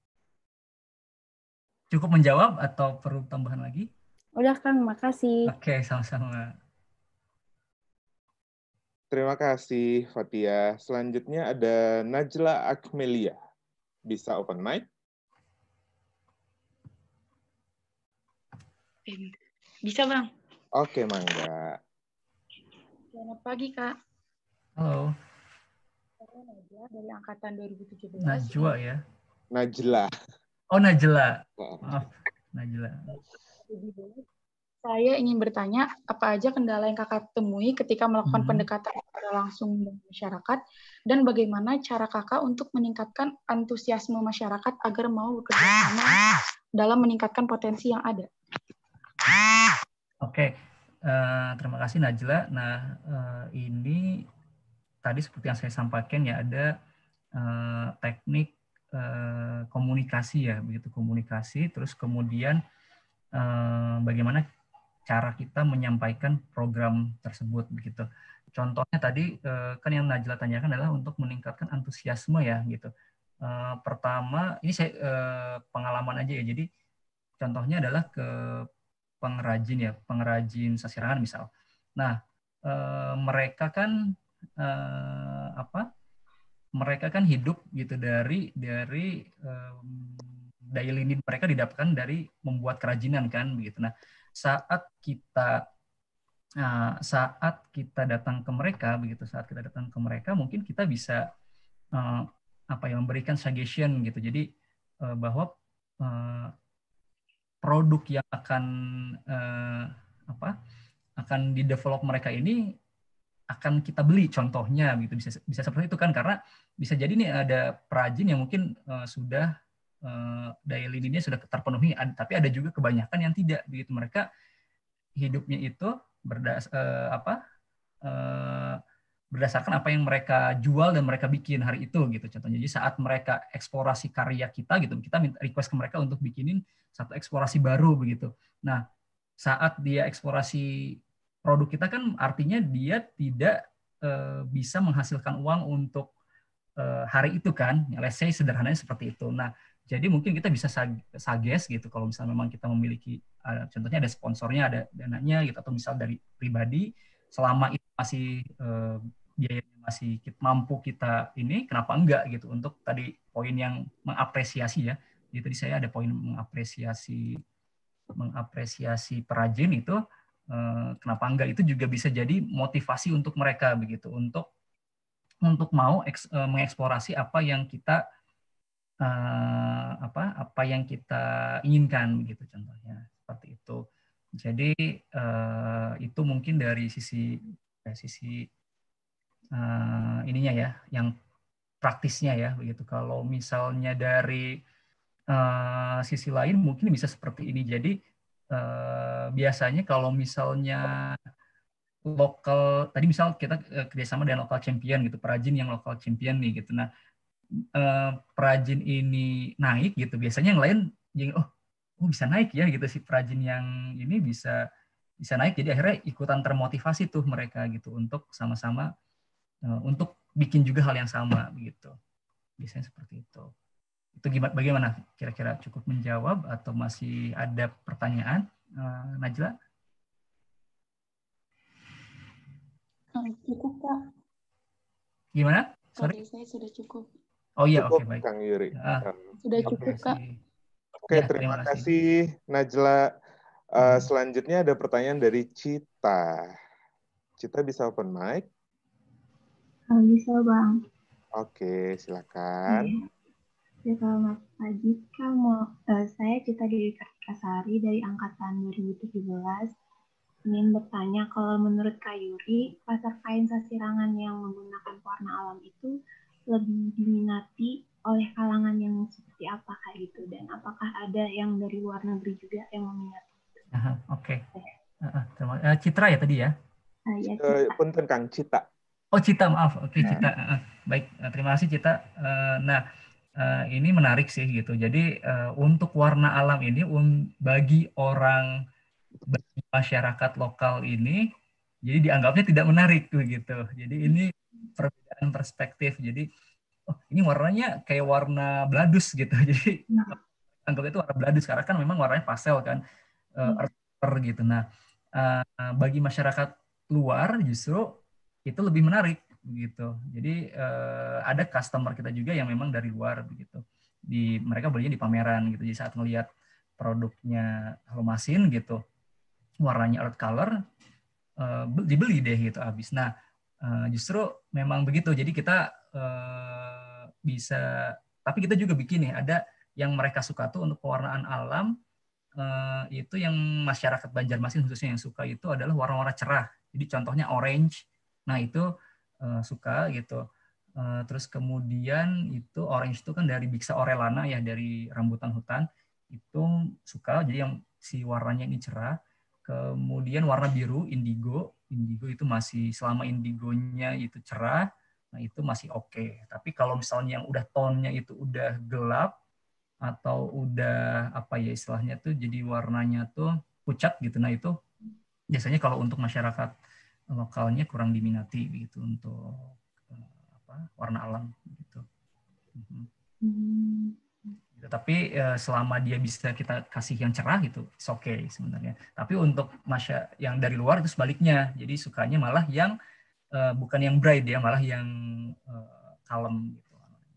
Cukup menjawab atau perlu tambahan lagi? Udah Kang, makasih. Oke, sama-sama. Terima kasih Fatia. Selanjutnya ada Najla Akmelia. Bisa open mic? Bisa Bang. Oke, mangga. Selamat pagi Kak. Halo. Najla dari angkatan dua ribu tujuh belas. Najwa ya? Najla. Oh, Najla. Maaf, Najla. Saya ingin bertanya, apa aja kendala yang kakak temui ketika melakukan Hmm. pendekatan secara langsung dengan masyarakat, dan bagaimana cara kakak untuk meningkatkan antusiasme masyarakat agar mau bekerja sama dalam meningkatkan potensi yang ada? Oke, uh, terima kasih Najla. Nah, uh, ini tadi seperti yang saya sampaikan ya, ada uh, teknik uh, komunikasi ya, begitu komunikasi, terus kemudian uh, bagaimana cara kita menyampaikan program tersebut begitu. Contohnya tadi uh, kan yang Najla tanyakan adalah untuk meningkatkan antusiasme ya gitu. Uh, pertama, ini saya uh, pengalaman aja ya. Jadi contohnya adalah ke pengrajin ya, pengrajin sasirangan misal. Nah, uh, mereka kan uh, apa? mereka kan hidup gitu dari dari um, daily need mereka didapatkan dari membuat kerajinan kan begitu. Nah, saat kita uh, saat kita datang ke mereka begitu, saat kita datang ke mereka mungkin kita bisa uh, apa ya memberikan suggestion gitu. Jadi uh, bahwa uh, produk yang akan uh, apa akan di-develop mereka ini akan kita beli contohnya gitu, bisa bisa seperti itu kan, karena bisa jadi nih ada perajin yang mungkin uh, sudah uh, daya lininya sudah terpenuhi, ada, tapi ada juga kebanyakan yang tidak begitu, mereka hidupnya itu berdas uh, apa uh, berdasarkan apa yang mereka jual dan mereka bikin hari itu gitu contohnya. Jadi saat mereka eksplorasi karya kita gitu, kita minta request ke mereka untuk bikinin satu eksplorasi baru begitu. Nah, saat dia eksplorasi produk kita kan artinya dia tidak uh, bisa menghasilkan uang untuk uh, hari itu kan, let's say sederhananya seperti itu. Nah, jadi mungkin kita bisa suggest gitu kalau misalnya memang kita memiliki uh, contohnya ada sponsornya, ada dananya gitu, atau misal dari pribadi, selama itu masih uh, biayanya masih kita, mampu kita ini, kenapa enggak gitu, untuk tadi poin yang mengapresiasi ya. Jadi tadi saya ada poin mengapresiasi mengapresiasi perajin itu, eh, kenapa enggak, itu juga bisa jadi motivasi untuk mereka begitu, untuk untuk mau eks, eh, mengeksplorasi apa yang kita eh, apa apa yang kita inginkan begitu contohnya, seperti itu. Jadi eh, itu mungkin dari sisi dari sisi eh, ininya ya, yang praktisnya ya begitu. Kalau misalnya dari Uh, sisi lain mungkin bisa seperti ini. Jadi uh, biasanya kalau misalnya lokal, tadi misal kita uh, kerjasama dengan lokal champion gitu, perajin yang lokal champion nih gitu. Nah, uh, perajin ini naik gitu, biasanya yang lain jadi oh, oh bisa naik ya gitu, si perajin yang ini bisa bisa naik. Jadi akhirnya ikutan termotivasi tuh mereka gitu untuk sama-sama uh, untuk bikin juga hal yang sama begitu. Biasanya seperti itu. Itu gimana, bagaimana kira-kira, cukup menjawab atau masih ada pertanyaan, uh, Najla? Cukup, Kak. Gimana? Sorry. Sorry, saya sudah cukup. Oh iya, oke, okay, baik. Kang Yuri. Uh, sudah cukup, Kak. Oke, ya, terima, terima kasih, Najla. Uh, hmm. Selanjutnya ada pertanyaan dari Cita. Cita bisa open mic? Bisa, Bang. Oke, silakan. Hmm. Ya, selamat pagi, Kak. Mau, uh, saya Cita Dewi Kartikasari dari Angkatan dua ribu tujuh belas. Ingin bertanya, kalau menurut Kak Yuri, pasar kain sasirangan yang menggunakan warna alam itu lebih diminati oleh kalangan yang seperti apa, Kak, gitu? Dan apakah ada yang dari luar negeri juga yang meminati? Oke. Okay. Uh, uh, Citra ya tadi ya? Uh, ya, Cita. Uh, punten Kang, Cita. Oh, Cita, maaf. Oke, okay, Cita. Uh, baik, uh, terima kasih, Cita. Uh, nah, Uh, ini menarik sih gitu. Jadi uh, untuk warna alam ini um, bagi orang, bagi masyarakat lokal ini, jadi dianggapnya tidak menarik gitu. Jadi ini perbedaan perspektif. Jadi oh, ini warnanya kayak warna bladus gitu. Jadi anggapnya itu warna bladus karena kan memang warnanya pastel kan, uh, earth gitu. Nah uh, bagi masyarakat luar justru itu lebih menarik begitu. Jadi eh, ada customer kita juga yang memang dari luar begitu. Di mereka belinya di pameran gitu. Jadi saat melihat produknya Halomasin gitu, warnanya earth color, eh, dibeli deh gitu habis. Nah, eh, justru memang begitu. Jadi kita eh, bisa, tapi kita juga bikin nih ada yang mereka suka tuh untuk pewarnaan alam, eh, itu yang masyarakat Banjarmasin khususnya yang suka itu adalah warna-warna cerah. Jadi contohnya orange. Nah, itu Uh, suka gitu. Uh, terus kemudian itu orange itu kan dari Bixa orellana ya, dari rambutan hutan itu suka. Jadi yang si warnanya ini cerah. Kemudian warna biru indigo, indigo itu masih, selama indigonya itu cerah, nah itu masih oke. Okay. Tapi kalau misalnya yang udah tonnya itu udah gelap atau udah apa ya istilahnya tuh, jadi warnanya tuh pucat gitu. Nah itu biasanya kalau untuk masyarakat lokalnya kurang diminati gitu untuk uh, apa warna alam gitu. Mm-hmm. Hmm. Gitu. Tapi uh, selama dia bisa kita kasih yang cerah gitu, it's okay sebenarnya. Tapi untuk masya yang dari luar itu sebaliknya. Jadi sukanya malah yang uh, bukan yang bright ya, malah yang uh, kalem gitu.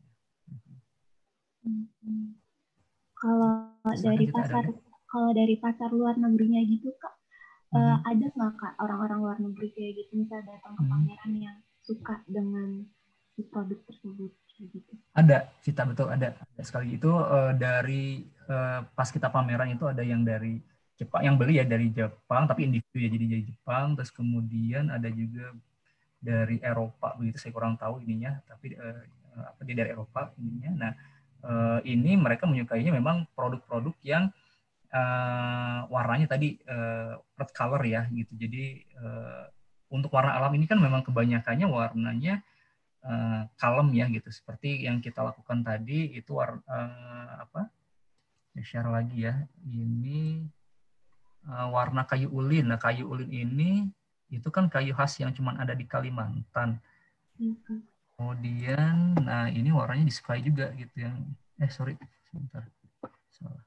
Hmm. Kalau Misalkan dari kita pasar, ada- kalau dari pasar luar negerinya gitu Kak, Mhm. eh, ada nggak Kak orang-orang luar negeri kayak gitu, misal datang ke Mhm. pameran yang suka dengan si produk tersebut kayak gitu? Ada, Cita, betul ada. Ada sekali itu eh, dari eh, pas kita pameran itu ada yang dari Jepang, yang beli ya dari Jepang, tapi individu ya, jadi dari Jepang. Terus kemudian ada juga dari Eropa, begitu saya kurang tahu ininya, tapi eh, apa dia dari Eropa ininya. Nah, eh, ini mereka menyukainya memang produk-produk yang eh, warnanya tadi eh, earth color ya, gitu. Jadi eh, untuk warna alam ini kan memang kebanyakannya warnanya uh, kalem ya gitu, seperti yang kita lakukan tadi itu war, uh, apa ya, share lagi ya, ini uh, warna kayu ulin. Nah, kayu ulin ini itu kan kayu khas yang cuma ada di Kalimantan. Mhm. Kemudian nah ini warnanya disukai juga gitu yang eh sorry sebentar salah.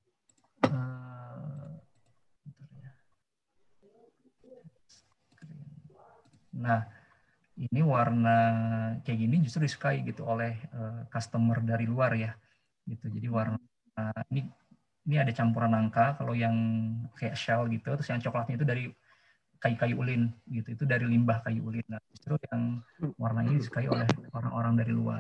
Uh, bentar ya. Nah, ini warna kayak gini justru disukai gitu oleh uh, customer dari luar ya gitu. Jadi warna uh, ini ini ada campuran nangka, kalau yang kayak shell gitu, terus yang coklatnya itu dari kayu-kayu ulin gitu, itu dari limbah kayu ulin. Nah, justru yang warna ini disukai oleh orang-orang dari luar.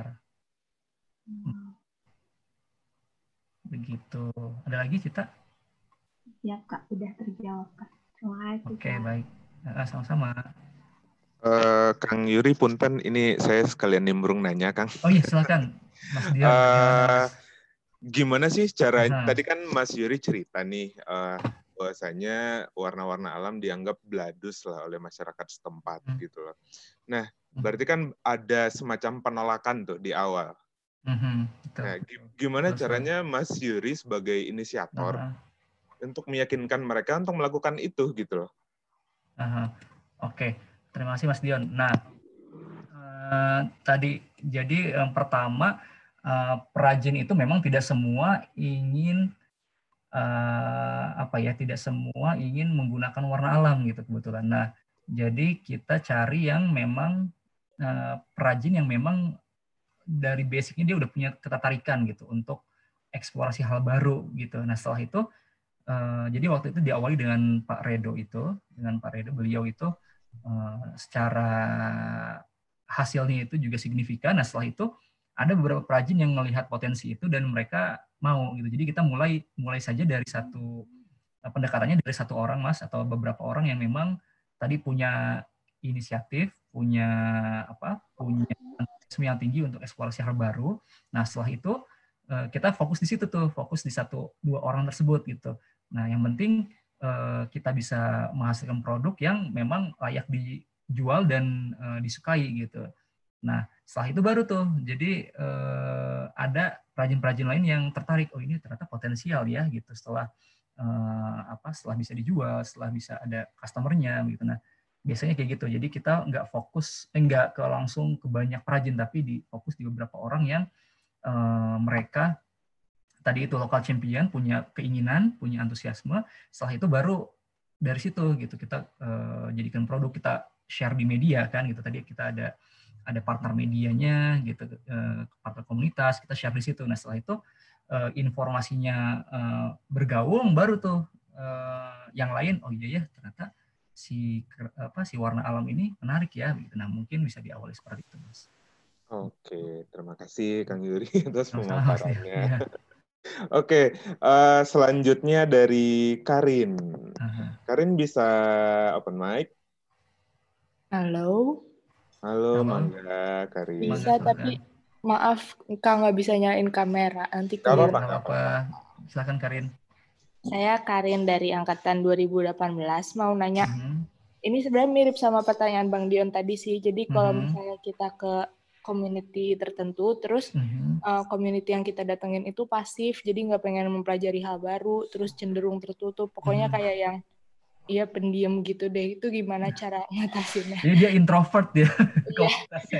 Begitu. Ada lagi Cita? Ya Kak, udah terjawab Kak. Terima kasih Oke, Kak. baik. Nah, sama-sama. Uh, Kang Yuri, punten, ini saya sekalian nimbrung nanya, Kang. Oh iya, silakan. Mas Dion, Uh, bagaimana Mas? Gimana sih cara, Aha. tadi kan Mas Yuri cerita nih, uh, bahwasanya warna-warna alam dianggap bladus lah oleh masyarakat setempat Hmm. gitu loh. Nah, berarti kan ada semacam penolakan tuh di awal. Mm-hmm, betul. Nah, gimana Betul, caranya Mas Yuri sebagai inisiator Aha. untuk meyakinkan mereka untuk melakukan itu gitu loh? Aha. Oke, terima kasih Mas Dion. Nah, uh, tadi jadi yang pertama uh, perajin itu memang tidak semua ingin uh, apa ya, tidak semua ingin menggunakan warna alam gitu kebetulan. Nah, jadi kita cari yang memang uh, perajin yang memang dari basicnya dia udah punya ketertarikan gitu untuk eksplorasi hal baru gitu. Nah, setelah itu uh, jadi waktu itu diawali dengan Pak Redo itu, dengan Pak Redo beliau itu uh, secara hasilnya itu juga signifikan. Nah, setelah itu ada beberapa perajin yang melihat potensi itu dan mereka mau gitu. Jadi kita mulai mulai saja dari satu pendekatannya dari satu orang Mas atau beberapa orang yang memang tadi punya inisiatif, punya apa? punya antusiasme yang tinggi untuk eksplorasi hal baru. Nah, setelah itu kita fokus di situ tuh, fokus di satu dua orang tersebut gitu. Nah, yang penting kita bisa menghasilkan produk yang memang layak dijual dan disukai gitu. Nah, setelah itu baru tuh, jadi eh, ada perajin-perajin lain yang tertarik, oh ini ternyata potensial ya gitu. Setelah eh, apa? Setelah bisa dijual, setelah bisa ada customernya gitu. Nah, biasanya kayak gitu. Jadi kita nggak fokus, eh, nggak ke langsung ke banyak perajin, tapi di fokus di beberapa orang yang eh, mereka tadi itu lokal champion, punya keinginan, punya antusiasme. Setelah itu baru dari situ gitu kita eh, jadikan produk, kita share di media kan gitu. Tadi kita ada ada partner medianya gitu, eh, partner komunitas, kita share di situ. Nah, setelah itu eh, informasinya eh, bergaung, baru tuh eh, yang lain, oh iya ya ternyata si apa si warna alam ini menarik ya gitu. Nah, mungkin bisa diawali seperti itu, Mas. Oke, terima kasih Kang Yuri atas Sama-sama, Mas. pemaparannya. Ya. Oke, uh, selanjutnya dari Karin. Aha. Karin bisa open mic? Halo. Halo, Halo. Mangga, Karin. Bisa, Mangga, tapi maaf, Kak nggak bisa nyalain kamera. Nanti Gak keliru. apa-apa, apa. Silakan Karin. Saya Karin dari Angkatan dua ribu delapan belas. Mau nanya, Mm-hmm. ini sebenarnya mirip sama pertanyaan Bang Dion tadi sih. Jadi kalau Mm-hmm. misalnya kita ke community tertentu, terus mm-hmm. uh, community yang kita datengin itu pasif, jadi nggak pengen mempelajari hal baru, terus cenderung tertutup. Pokoknya mm-hmm. kayak yang iya pendiam gitu deh. Itu gimana cara ngatasinnya? Jadi dia introvert ya Iya. komunitasnya.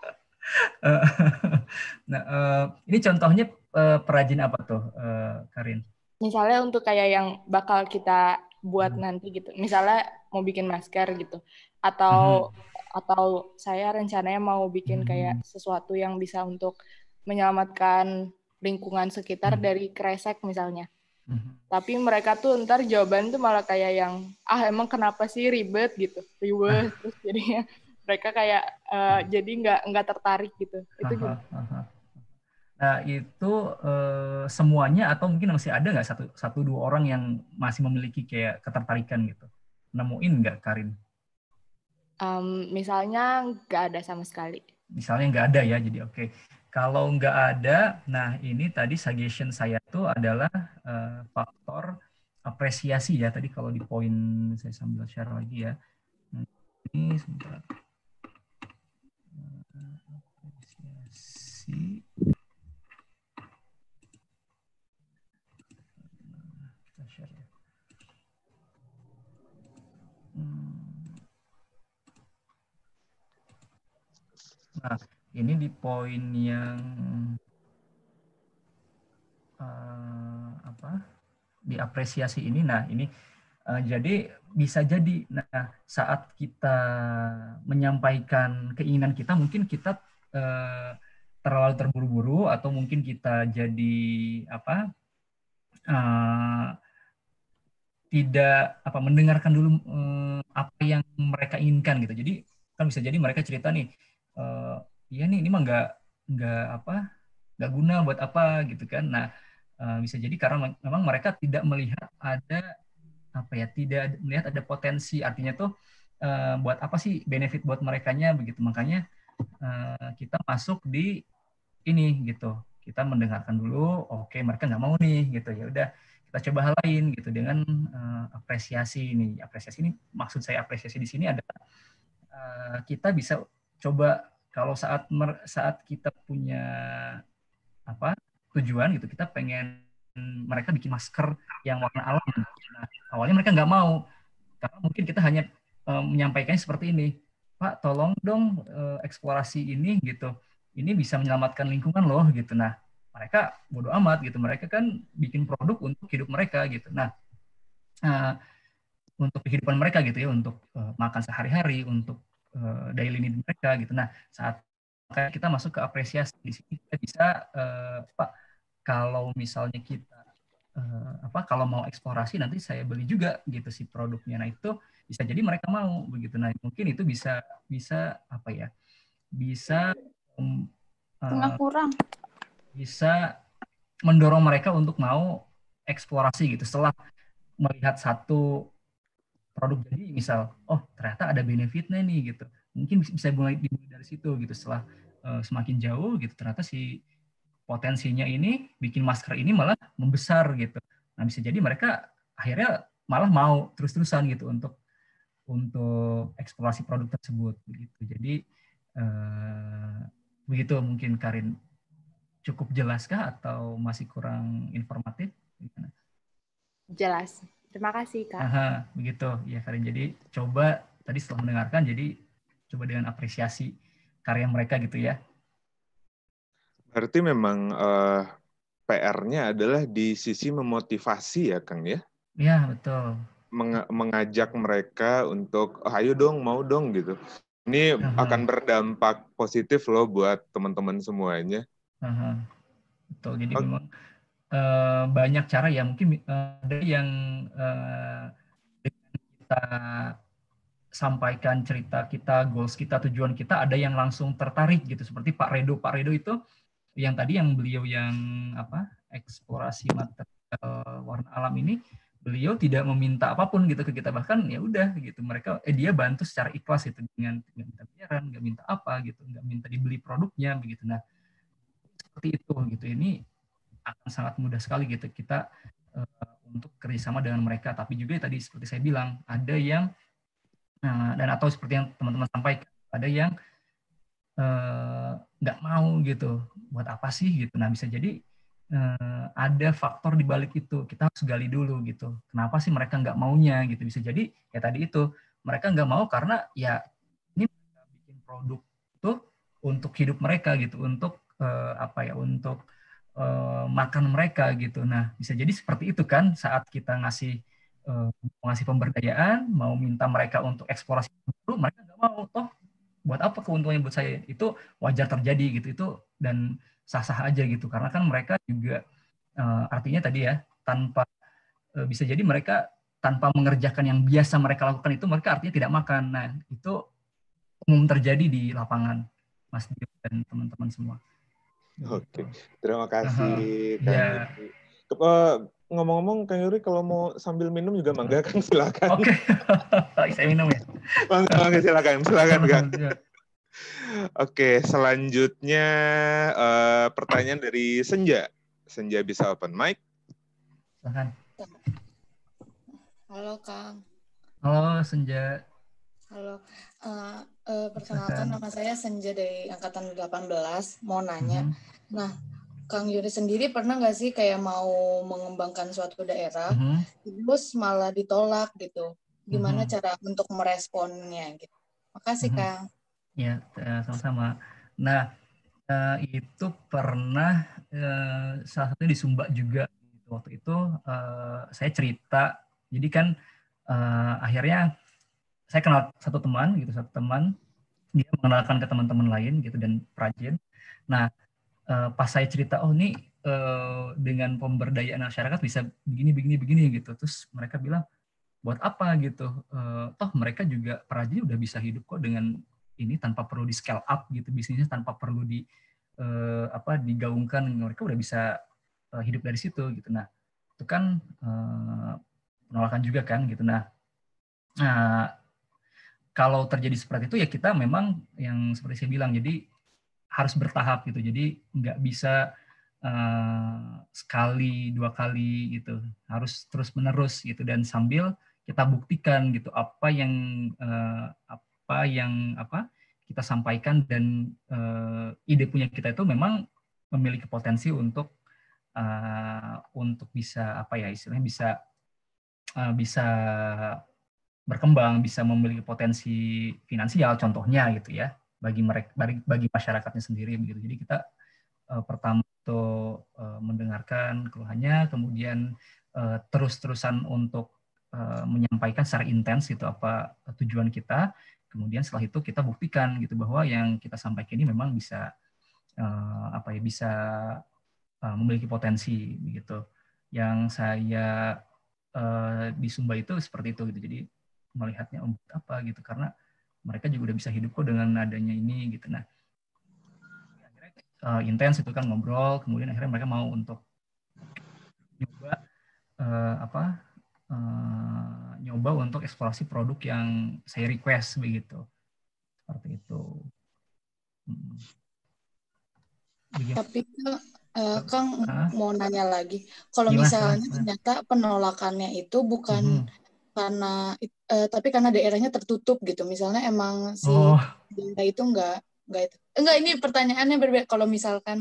Nah, uh, ini contohnya uh, perajin apa tuh, uh, Karin? Misalnya untuk kayak yang bakal kita buat hmm. nanti gitu. Misalnya mau bikin masker gitu. Atau hmm. atau saya rencananya mau bikin kayak sesuatu yang bisa untuk menyelamatkan lingkungan sekitar dari kresek misalnya. Tapi mereka tuh ntar jawaban tuh malah kayak yang, ah emang kenapa sih ribet gitu, ribet, terus jadinya mereka kayak uh, jadi nggak nggak tertarik gitu. Itu aha, aha. Nah itu uh, semuanya atau mungkin masih ada nggak satu satu dua orang yang masih memiliki kayak ketertarikan gitu? Nemuin nggak, Karin? Um, misalnya nggak ada sama sekali. Misalnya nggak ada ya, jadi oke. Okay. Kalau nggak ada, nah ini tadi suggestion saya tuh adalah uh, faktor apresiasi ya. Tadi kalau di poin saya sambil share lagi ya. Nah, ini sebentar. Apresiasi. Kita share ya. Nah, ini di poin yang uh, apa? Diapresiasi ini. Nah, ini uh, jadi bisa jadi nah saat kita menyampaikan keinginan kita mungkin kita uh, terlalu terburu-buru atau mungkin kita jadi apa? Uh, tidak apa mendengarkan dulu uh, apa yang mereka inginkan gitu. Jadi kan bisa jadi mereka cerita nih Uh, iya nih ini mah nggak nggak apa nggak guna buat apa gitu kan. Nah uh, bisa jadi karena memang mereka tidak melihat ada apa ya tidak melihat ada potensi, artinya tuh uh, buat apa sih benefit buat merekanya begitu. Makanya uh, kita masuk di ini gitu, kita mendengarkan dulu, oke mereka nggak mau nih gitu, ya udah kita coba hal lain gitu dengan uh, apresiasi ini. Apresiasi ini maksud saya apresiasi di sini adalah uh, kita bisa coba kalau saat mer, saat kita punya apa tujuan gitu, kita pengen mereka bikin masker yang warna alam. Nah, awalnya mereka nggak mau karena mungkin kita hanya um, menyampaikannya seperti ini, Pak tolong dong uh, eksplorasi ini gitu, ini bisa menyelamatkan lingkungan loh gitu. Nah mereka bodo amat gitu, mereka kan bikin produk untuk hidup mereka gitu. Nah uh, untuk kehidupan mereka gitu ya, untuk uh, makan sehari-hari, untuk daily need mereka gitu. Nah, saat kita masuk ke apresiasi di sini kita bisa uh, Pak kalau misalnya kita uh, apa kalau mau eksplorasi nanti saya beli juga gitu si produknya. Nah, itu bisa jadi mereka mau begitu. Nah, mungkin itu bisa bisa apa ya? Bisa um, uh, kurang. Bisa mendorong mereka untuk mau eksplorasi gitu setelah melihat satu produk jadi misal, oh ternyata ada benefitnya nih gitu, mungkin bisa mulai dimulai dari situ gitu. Setelah uh, semakin jauh gitu ternyata si potensinya ini bikin masker ini malah membesar gitu. Nah bisa jadi mereka akhirnya malah mau terus-terusan gitu untuk untuk eksplorasi produk tersebut begitu. Jadi uh, begitu mungkin Karin. Cukup jelaskah atau masih kurang informatif? Jelas. Terima kasih, Kak. Aha, begitu ya Karin. Jadi coba tadi setelah mendengarkan, jadi coba dengan apresiasi karya mereka gitu ya. Berarti memang uh, P R-nya adalah di sisi memotivasi ya Kang ya? Iya, betul. Meng- mengajak mereka untuk, oh, ayo dong, mau dong gitu. Ini Aha. akan berdampak positif loh buat teman-teman semuanya. Aha. Betul, jadi okay. memang Uh, banyak cara ya, mungkin uh, ada yang uh, kita sampaikan cerita kita, goals kita, tujuan kita, ada yang langsung tertarik gitu, seperti Pak Redo. Pak Redo itu yang tadi yang beliau yang apa eksplorasi material warna alam ini, beliau tidak meminta apapun gitu ke kita, bahkan ya udah gitu mereka eh dia bantu secara ikhlas itu, dengan nggak minta bayaran, nggak minta apa gitu, nggak minta dibeli produknya begitu. Nah seperti itu gitu, ini akan sangat mudah sekali gitu kita uh, untuk kerjasama dengan mereka. Tapi juga tadi seperti saya bilang, ada yang uh, dan atau seperti yang teman-teman sampaikan, ada yang nggak uh, mau gitu, buat apa sih gitu. Nah bisa jadi uh, ada faktor di balik itu, kita harus gali dulu gitu. Kenapa sih mereka nggak maunya gitu? Bisa jadi ya tadi itu mereka nggak mau karena ya ini mereka bikin produk itu untuk hidup mereka gitu, untuk uh, apa ya, untuk Uh, makan mereka gitu. Nah bisa jadi seperti itu kan, saat kita ngasih uh, ngasih pemberdayaan, mau minta mereka untuk eksplorasi dulu, mereka nggak mau, toh buat apa keuntungannya buat saya? Itu wajar terjadi gitu, itu dan sah-sah aja gitu, karena kan mereka juga uh, artinya tadi ya, tanpa uh, bisa jadi mereka tanpa mengerjakan yang biasa mereka lakukan itu, mereka artinya tidak makan. Nah, itu umum terjadi di lapangan, Mas Dio dan teman-teman semua. Oke, terima kasih uh, Kang ya. Yuri. Uh, ngomong-ngomong Kang Yuri, kalau mau sambil minum juga mangga Kang, silakan. Oke, okay. Saya minum ya. Mangga, mangga silakan, silakan Kang. Oke, selanjutnya uh, pertanyaan dari Senja. Senja bisa open mic. Silakan. Halo Kang. Halo Senja. Halo. Uh, uh, perkenalkan nama saya Senja dari angkatan delapan belas. Mau nanya. Mm-hmm. Nah, Kang Yuri sendiri pernah nggak sih kayak mau mengembangkan suatu daerah, mm-hmm. terus malah ditolak gitu? Gimana mm-hmm. cara untuk meresponnya gitu? Makasih mm-hmm. Kang. Ya, sama-sama. Nah, uh, itu pernah uh, salah satunya di Sumba juga. Waktu itu uh, saya cerita. Jadi kan uh, akhirnya saya kenal satu teman gitu, satu teman dia mengenalkan ke teman-teman lain gitu dan perajin. Nah uh, pas saya cerita, oh ini uh, dengan pemberdayaan masyarakat bisa begini begini begini gitu, terus mereka bilang buat apa gitu, uh, toh mereka juga perajin udah bisa hidup kok dengan ini tanpa perlu di scale up gitu bisnisnya, tanpa perlu di uh, apa digaungkan, mereka udah bisa uh, hidup dari situ gitu. Nah itu kan uh, penolakan juga kan gitu. Nah, nah kalau terjadi seperti itu ya kita memang yang seperti saya bilang, jadi harus bertahap gitu. Jadi nggak bisa uh, sekali dua kali gitu, harus terus menerus gitu, dan sambil kita buktikan gitu apa yang uh, apa yang apa kita sampaikan dan uh, ide punya kita itu memang memiliki potensi untuk uh, untuk bisa apa ya istilahnya bisa uh, bisa berkembang, bisa memiliki potensi finansial contohnya gitu ya bagi mereka bagi, bagi masyarakatnya sendiri begitu. Jadi kita uh, pertama itu uh, mendengarkan keluhannya, kemudian uh, terus-terusan untuk uh, menyampaikan secara intens gitu apa tujuan kita, kemudian setelah itu kita buktikan gitu bahwa yang kita sampaikan ini memang bisa uh, apa ya bisa uh, memiliki potensi begitu. Yang saya uh, di Sumba itu seperti itu gitu. Jadi melihatnya oh, apa gitu, karena mereka juga udah bisa hidup kok dengan adanya ini gitu. Nah akhirnya uh, intens itu kan ngobrol, kemudian akhirnya mereka mau untuk nyoba uh, apa uh, nyoba untuk eksplorasi produk yang saya request begitu, seperti itu. Hmm. Tapi uh, Kang uh, mau nanya lagi, kalau misalnya ternyata penolakannya itu bukan hmm. karena uh, tapi karena daerahnya tertutup gitu, misalnya emang si oh. daerah itu enggak enggak itu enggak ini pertanyaannya berbeda. Kalau misalkan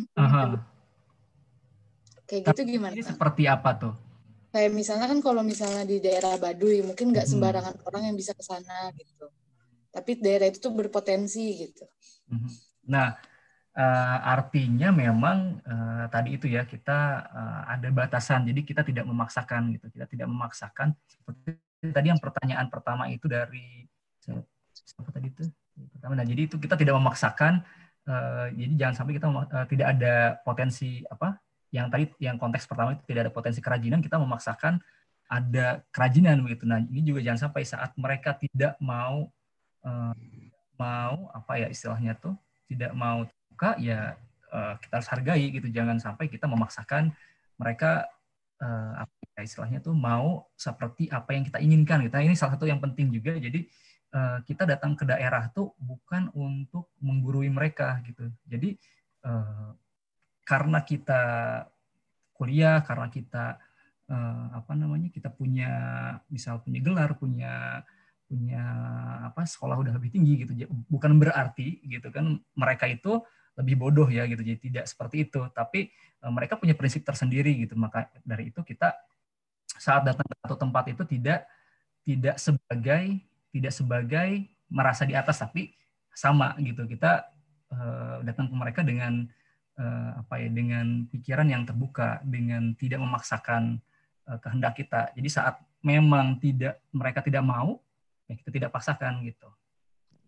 kayak gitu gimana? Ini seperti apa tuh? Kayak misalnya kan kalau misalnya di daerah Baduy mungkin nggak sembarangan hmm. orang yang bisa ke sana gitu, tapi daerah itu tuh berpotensi gitu. Nah uh, artinya memang uh, tadi itu ya kita uh, ada batasan, jadi kita tidak memaksakan gitu, kita tidak memaksakan seperti tadi yang pertanyaan pertama itu dari siapa tadi itu pertama. Nah jadi itu kita tidak memaksakan, uh, jadi jangan sampai kita uh, tidak ada potensi apa yang tadi yang konteks pertama itu tidak ada potensi kerajinan, kita memaksakan ada kerajinan begitu. Nah ini juga jangan sampai saat mereka tidak mau uh, mau apa ya istilahnya tuh tidak mau buka ya uh, kita harus hargai gitu, jangan sampai kita memaksakan mereka uh, apa ya, istilahnya tuh mau seperti apa yang kita inginkan gitu. Nah, ini salah satu yang penting juga. Jadi uh, kita datang ke daerah tuh bukan untuk menggurui mereka gitu. Jadi uh, karena kita kuliah, karena kita uh, apa namanya kita punya misal punya gelar, punya punya apa sekolah udah lebih tinggi gitu, bukan berarti gitu kan mereka itu lebih bodoh ya gitu, jadi tidak seperti itu, tapi uh, mereka punya prinsip tersendiri gitu. Maka dari itu kita saat datang ke satu tempat itu tidak tidak sebagai tidak sebagai merasa di atas, tapi sama gitu, kita uh, datang ke mereka dengan uh, apa ya dengan pikiran yang terbuka, dengan tidak memaksakan uh, kehendak kita. Jadi saat memang tidak mereka tidak mau, ya kita tidak paksakan gitu.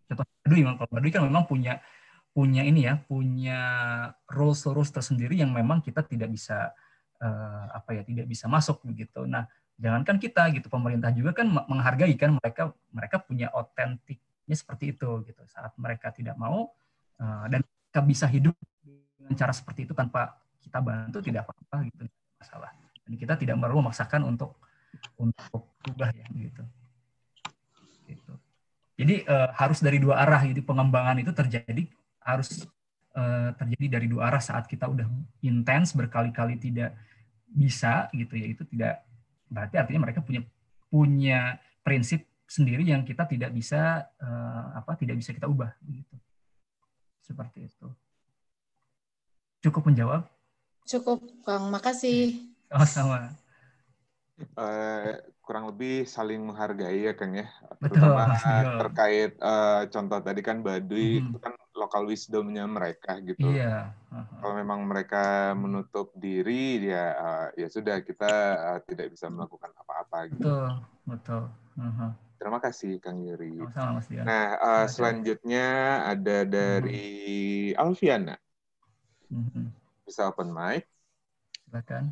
contoh Baduy, kalau Baduy kan memang punya punya ini ya, punya rules rules tersendiri yang memang kita tidak bisa uh, apa ya, tidak bisa masuk begitu. Nah, jangankan kita gitu, pemerintah juga kan menghargai kan mereka mereka punya otentiknya seperti itu gitu. Saat mereka tidak mau uh, dan kita bisa hidup dengan cara seperti itu tanpa kita bantu, tidak apa-apa gitu, masalah. Dan kita tidak perlu memaksakan untuk untuk berubah ya gitu. Gitu. Jadi uh, harus dari dua arah, jadi pengembangan itu terjadi harus uh, terjadi dari dua arah. Saat kita udah intens berkali-kali tidak bisa gitu ya, itu tidak berarti artinya mereka punya punya prinsip sendiri yang kita tidak bisa uh, apa tidak bisa kita ubah gitu. Seperti itu. Cukup menjawab? Cukup, Kang. Makasih. Sama-sama. Uh, kurang lebih saling menghargai ya Kang ya, terutama betul, terkait uh, contoh tadi kan Baduy mm-hmm. itu kan lokal wisdomnya mereka gitu. Iya. Uh-huh. Kalau memang mereka menutup diri ya uh, ya sudah kita uh, tidak bisa melakukan apa-apa gitu. Betul, betul. Uh-huh. Terima kasih Kang Yuri. Sama-sama, Mas Dian. Nah uh, selanjutnya ada dari uh-huh. Alfiana. Uh-huh. Bisa open mic. Silakan.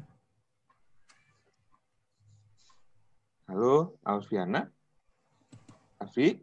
Halo, Alfiana? Alfi?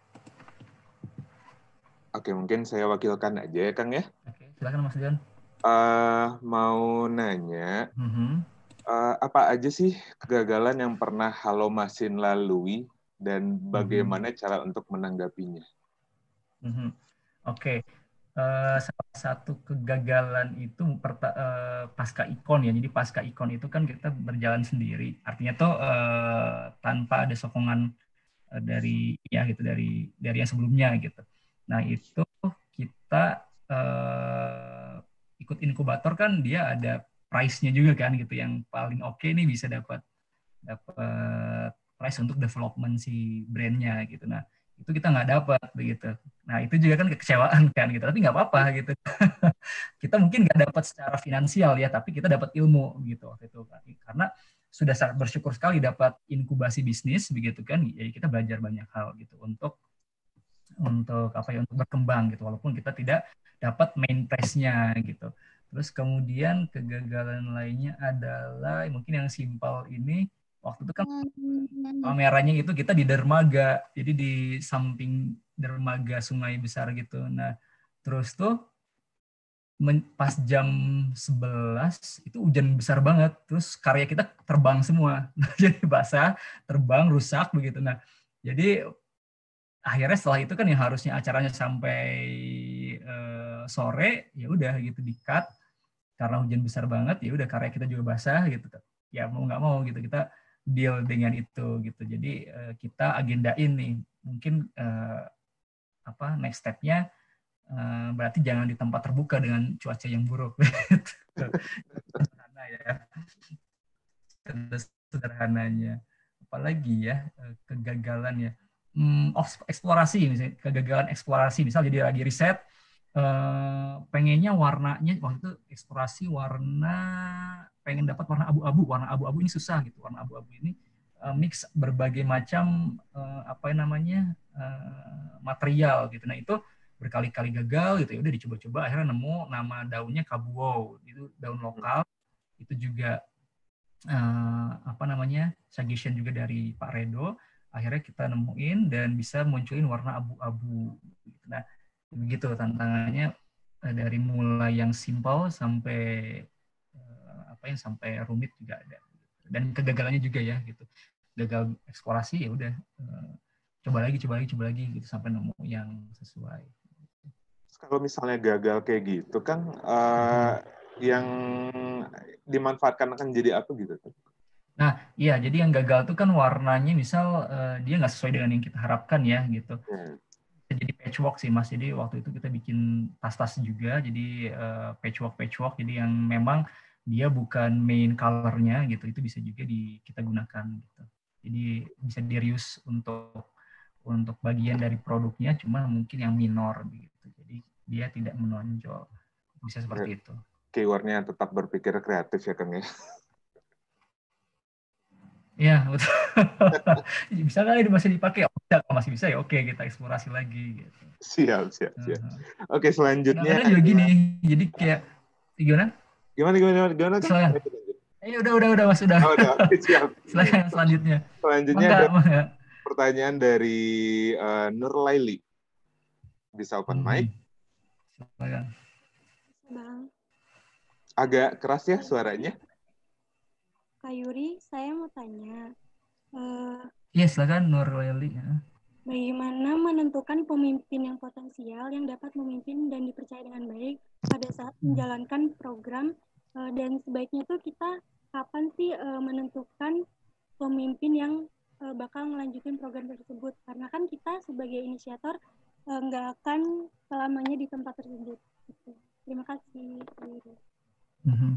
Oke, mungkin saya wakilkan aja ya, Kang ya. Oke, silakan Mas Dian. Uh, mau nanya, uh-huh. uh, apa aja sih kegagalan yang pernah Halomasin lalui dan bagaimana uh-huh. cara untuk menanggapinya? Uh-huh. Oke, uh, salah satu kegagalan itu perta- uh, pasca ikon ya. Jadi pasca ikon itu kan kita berjalan sendiri. Artinya tuh uh, tanpa ada sokongan uh, dari ya gitu dari dari yang sebelumnya gitu. Nah itu kita uh, ikut inkubator kan dia ada price-nya juga kan gitu. Yang paling oke okay nih bisa dapat dapat price untuk development si brand-nya gitu. Nah itu kita nggak dapat begitu. Nah itu juga kan kekecewaan kan gitu, tapi nggak apa-apa gitu. Kita mungkin nggak dapat secara finansial ya, tapi kita dapat ilmu gitu waktu itu karena sudah sangat bersyukur sekali dapat inkubasi bisnis begitu kan. Jadi kita belajar banyak hal gitu untuk untuk apa ya untuk berkembang gitu, walaupun kita tidak dapat main price-nya gitu. Terus kemudian kegagalan lainnya adalah mungkin yang simpel ini. Waktu itu kan kameranya itu kita di dermaga, jadi di samping dermaga sungai besar gitu. Nah, terus tuh men, pas jam sebelas itu hujan besar banget, terus karya kita terbang semua. Jadi basah, terbang, rusak begitu. Nah, jadi akhirnya setelah itu kan yang harusnya acaranya sampai uh, sore, ya udah gitu di-cut karena hujan besar banget, ya udah karya kita juga basah gitu. Ya mau nggak mau gitu kita deal dengan itu gitu. Jadi uh, kita agendain nih mungkin uh, apa next step-nya uh, berarti jangan di tempat terbuka dengan cuaca yang buruk. Sederhana ya. Sederhananya. Apalagi ya kegagalan ya. Hmm, eksplorasi misalnya kegagalan eksplorasi misal jadi lagi riset uh, pengennya warnanya waktu itu eksplorasi warna pengen dapat warna abu-abu, warna abu-abu ini susah gitu, warna abu-abu ini uh, mix berbagai macam uh, apa namanya uh, material gitu. Nah itu berkali-kali gagal gitu, ya udah dicoba-coba akhirnya nemu nama daunnya kabuo, itu daun lokal, itu juga uh, apa namanya suggestion juga dari Pak Redo, akhirnya kita nemuin dan bisa munculin warna abu-abu. Nah begitu tantangannya uh, dari mulai yang simpel sampai apa yang sampai rumit juga ada, dan kegagalannya juga ya gitu, gagal eksplorasi ya udah uh, coba lagi coba lagi coba lagi gitu sampai nemu yang sesuai. Kalau misalnya gagal kayak gitu kan uh, hmm. yang dimanfaatkan akan jadi apa gitu? Nah iya, jadi yang gagal tuh kan warnanya misal uh, dia nggak sesuai dengan yang kita harapkan ya gitu. Hmm. Jadi patchwork sih Mas, jadi waktu itu kita bikin tas-tas juga, jadi uh, patchwork patchwork jadi yang memang dia bukan main color-nya gitu, itu bisa juga di, kita gunakan gitu. Jadi bisa di-reuse untuk untuk bagian dari produknya, cuma mungkin yang minor gitu. Jadi dia tidak menonjol. Bisa seperti itu. Keyword-nya tetap berpikir kreatif ya Kang ya. Iya, betul. Bisa kali masih dipakai? Oh, kalau masih bisa ya oke, kita eksplorasi lagi. Gitu. Siap, siap, siap. Uh-huh. Oke, selanjutnya. Kadang-kadang juga gini, jadi kayak, gimana? Gimana, gimana, gimana? Silakan. Eh, udah, udah, udah, Mas, udah. Oh, udah, oke, siap. Silakan selanjutnya. Selanjutnya Mangga, ada mangga. pertanyaan dari uh, Nur Laili. Bisa open Hmm. mic? Silakan. Bang. Agak keras ya suaranya. Kak Yuri, saya mau tanya. Uh, Iya, silakan Nur Laili. Ya. Bagaimana menentukan pemimpin yang potensial yang dapat memimpin dan dipercaya dengan baik pada saat menjalankan program, uh, dan sebaiknya tuh kita kapan sih uh, menentukan pemimpin yang uh, bakal melanjutkan program tersebut? Karena kan kita sebagai inisiator uh, nggak akan selamanya di tempat tersebut. Gitu. Terima kasih. Mm-hmm.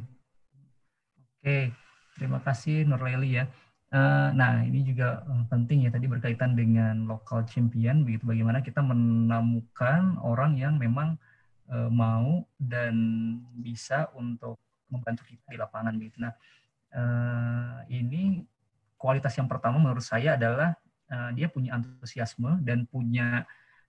Oke, okay. Terima kasih Nur Laili ya. Uh, nah, ini juga uh, penting ya, tadi berkaitan dengan local champion, begitu bagaimana kita menemukan orang yang memang uh, mau dan bisa untuk membantu kita di lapangan gitu. Nah, uh, ini kualitas yang pertama menurut saya adalah uh, dia punya antusiasme dan punya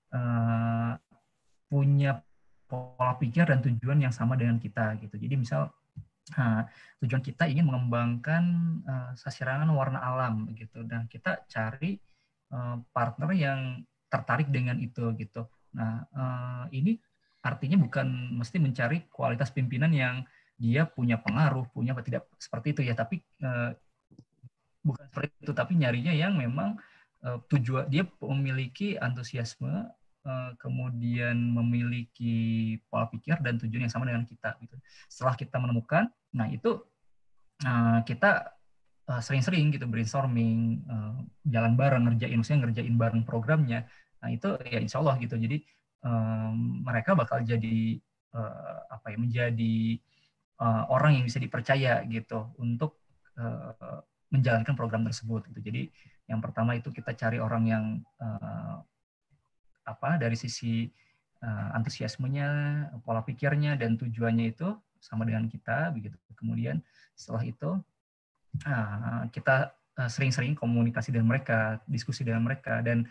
uh, punya pola pikir dan tujuan yang sama dengan kita gitu. Jadi misal Nah, tujuan kita ingin mengembangkan uh, sasirangan warna alam gitu, dan kita cari uh, partner yang tertarik dengan itu gitu. Nah, uh, ini artinya bukan mesti mencari kualitas pimpinan yang dia punya pengaruh, punya apa tidak seperti itu ya, tapi uh, bukan seperti itu, tapi nyarinya yang memang uh, tujuan dia memiliki antusiasme, Uh, kemudian memiliki pola pikir dan tujuan yang sama dengan kita gitu. Setelah kita menemukan, nah itu uh, kita uh, sering-sering gitu brainstorming, uh, jalan bareng, ngerjain maksudnya ngerjain bareng programnya. Nah itu ya insya Allah gitu. Jadi um, mereka bakal jadi uh, apa ya menjadi uh, orang yang bisa dipercaya gitu untuk uh, menjalankan program tersebut gitu. Jadi yang pertama itu kita cari orang yang uh, apa dari sisi uh, antusiasmenya, pola pikirnya dan tujuannya itu sama dengan kita begitu. Kemudian setelah itu uh, kita uh, sering-sering komunikasi dengan mereka, diskusi dengan mereka dan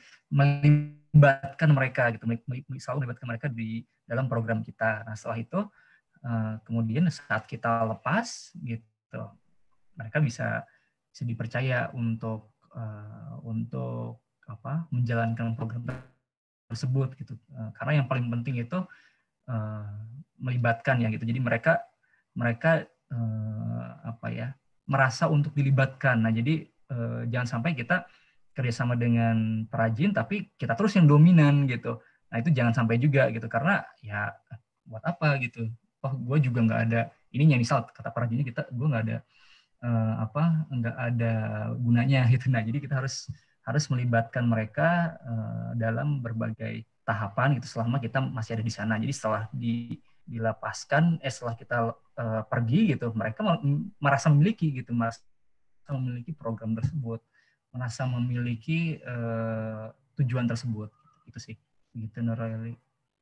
melibatkan mereka gitu, selalu melibatkan mereka di dalam program kita. Nah, setelah itu uh, kemudian saat kita lepas gitu, mereka bisa bisa dipercaya untuk uh, untuk apa menjalankan program tersebut gitu, karena yang paling penting itu uh, melibatkan ya gitu. Jadi mereka mereka uh, apa ya merasa untuk dilibatkan. Nah jadi uh, jangan sampai kita kerjasama dengan perajin tapi kita terus yang dominan gitu. Nah itu jangan sampai juga gitu, karena ya buat apa gitu. Oh gue juga nggak ada ininya, misal kata perajinnya kita gue nggak ada uh, apa nggak ada gunanya gitu. Nah jadi kita harus harus melibatkan mereka uh, dalam berbagai tahapan gitu selama kita masih ada di sana. Jadi setelah di, dilepaskan, eh setelah kita uh, pergi gitu, mereka merasa memiliki gitu, merasa memiliki program tersebut, merasa memiliki uh, tujuan tersebut. Itu sih, gitu Nur Laili.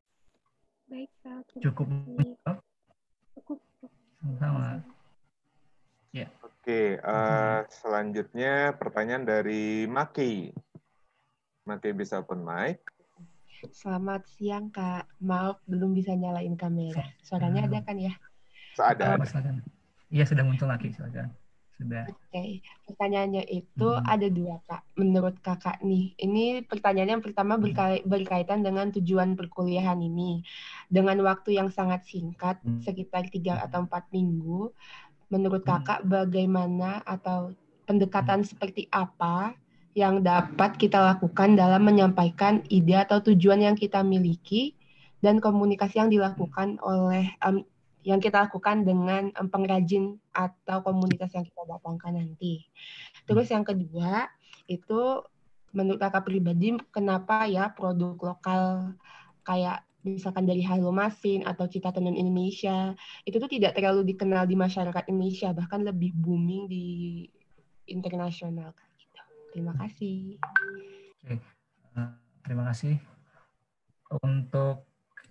Baik, Kak. Cukup. Cukup. Sama. Ya. Oke, uh, selanjutnya pertanyaan dari Maki. Maki bisa open mic. Selamat siang Kak, maaf belum bisa nyalain kamera. Suaranya ada kan ya? Ada. Iya sudah muncul lagi, silakan. Sudah. Oke, okay. Pertanyaannya itu hmm. ada dua Kak. Menurut Kakak nih, ini pertanyaan yang pertama berkait, berkaitan dengan tujuan perkuliahan ini. Dengan waktu yang sangat singkat, hmm. sekitar tiga atau empat minggu, menurut Kakak bagaimana atau pendekatan seperti apa yang dapat kita lakukan dalam menyampaikan ide atau tujuan yang kita miliki dan komunikasi yang dilakukan oleh um, yang kita lakukan dengan um, pengrajin atau komunitas yang kita datangkan nanti. Terus yang kedua itu menurut Kakak pribadi kenapa ya produk lokal kayak misalkan dari Halo Masin atau Cita Tenun Indonesia, itu tuh tidak terlalu dikenal di masyarakat Indonesia, bahkan lebih booming di internasional. Gitu. Terima kasih. Oke, uh, terima kasih. Untuk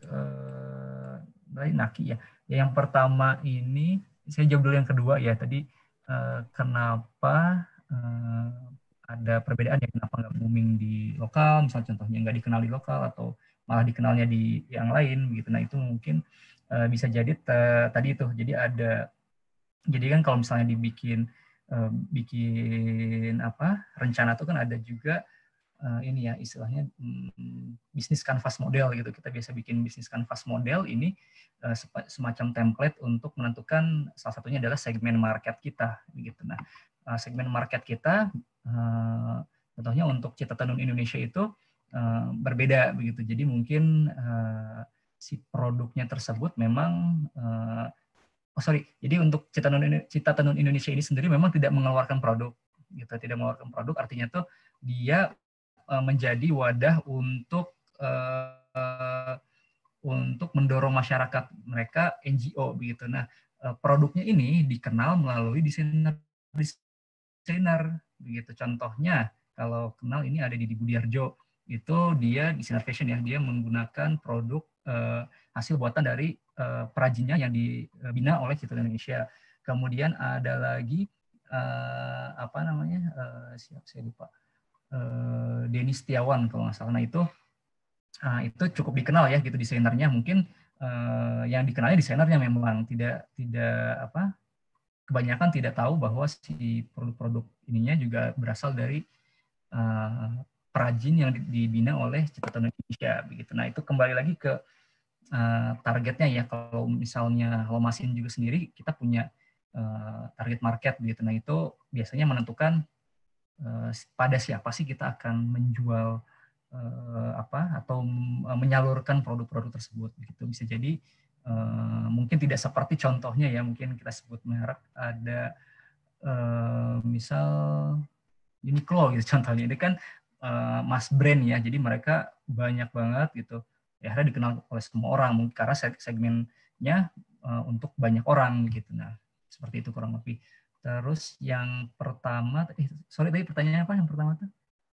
uh, dari Naki ya. Yang pertama ini, saya jawab dulu yang kedua ya. Tadi uh, kenapa uh, ada perbedaan ya kenapa nggak booming di lokal, misalnya contohnya nggak dikenal di lokal atau malah dikenalnya di yang lain gitu. Nah itu mungkin uh, bisa jadi tadi itu. Jadi ada, jadi kan kalau misalnya dibikin uh, bikin apa rencana itu kan ada juga uh, ini ya istilahnya hmm, bisnis canvas model gitu. Kita biasa bikin bisnis canvas model ini uh, semacam template untuk menentukan salah satunya adalah segmen market kita gitu. Nah uh, segmen market kita Uh, contohnya untuk Cita Tenun Indonesia itu uh, berbeda begitu. Jadi mungkin uh, si produknya tersebut memang uh, oh sorry. Jadi untuk Cita Tenun, Cita Tenun Indonesia ini sendiri memang tidak mengeluarkan produk, gitu. Tidak mengeluarkan produk. Artinya tuh dia uh, menjadi wadah untuk uh, untuk mendorong masyarakat mereka N G O begitu. Nah uh, produknya ini dikenal melalui desainer desainer begitu. Contohnya kalau kenal ini ada di Budiarjo, itu dia desainer fashion ya, dia menggunakan produk uh, hasil buatan dari uh, perajinnya yang dibina oleh Cita Indonesia. Kemudian ada lagi uh, apa namanya uh, siap saya lupa uh, Denny Setiawan kalau nggak salah. Nah itu uh, itu cukup dikenal ya gitu desainernya. Mungkin uh, yang dikenalnya desainernya memang tidak tidak apa kebanyakan tidak tahu bahwa si produk-produk ininya juga berasal dari uh, perajin yang dibina oleh Cita Tenun Indonesia begitu. Nah itu kembali lagi ke uh, targetnya ya. Kalau misalnya Halomasin juga sendiri kita punya uh, target market begitu. Nah itu biasanya menentukan uh, pada siapa sih kita akan menjual uh, apa atau menyalurkan produk-produk tersebut begitu. Bisa jadi Uh, mungkin tidak seperti contohnya ya, mungkin kita sebut merek ada uh, misal Uniqlo gitu contohnya, ini kan uh, mass brand ya, jadi mereka banyak banget gitu ya, akhirnya dikenal oleh semua orang mungkin karena segmennya uh, untuk banyak orang gitu. Nah seperti itu kurang lebih. Terus yang pertama, eh, sorry tadi pertanyaannya apa yang pertama tuh?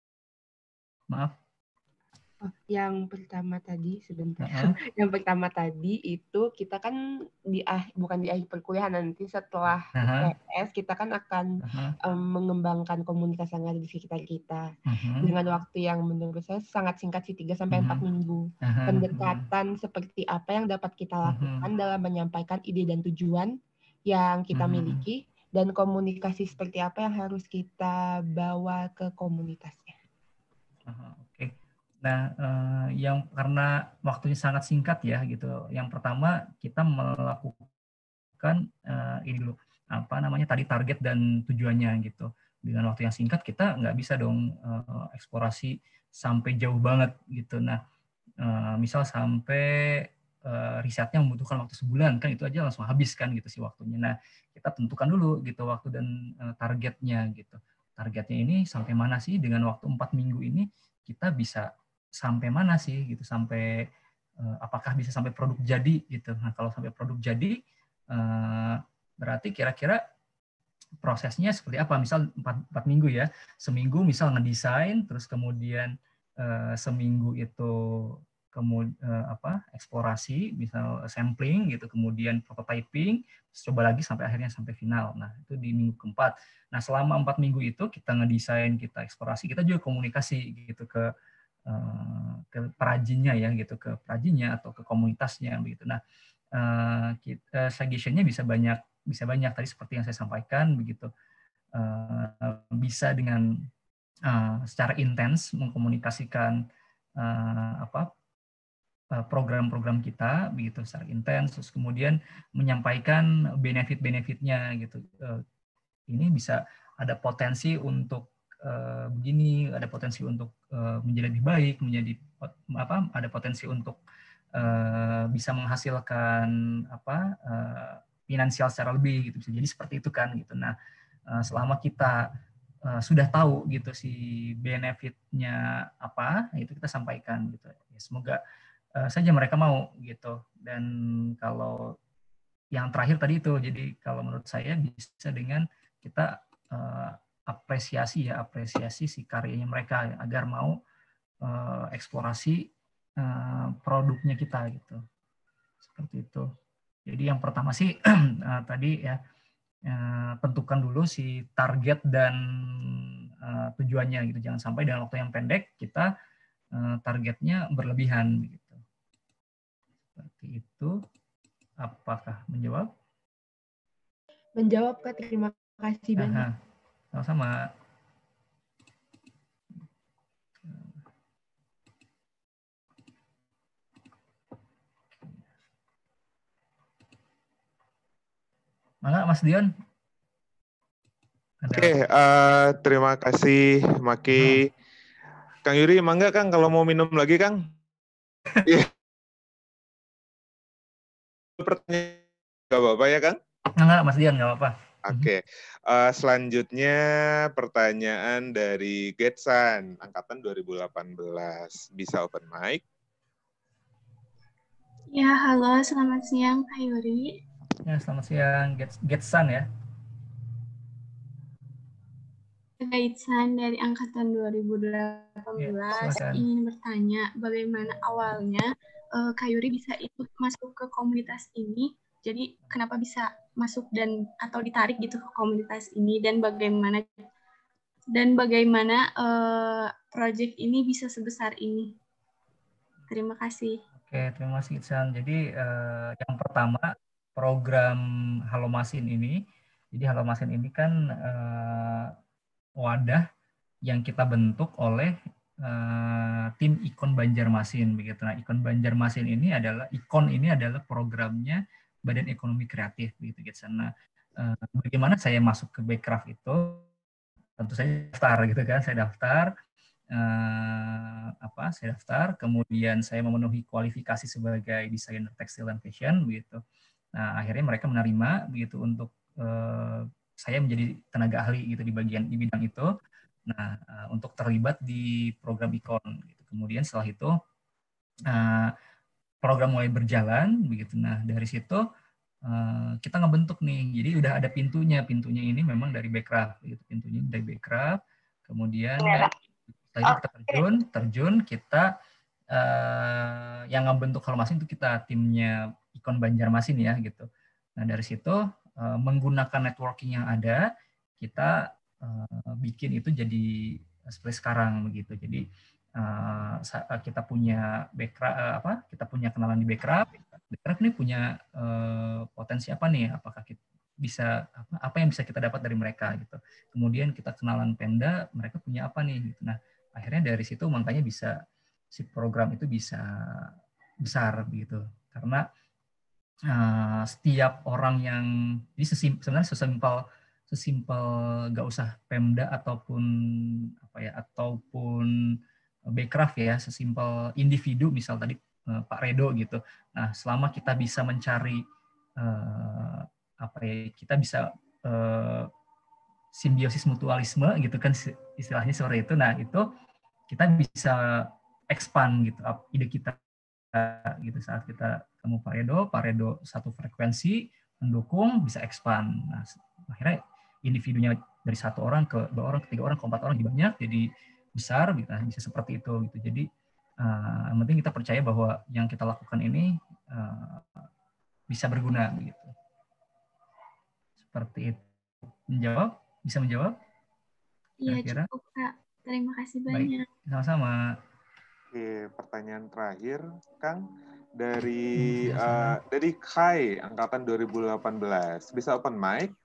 Maaf. Oh, yang pertama tadi sebentar. Uh-huh. Yang pertama tadi itu kita kan di ah, bukan di akhir perkuliahan, nanti setelah uh-huh. U T S kita kan akan uh-huh. um, mengembangkan komunitas yang ada di sekitar kita uh-huh. dengan waktu yang menurut saya sangat singkat sih, tiga sampai empat uh-huh. minggu. Uh-huh. Pendekatan uh-huh. seperti apa yang dapat kita lakukan uh-huh. dalam menyampaikan ide dan tujuan yang kita uh-huh. miliki, dan komunikasi seperti apa yang harus kita bawa ke komunitasnya. Uh-huh. Oke. Okay. Nah, eh, yang karena waktunya sangat singkat ya gitu. Yang pertama kita melakukan eh, ini dulu apa namanya tadi target dan tujuannya gitu. Dengan waktu yang singkat kita nggak bisa dong eh, eksplorasi sampai jauh banget gitu. Nah, eh, misal sampai eh, risetnya membutuhkan waktu sebulan kan itu aja langsung habis kan gitu sih waktunya. Nah, kita tentukan dulu gitu waktu dan eh, targetnya gitu. Targetnya ini sampai mana sih dengan waktu empat minggu ini kita bisa sampai mana sih gitu, sampai uh, apakah bisa sampai produk jadi gitu. Nah kalau sampai produk jadi uh, berarti kira-kira prosesnya seperti apa, misal empat minggu ya, seminggu misal ngedesain, terus kemudian uh, seminggu itu kemudian uh, apa eksplorasi, misal sampling gitu, kemudian prototyping, terus coba lagi sampai akhirnya sampai final. Nah itu di minggu keempat. Nah selama empat minggu itu kita ngedesain, kita eksplorasi, kita juga komunikasi gitu ke ke perajinnya ya gitu, ke perajinnya atau ke komunitasnya begitu. Nah, kita suggestion-nya bisa banyak bisa banyak tadi seperti yang saya sampaikan begitu. Bisa dengan secara intens mengkomunikasikan apa program-program kita begitu secara intens, terus kemudian menyampaikan benefit-benefitnya gitu. Ini bisa ada potensi untuk Uh, begini, ada potensi untuk uh, menjadi lebih baik, menjadi apa? Ada potensi untuk uh, bisa menghasilkan apa? Uh, finansial secara lebih gitu. Jadi seperti itu kan gitu. Nah, uh, selama kita uh, sudah tahu gitu si benefitnya apa, itu kita sampaikan gitu. Ya, semoga uh, saja mereka mau gitu. Dan kalau yang terakhir tadi itu, jadi kalau menurut saya bisa dengan kita uh, apresiasi ya apresiasi si karyanya mereka agar mau uh, eksplorasi uh, produknya kita gitu, seperti itu. Jadi yang pertama sih uh, tadi ya uh, tentukan dulu si target dan uh, tujuannya gitu. Jangan sampai dalam waktu yang pendek kita uh, targetnya berlebihan gitu. Seperti itu. Apakah menjawab? Menjawab, Kak. Terima kasih banyak. Sama-sama. Mana Mas Dion? Oke, okay, uh, terima kasih Maki. Hmm. Kang Yuri, mangga Kang kalau mau minum lagi Kang? Iya. Pertanyaan nggak apa-apa ya Kang? Enggak, Mas Dion nggak apa-apa. Oke, okay. uh, selanjutnya pertanyaan dari Getsan, angkatan dua ribu delapan belas. Bisa open mic? Ya, halo, selamat siang Kak Yuri. Ya, selamat siang, Getsan ya. Getsan dari angkatan dua ribu delapan belas ya, ingin bertanya bagaimana awalnya uh, Kak Yuri bisa ikut masuk ke komunitas ini. Jadi kenapa bisa masuk dan atau ditarik gitu ke komunitas ini dan bagaimana dan bagaimana uh, proyek ini bisa sebesar ini. Terima kasih. Oke, terima kasih Getsan. Jadi uh, yang pertama program Halo Masin ini, jadi Halo Masin ini kan uh, wadah yang kita bentuk oleh uh, tim Ikon Banjarmasin begitu. Nah, Ikon Banjarmasin ini adalah Ikon ini adalah programnya Badan Ekonomi Kreatif begitu Getsan. Nah, uh, bagaimana saya masuk ke Backcraft itu? Tentu saya daftar gitu kan, saya daftar uh, apa? Saya daftar, kemudian saya memenuhi kualifikasi sebagai desainer tekstil dan fashion begitu. Nah, akhirnya mereka menerima begitu untuk uh, saya menjadi tenaga ahli gitu di bagian di bidang itu. Nah, uh, untuk terlibat di program Ikon gitu. Kemudian setelah itu uh, program mulai berjalan begitu. Nah, dari situ uh, kita ngebentuk nih. Jadi udah ada pintunya. Pintunya ini memang dari Backcraft gitu. Pintunya dari Backcraft. Kemudian ya, setelah kita terjun, terjun kita uh, yang ngebentuk Halo Masin itu kita timnya Ikon Banjarmasin ya gitu. Nah, dari situ uh, menggunakan networking yang ada, kita uh, bikin itu jadi seperti sekarang begitu. Jadi uh, kita punya Backcraft uh, apa? Kita punya kenalan di Backcraft. Backcraft ini punya uh, potensi apa nih? Apakah kita bisa apa, apa yang bisa kita dapat dari mereka gitu. Kemudian kita kenalan Pemda, mereka punya apa nih gitu. Nah, akhirnya dari situ makanya bisa si program itu bisa besar begitu. Karena uh, setiap orang yang ini sesim, sebenarnya sesimpel sesimpel nggak usah Pemda ataupun apa ya ataupun Backcraft ya, sesimpel individu misal tadi uh, Pak Redo gitu. Nah, selama kita bisa mencari uh, apa ya, kita bisa uh, simbiosis mutualisme gitu kan istilahnya seperti itu. Nah, itu kita bisa expand gitu ide kita gitu saat kita ketemu Pak Redo, Pak Redo satu frekuensi mendukung bisa expand. Nah, akhirnya individunya dari satu orang ke dua orang, ke tiga orang, ke empat orang lebih banyak, jadi besar, gitu, bisa seperti itu. Gitu. Jadi uh, yang penting kita percaya bahwa yang kita lakukan ini uh, bisa berguna. Gitu. Seperti itu. Menjawab? Bisa menjawab? Iya, cukup Kak. Terima kasih banyak. Baik, sama-sama. Oke, pertanyaan terakhir, Kang. Dari uh, dari Kai, angkatan dua ribu delapan belas. Bisa open mic?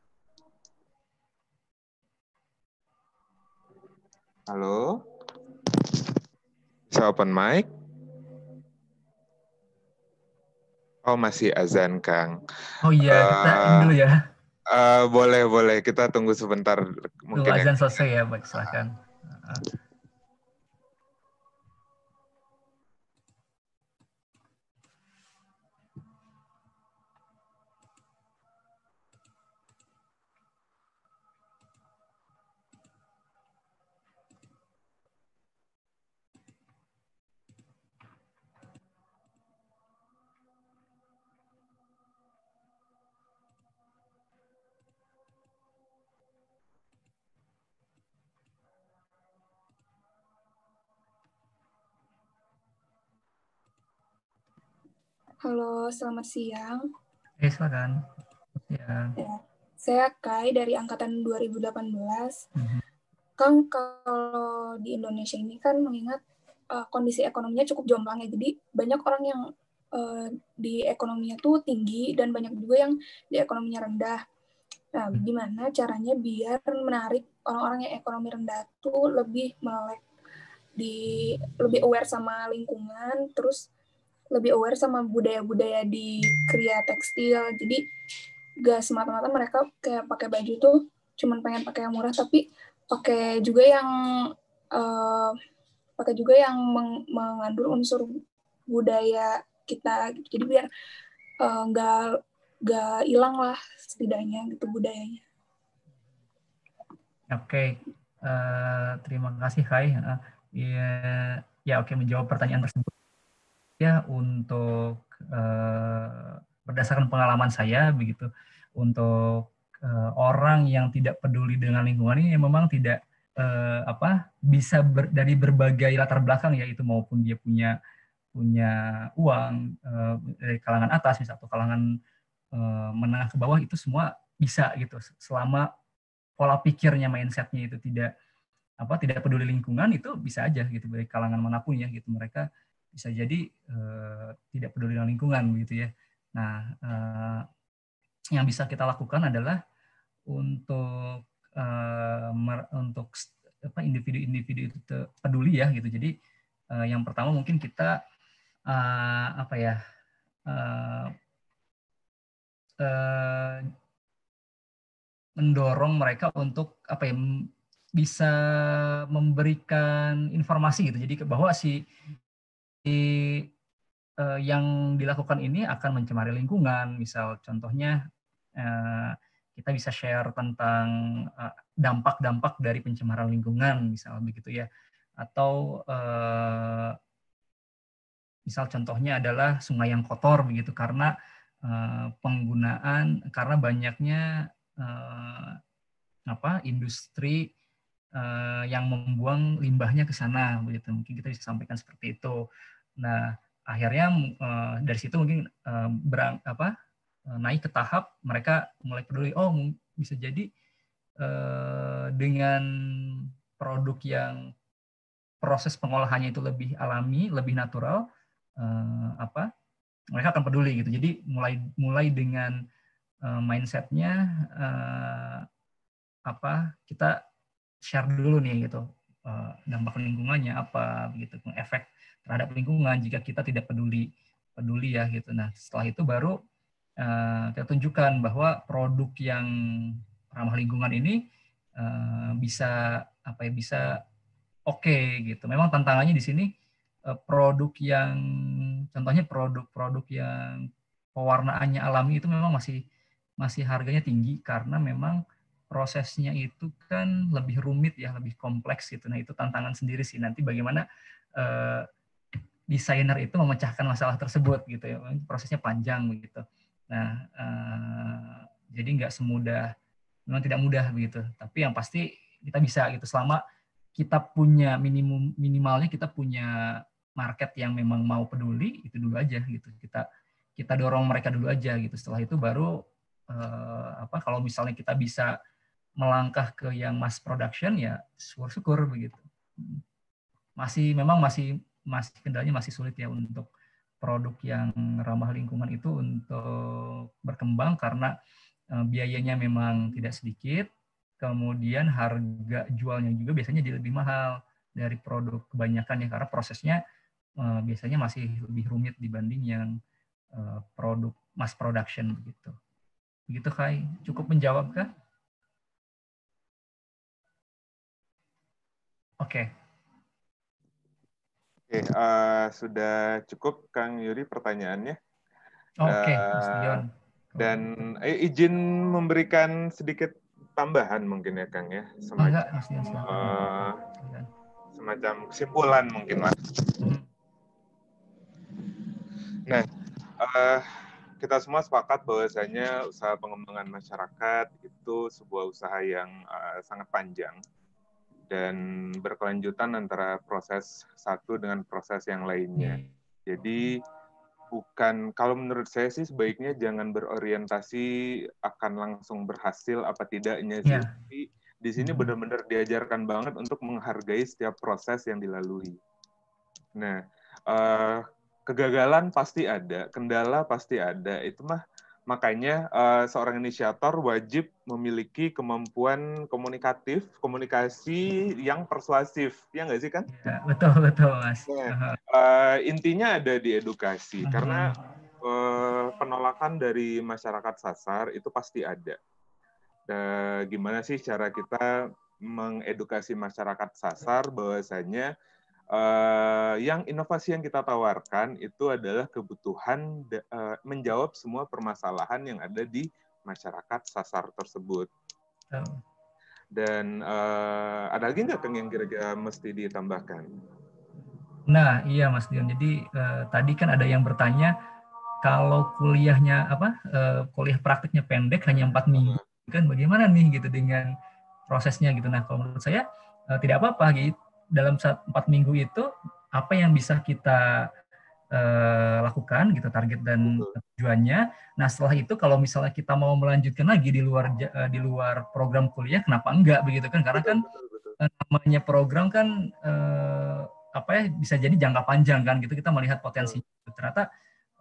Halo? Bisa open mic? Oh, masih azan, Kang. Oh iya, kita uh, ini dulu ya. Uh, boleh, boleh. Kita tunggu sebentar. Mungkin tunggu azan yang... selesai ya, baik, silakan. Uh. Halo, selamat siang. Eh, silakan. Ya. Ya. Saya Kai dari angkatan dua ribu delapan belas. Mm-hmm. Kang, kalau di Indonesia ini kan mengingat uh, kondisi ekonominya cukup jomplang ya, jadi banyak orang yang uh, di ekonominya tuh tinggi dan banyak juga yang di ekonominya rendah. Nah, gimana caranya biar menarik orang-orang yang ekonomi rendah tuh lebih melek, di lebih aware sama lingkungan, terus lebih aware sama budaya-budaya di kriya tekstil. Jadi gak semata-mata mereka kayak pakai baju tuh cuman pengen pakai yang murah, tapi pakai juga yang uh, pakai juga yang meng, mengandung unsur budaya kita gitu. Jadi biar nggak uh, nggak hilang lah setidaknya gitu budayanya. Oke, okay. uh, terima kasih Kai. Uh, ya, ya oke okay, menjawab pertanyaan tersebut. Ya untuk uh, berdasarkan pengalaman saya begitu, untuk uh, orang yang tidak peduli dengan lingkungan ini memang tidak uh, apa bisa ber, dari berbagai latar belakang ya, itu maupun dia punya punya uang uh, dari kalangan atas misalnya atau kalangan uh, menengah ke bawah, itu semua bisa gitu selama pola pikirnya, mindsetnya itu tidak apa tidak peduli lingkungan, itu bisa aja gitu dari kalangan manapun ya gitu, mereka bisa jadi uh, tidak peduli dengan lingkungan begitu ya. Nah uh, yang bisa kita lakukan adalah untuk uh, mer, untuk apa individu-individu itu peduli ya gitu. Jadi uh, yang pertama mungkin kita uh, apa ya uh, uh, mendorong mereka untuk apa ya bisa memberikan informasi gitu. Jadi bahwa si, si uh, yang dilakukan ini akan mencemari lingkungan. Misal contohnya uh, kita bisa share tentang uh, dampak-dampak dari pencemaran lingkungan, misal begitu ya. Atau uh, misal contohnya adalah sungai yang kotor begitu karena uh, penggunaan karena banyaknya uh, apa industri uh, yang membuang limbahnya ke sana begitu. Mungkin kita bisa sampaikan seperti itu. Nah, akhirnya uh, dari situ mungkin uh, berang, apa uh, naik ke tahap mereka mulai peduli. Oh, bisa jadi uh, dengan produk yang proses pengolahannya itu lebih alami, lebih natural, uh, apa mereka akan peduli gitu. Jadi mulai mulai dengan uh, mindsetnya uh, apa kita share dulu nih gitu uh, dampak lingkungannya apa begitu, efek terhadap lingkungan jika kita tidak peduli peduli ya gitu. Nah setelah itu baru uh, kita tunjukkan bahwa produk yang ramah lingkungan ini uh, bisa apa ya bisa oke okay, gitu. Memang tantangannya di sini uh, produk yang contohnya produk-produk yang pewarnaannya alami itu memang masih masih harganya tinggi karena memang prosesnya itu kan lebih rumit ya, lebih kompleks gitu. Nah itu tantangan sendiri sih nanti bagaimana uh, desainer itu memecahkan masalah tersebut gitu ya. Prosesnya panjang begitu. Nah uh, jadi nggak semudah, memang tidak mudah begitu. Tapi yang pasti kita bisa gitu selama kita punya minimum minimalnya kita punya market yang memang mau peduli, itu dulu aja gitu. Kita kita dorong mereka dulu aja gitu. Setelah itu baru uh, apa kalau misalnya kita bisa melangkah ke yang mass production ya syukur-syukur begitu. Masih memang masih masih kendalanya masih sulit ya untuk produk yang ramah lingkungan itu untuk berkembang karena uh, biayanya memang tidak sedikit, kemudian harga jualnya juga biasanya jadi lebih mahal dari produk kebanyakan ya karena prosesnya uh, biasanya masih lebih rumit dibanding yang uh, produk mass production begitu. Begitu Kai, cukup menjawab kah? Oke. Okay. Oke, okay, uh, sudah cukup Kang Yuri pertanyaannya. Oke, okay, uh, dan eh, izin memberikan sedikit tambahan mungkin ya Kang ya, semacam Enggak, Mas Dian, uh, semacam kesimpulan mungkin lah. Nah, uh, kita semua sepakat bahwasanya usaha pengembangan masyarakat itu sebuah usaha yang uh, sangat panjang dan berkelanjutan antara proses satu dengan proses yang lainnya. Jadi bukan, kalau menurut saya sih sebaiknya jangan berorientasi akan langsung berhasil apa tidaknya sih, yeah. Tapi Di sini benar-benar diajarkan banget untuk menghargai setiap proses yang dilalui. Nah, uh, kegagalan pasti ada, kendala pasti ada. Itu mah makanya uh, seorang inisiator wajib memiliki kemampuan komunikatif, komunikasi yang persuasif, ya nggak sih kan? Ya, betul betul Mas. Nah, uh, intinya ada di edukasi, uh-huh. karena uh, penolakan dari masyarakat sasar itu pasti ada. Uh, gimana sih cara kita mengedukasi masyarakat sasar bahwasanya Uh, yang inovasi yang kita tawarkan itu adalah kebutuhan uh, menjawab semua permasalahan yang ada di masyarakat sasar tersebut. Oh. Dan uh, ada lagi nggak Kang yang kira-kira mesti ditambahkan? Nah, iya Mas Dion. Jadi uh, tadi kan ada yang bertanya kalau kuliahnya apa? Uh, kuliah praktiknya pendek hanya empat minggu, uh. kan bagaimana nih gitu dengan prosesnya gitu. Nah, kalau menurut saya uh, tidak apa-apa gitu. Dalam empat minggu itu apa yang bisa kita uh, lakukan gitu, target dan tujuannya. Nah setelah itu kalau misalnya kita mau melanjutkan lagi di luar uh, di luar program kuliah, kenapa enggak begitu kan? Karena kan uh, namanya program kan uh, apa ya bisa jadi jangka panjang kan gitu, kita melihat potensi. Ternyata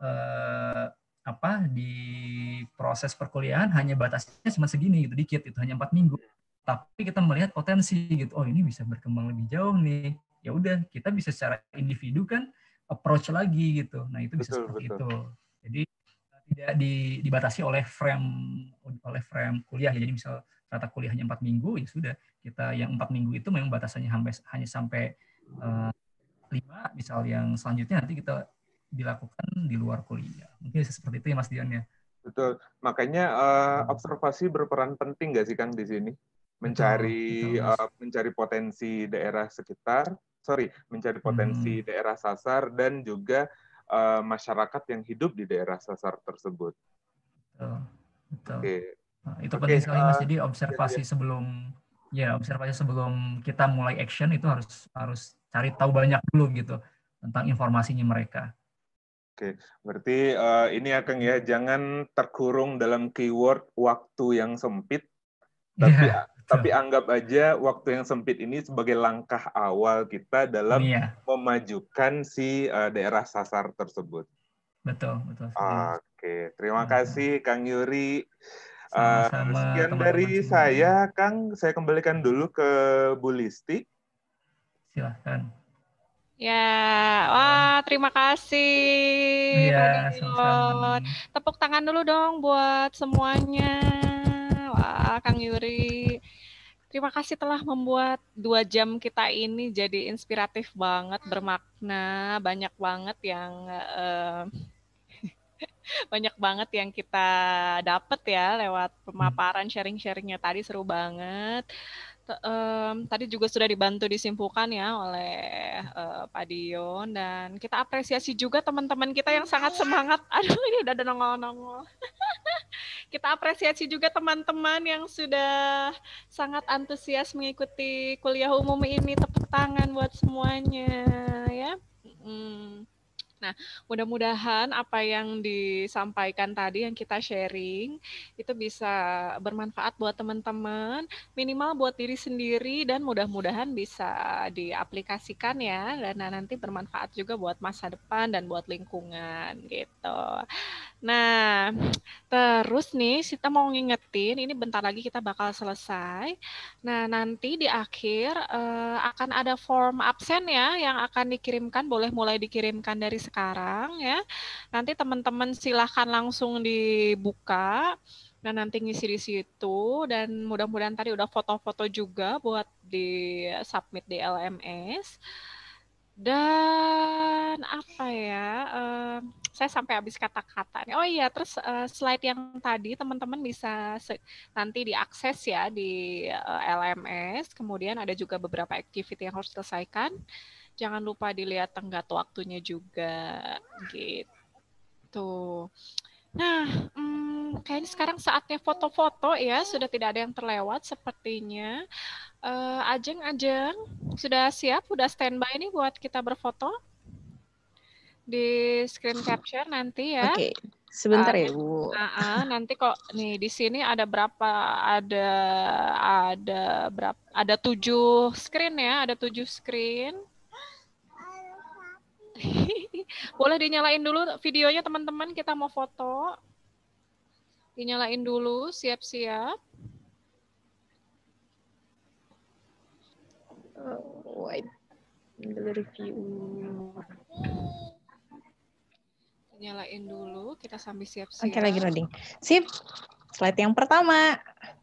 uh, apa di proses perkuliahan hanya batasnya cuma segini gitu, dikit itu hanya empat minggu. Tapi kita melihat potensi gitu, oh ini bisa berkembang lebih jauh nih. Ya udah, kita bisa secara individu kan approach lagi gitu. Nah itu bisa betul, seperti betul. itu. Jadi tidak dibatasi oleh frame oleh frame kuliah. Jadi misal rata kuliahnya empat minggu, ya sudah kita yang empat minggu itu memang batasannya hanya sampai uh, lima. Misal yang selanjutnya nanti kita dilakukan di luar kuliah. Mungkin seperti itu ya Mas Dion ya. Betul. Makanya uh, observasi berperan penting nggak sih Kang di sini? Mencari betul, betul, uh, mencari potensi daerah sekitar, sorry, mencari potensi hmm. daerah sasar dan juga uh, masyarakat yang hidup di daerah sasar tersebut. Betul, betul. Oke. Nah, itu penting okay, sekali Mas. Jadi observasi ya, ya. sebelum ya observasi sebelum kita mulai action itu harus harus cari tahu banyak dulu gitu tentang informasinya mereka. Oke, berarti uh, ini ya Kang ya, jangan terkurung dalam keyword waktu yang sempit, tapi yeah. Tapi anggap aja waktu yang sempit ini sebagai langkah awal kita dalam iya. memajukan si uh, daerah sasar tersebut. Betul, betul. Oke, okay. Terima betul. kasih Kang Yuri. Uh, sekian teman-teman dari semua. saya, Kang. Saya kembalikan dulu ke Bu Listi. Silahkan. Ya, wah terima kasih. Iya, sama-sama. Tepuk tangan dulu dong buat semuanya. Wah, Kang Yuri. Terima kasih telah membuat dua jam kita ini jadi inspiratif banget, bermakna, banyak banget yang uh, banyak banget yang kita dapat ya lewat pemaparan sharing-sharingnya tadi, seru banget. Um, tadi juga sudah dibantu disimpulkan ya oleh uh, Pak Dion, dan kita apresiasi juga teman-teman kita yang sangat semangat. Aduh, ini udah ada nongol-nongol. Kita apresiasi juga teman-teman yang sudah sangat antusias mengikuti kuliah umum ini. Tepuk tangan buat semuanya ya. Hmm. Nah, mudah-mudahan apa yang disampaikan tadi, yang kita sharing, itu bisa bermanfaat buat teman-teman, minimal buat diri sendiri, dan mudah-mudahan bisa diaplikasikan ya, dan nanti bermanfaat juga buat masa depan dan buat lingkungan gitu. Nah, terus nih kita mau ngingetin, ini bentar lagi kita bakal selesai. Nah, nanti di akhir uh, akan ada form absen ya, yang akan dikirimkan, boleh mulai dikirimkan dari sekarang ya. Nanti teman-teman silahkan langsung dibuka, dan nanti ngisi di situ, dan mudah-mudahan tadi udah foto-foto juga buat di submit di L M S. Dan apa ya, uh, saya sampai habis kata-kata nih. Oh iya, terus uh, slide yang tadi teman-teman bisa nanti diakses ya di uh, L M S. Kemudian ada juga beberapa activity yang harus diselesaikan. Jangan lupa dilihat tenggat waktunya juga gitu. Nah, hmm, kayaknya sekarang saatnya foto-foto ya, sudah tidak ada yang terlewat sepertinya. Uh, Ajeng, Ajeng, sudah siap, sudah standby nih buat kita berfoto di screen capture nanti ya. Oke. Okay. Sebentar uh, ya, Bu. Uh, uh, nanti kok nih di sini ada berapa? Ada ada berapa? Ada tujuh screen ya, ada tujuh screen. Boleh dinyalain dulu videonya teman-teman, kita mau foto. Dinyalain dulu, siap-siap. Oh, wait. Review. Nyalain dulu, kita sambil siap-siap. Oke, lagi loading. Sip. Slide yang pertama.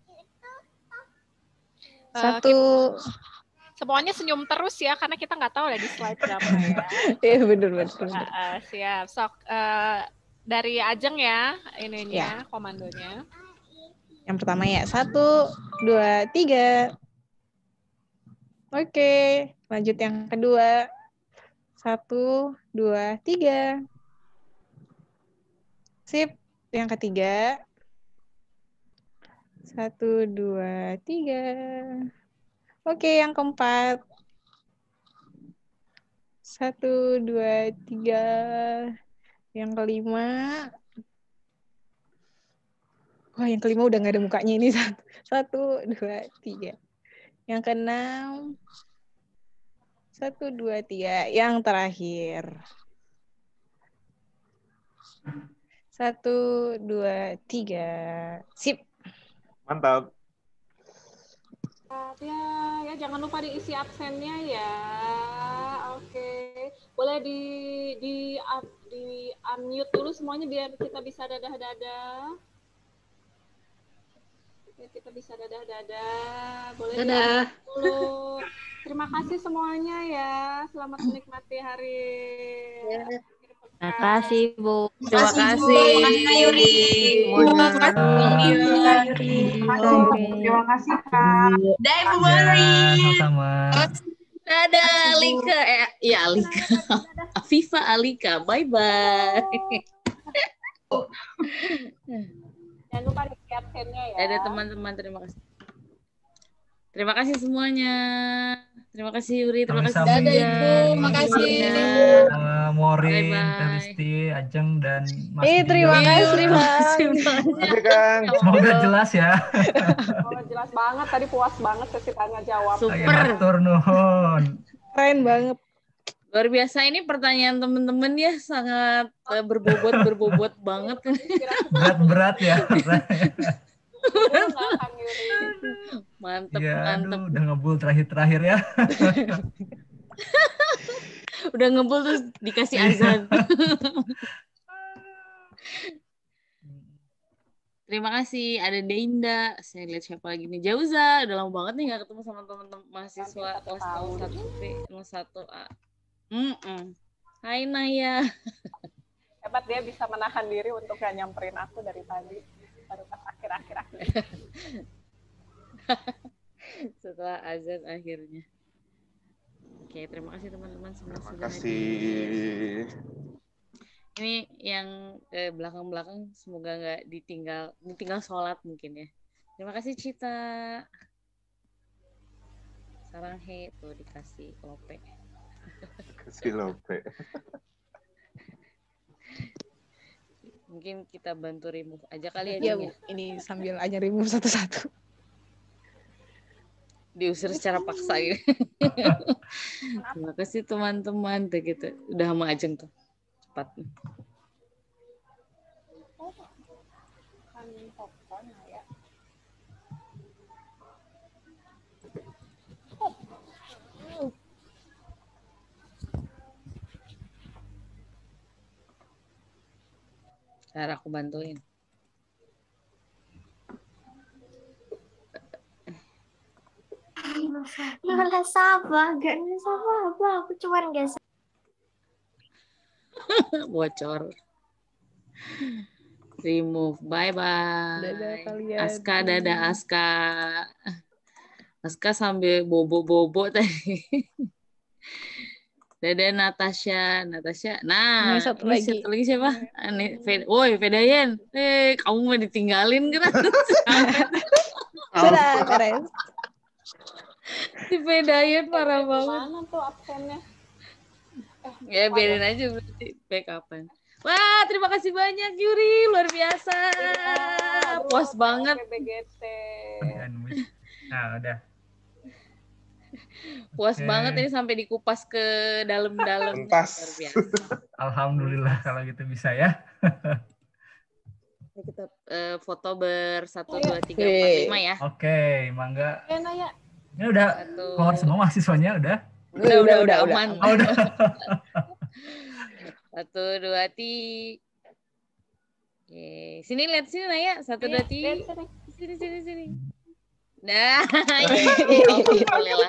Satu. Uh, kita, semuanya senyum terus ya, karena kita nggak tahu ada di slide berapa ya. Iya, bener, bener. Uh, uh, siap. Sok, uh, dari Ajeng ya, ininya, ya. Komandonya. Yang pertama ya, satu, dua, tiga. Oke, lanjut yang kedua. Satu, dua, tiga. Sip, yang ketiga. Satu, dua, tiga. Oke, yang keempat. Satu, dua, tiga. Yang kelima. Wah, yang kelima udah nggak ada mukanya ini. Satu, satu, dua, tiga. Yang keenam. Satu, dua, tiga. Yang terakhir. Satu, dua, tiga. Sip. Mantap. Ya, ya jangan lupa diisi absennya ya. Oke, boleh di di di unmute dulu semuanya biar kita bisa dadah-dadah. Biar kita bisa dadah-dadah. Boleh dadah. Di dulu. Terima kasih semuanya ya. Selamat menikmati hari. Ya. Terima kasih, Bu. Terima kasih. Terima kasih, Yuri. Terima kasih. Terima kasih, Kak. Dah, Ibu Marin. Sama-sama. Dadah, Alika. Eh, ya, Alika. Afifa Alika. Bye-bye. Jangan lupa di absennya ya. Dadah, teman-teman. Terima kasih. Terima kasih semuanya. Terima kasih Yuri, terima kasih Dadah Ibu, terima kasih. Uh, Morin, Telisti, Ajeng dan Mas Eh, terima kasih, Mas. Terima kasih, Kang. Semoga jelas ya. Oh, jelas banget tadi, puas banget sesi tanya jawab. Super. Matur nuhun. Keren banget. Luar biasa, ini pertanyaan teman-teman ya sangat uh, berbobot berbobot banget. Berat-berat ya. Mantep, ya, mantep. Aduh, udah ngebul terakhir-terakhir ya. Udah ngebul terus dikasih azan. Terima kasih, ada Deinda. Saya lihat siapa lagi nih, Jauza. Udah lama banget nih nggak ketemu sama teman-teman mahasiswa kelas satu B, kelas satu A. Mm -mm. Hai Naya. Hebat, dia bisa menahan diri untuk gak nyamperin aku dari tadi. Baru pas akhir-akhir akhir. Setelah azan akhirnya. Oke, terima kasih teman-teman semua. Terima kasih. Ini yang ke belakang-belakang semoga nggak ditinggal, ditinggal sholat mungkin ya. Terima kasih Cita. Sarang he tuh dikasih lope. Kasih lope. Mungkin kita bantu remove aja kali ya. Iya, Bu. Ini sambil aja remove satu-satu. Diusir secara paksa gitu. Terima kasih teman-teman. Tuh gitu. Udah sama Ajeng tuh. Cepat. Cara aku bantuin. Nulis apa? Gak nulis apa-apa. Aku cuman guys. Bocor. Remove. Bye-bye. Dadah kalian. Aska, dadah Aska. Aska sambil bobo-bobo tadi. Dadah Natasha, Natasha. Nah, ini satu ini lagi. Satu lagi siapa? Ane, Fed, woi, Fedayen. Eh, kamu mau ditinggalin kan? Sudah, beres. Si Fedayen parah banget. Mana tuh absennya? Ya, biarin aja berarti backupan. Wah, terima kasih banyak Yuri, luar biasa. Ya, puas banget. B G T. Nah, udah. Puas Oke. banget ini sampai dikupas ke dalam-dalam. Tuntas. Luar biasa. Alhamdulillah kalau gitu bisa ya. Ini kita uh, foto bersatu, dua, tiga, empat, lima ya. Oke, mangga. Eh, Naya. Ini udah Satu. keluar semua mahasiswanya udah? Udah, udah, udah, aman. Oh, udah. Satu, dua, tiga. Oke, sini lihat sini Naya. Satu, dua, tiga. Sini, sini, sini. Nah, alhamdulillah.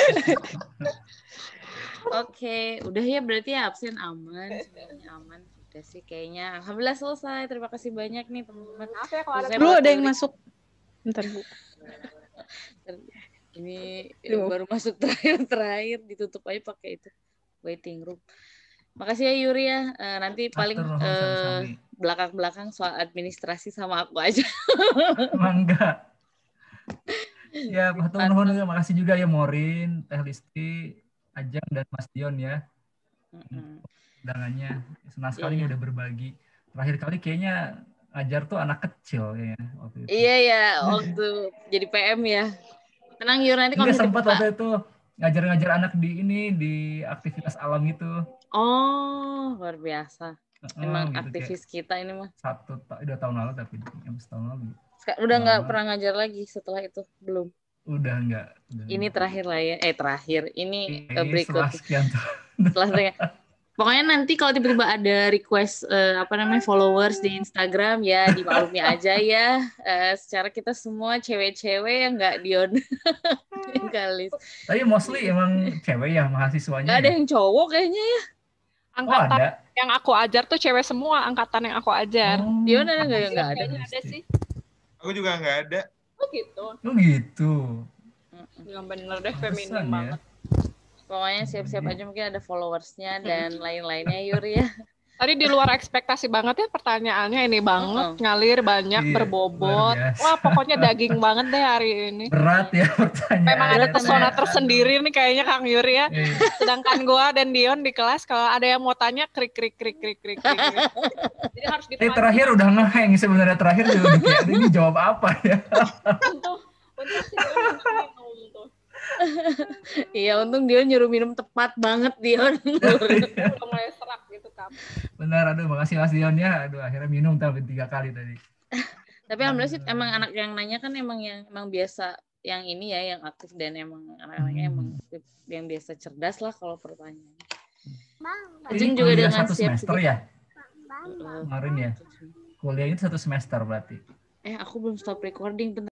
Oke, udah ya berarti ya absen aman, semuanya aman. Udah sih kayaknya. Alhamdulillah selesai. Terima kasih banyak nih teman-teman. Maaf ya kalau ada Bro, ada yang masuk. Bentar, Bu. Ini Duh. baru masuk terakhir-terakhir, ditutup aja pakai itu waiting room. Makasih ya Yuri ya. Uh, nanti paling uh, belakang-belakang soal administrasi sama aku aja. Mangga. Ya, matur nuhun juga. Makasih juga ya Morin, Teh Listi, Ajeng dan Mas Dion ya. Undangannya senang sekali Iya. udah berbagi. Terakhir kali kayaknya ngajar tuh anak kecil ya waktu itu. Iya ya, waktu jadi P M ya. Tenang Yuri, nanti kalau Nggak bisa sempat dibuka. waktu itu ngajar-ngajar anak di ini di aktivitas alam itu. Oh, luar biasa. Oh, Emang gitu, aktivis kayak kita ini mah. Satu ta- dua tahun lalu tapi em, setahun lalu. Seka- Udah nggak Lama. pernah ngajar lagi setelah itu? Belum. Udah enggak. Udah Ini terakhir lah ya. Eh terakhir. Ini Ini eh, berikut. setelah sekian tahun. Setelah sekian. Pokoknya nanti kalau tiba-tiba ada request eh, apa namanya followers di Instagram ya dimaklumi aja ya. Eh, secara kita semua cewek-cewek yang nggak Dion kali. Tapi mostly emang cewek ya mahasiswanya. Nggak ada ya? yang cowok kayaknya ya. Oh, Angkatan ada. yang aku ajar tuh cewek semua, angkatan yang aku ajar. Oh, Dion ada nggak yang nggak ada? Kayaknya ada sih. Aku juga nggak ada. Oh gitu. Oh gitu. Yang bener deh, Pantesan feminim ya. banget. Pokoknya siap-siap aja mungkin ada followersnya dan lain-lainnya Yuri ya. Tadi di luar ekspektasi banget ya pertanyaannya ini banget, Uh-uh. ngalir banyak, Iya, berbobot. luar biasa. Wah, pokoknya daging banget deh hari ini. Berat ya pertanyaan. Memang ada pesona Aduh. tersendiri nih kayaknya Kang Yuri ya. Iya. Sedangkan gua dan Dion di kelas kalau ada yang mau tanya krik krik krik krik krik. krik. Jadi harus Eh dipanggil. terakhir udah ngeheng sebenarnya terakhir juga udah kayak ini jawab apa ya? Untuk untuk si Dion minum tuh. Iya, untung Dion nyuruh minum tepat banget Dion. Udah mulai serak gitu kan. Benar, aduh makasih Mas Dion ya. Aduh akhirnya minum tapi tiga kali tadi. Tapi alhamdulillah sih emang anak yang nanya kan emang yang emang biasa yang ini ya yang aktif dan emang anak-anaknya emang aktif, yang biasa cerdas lah kalau pertanyaan. Ajeng Ini juga kuliah dengan satu siap semester sedia. ya? Kemarin ya? Kuliah itu satu semester berarti. Eh aku belum stop recording. Bentar.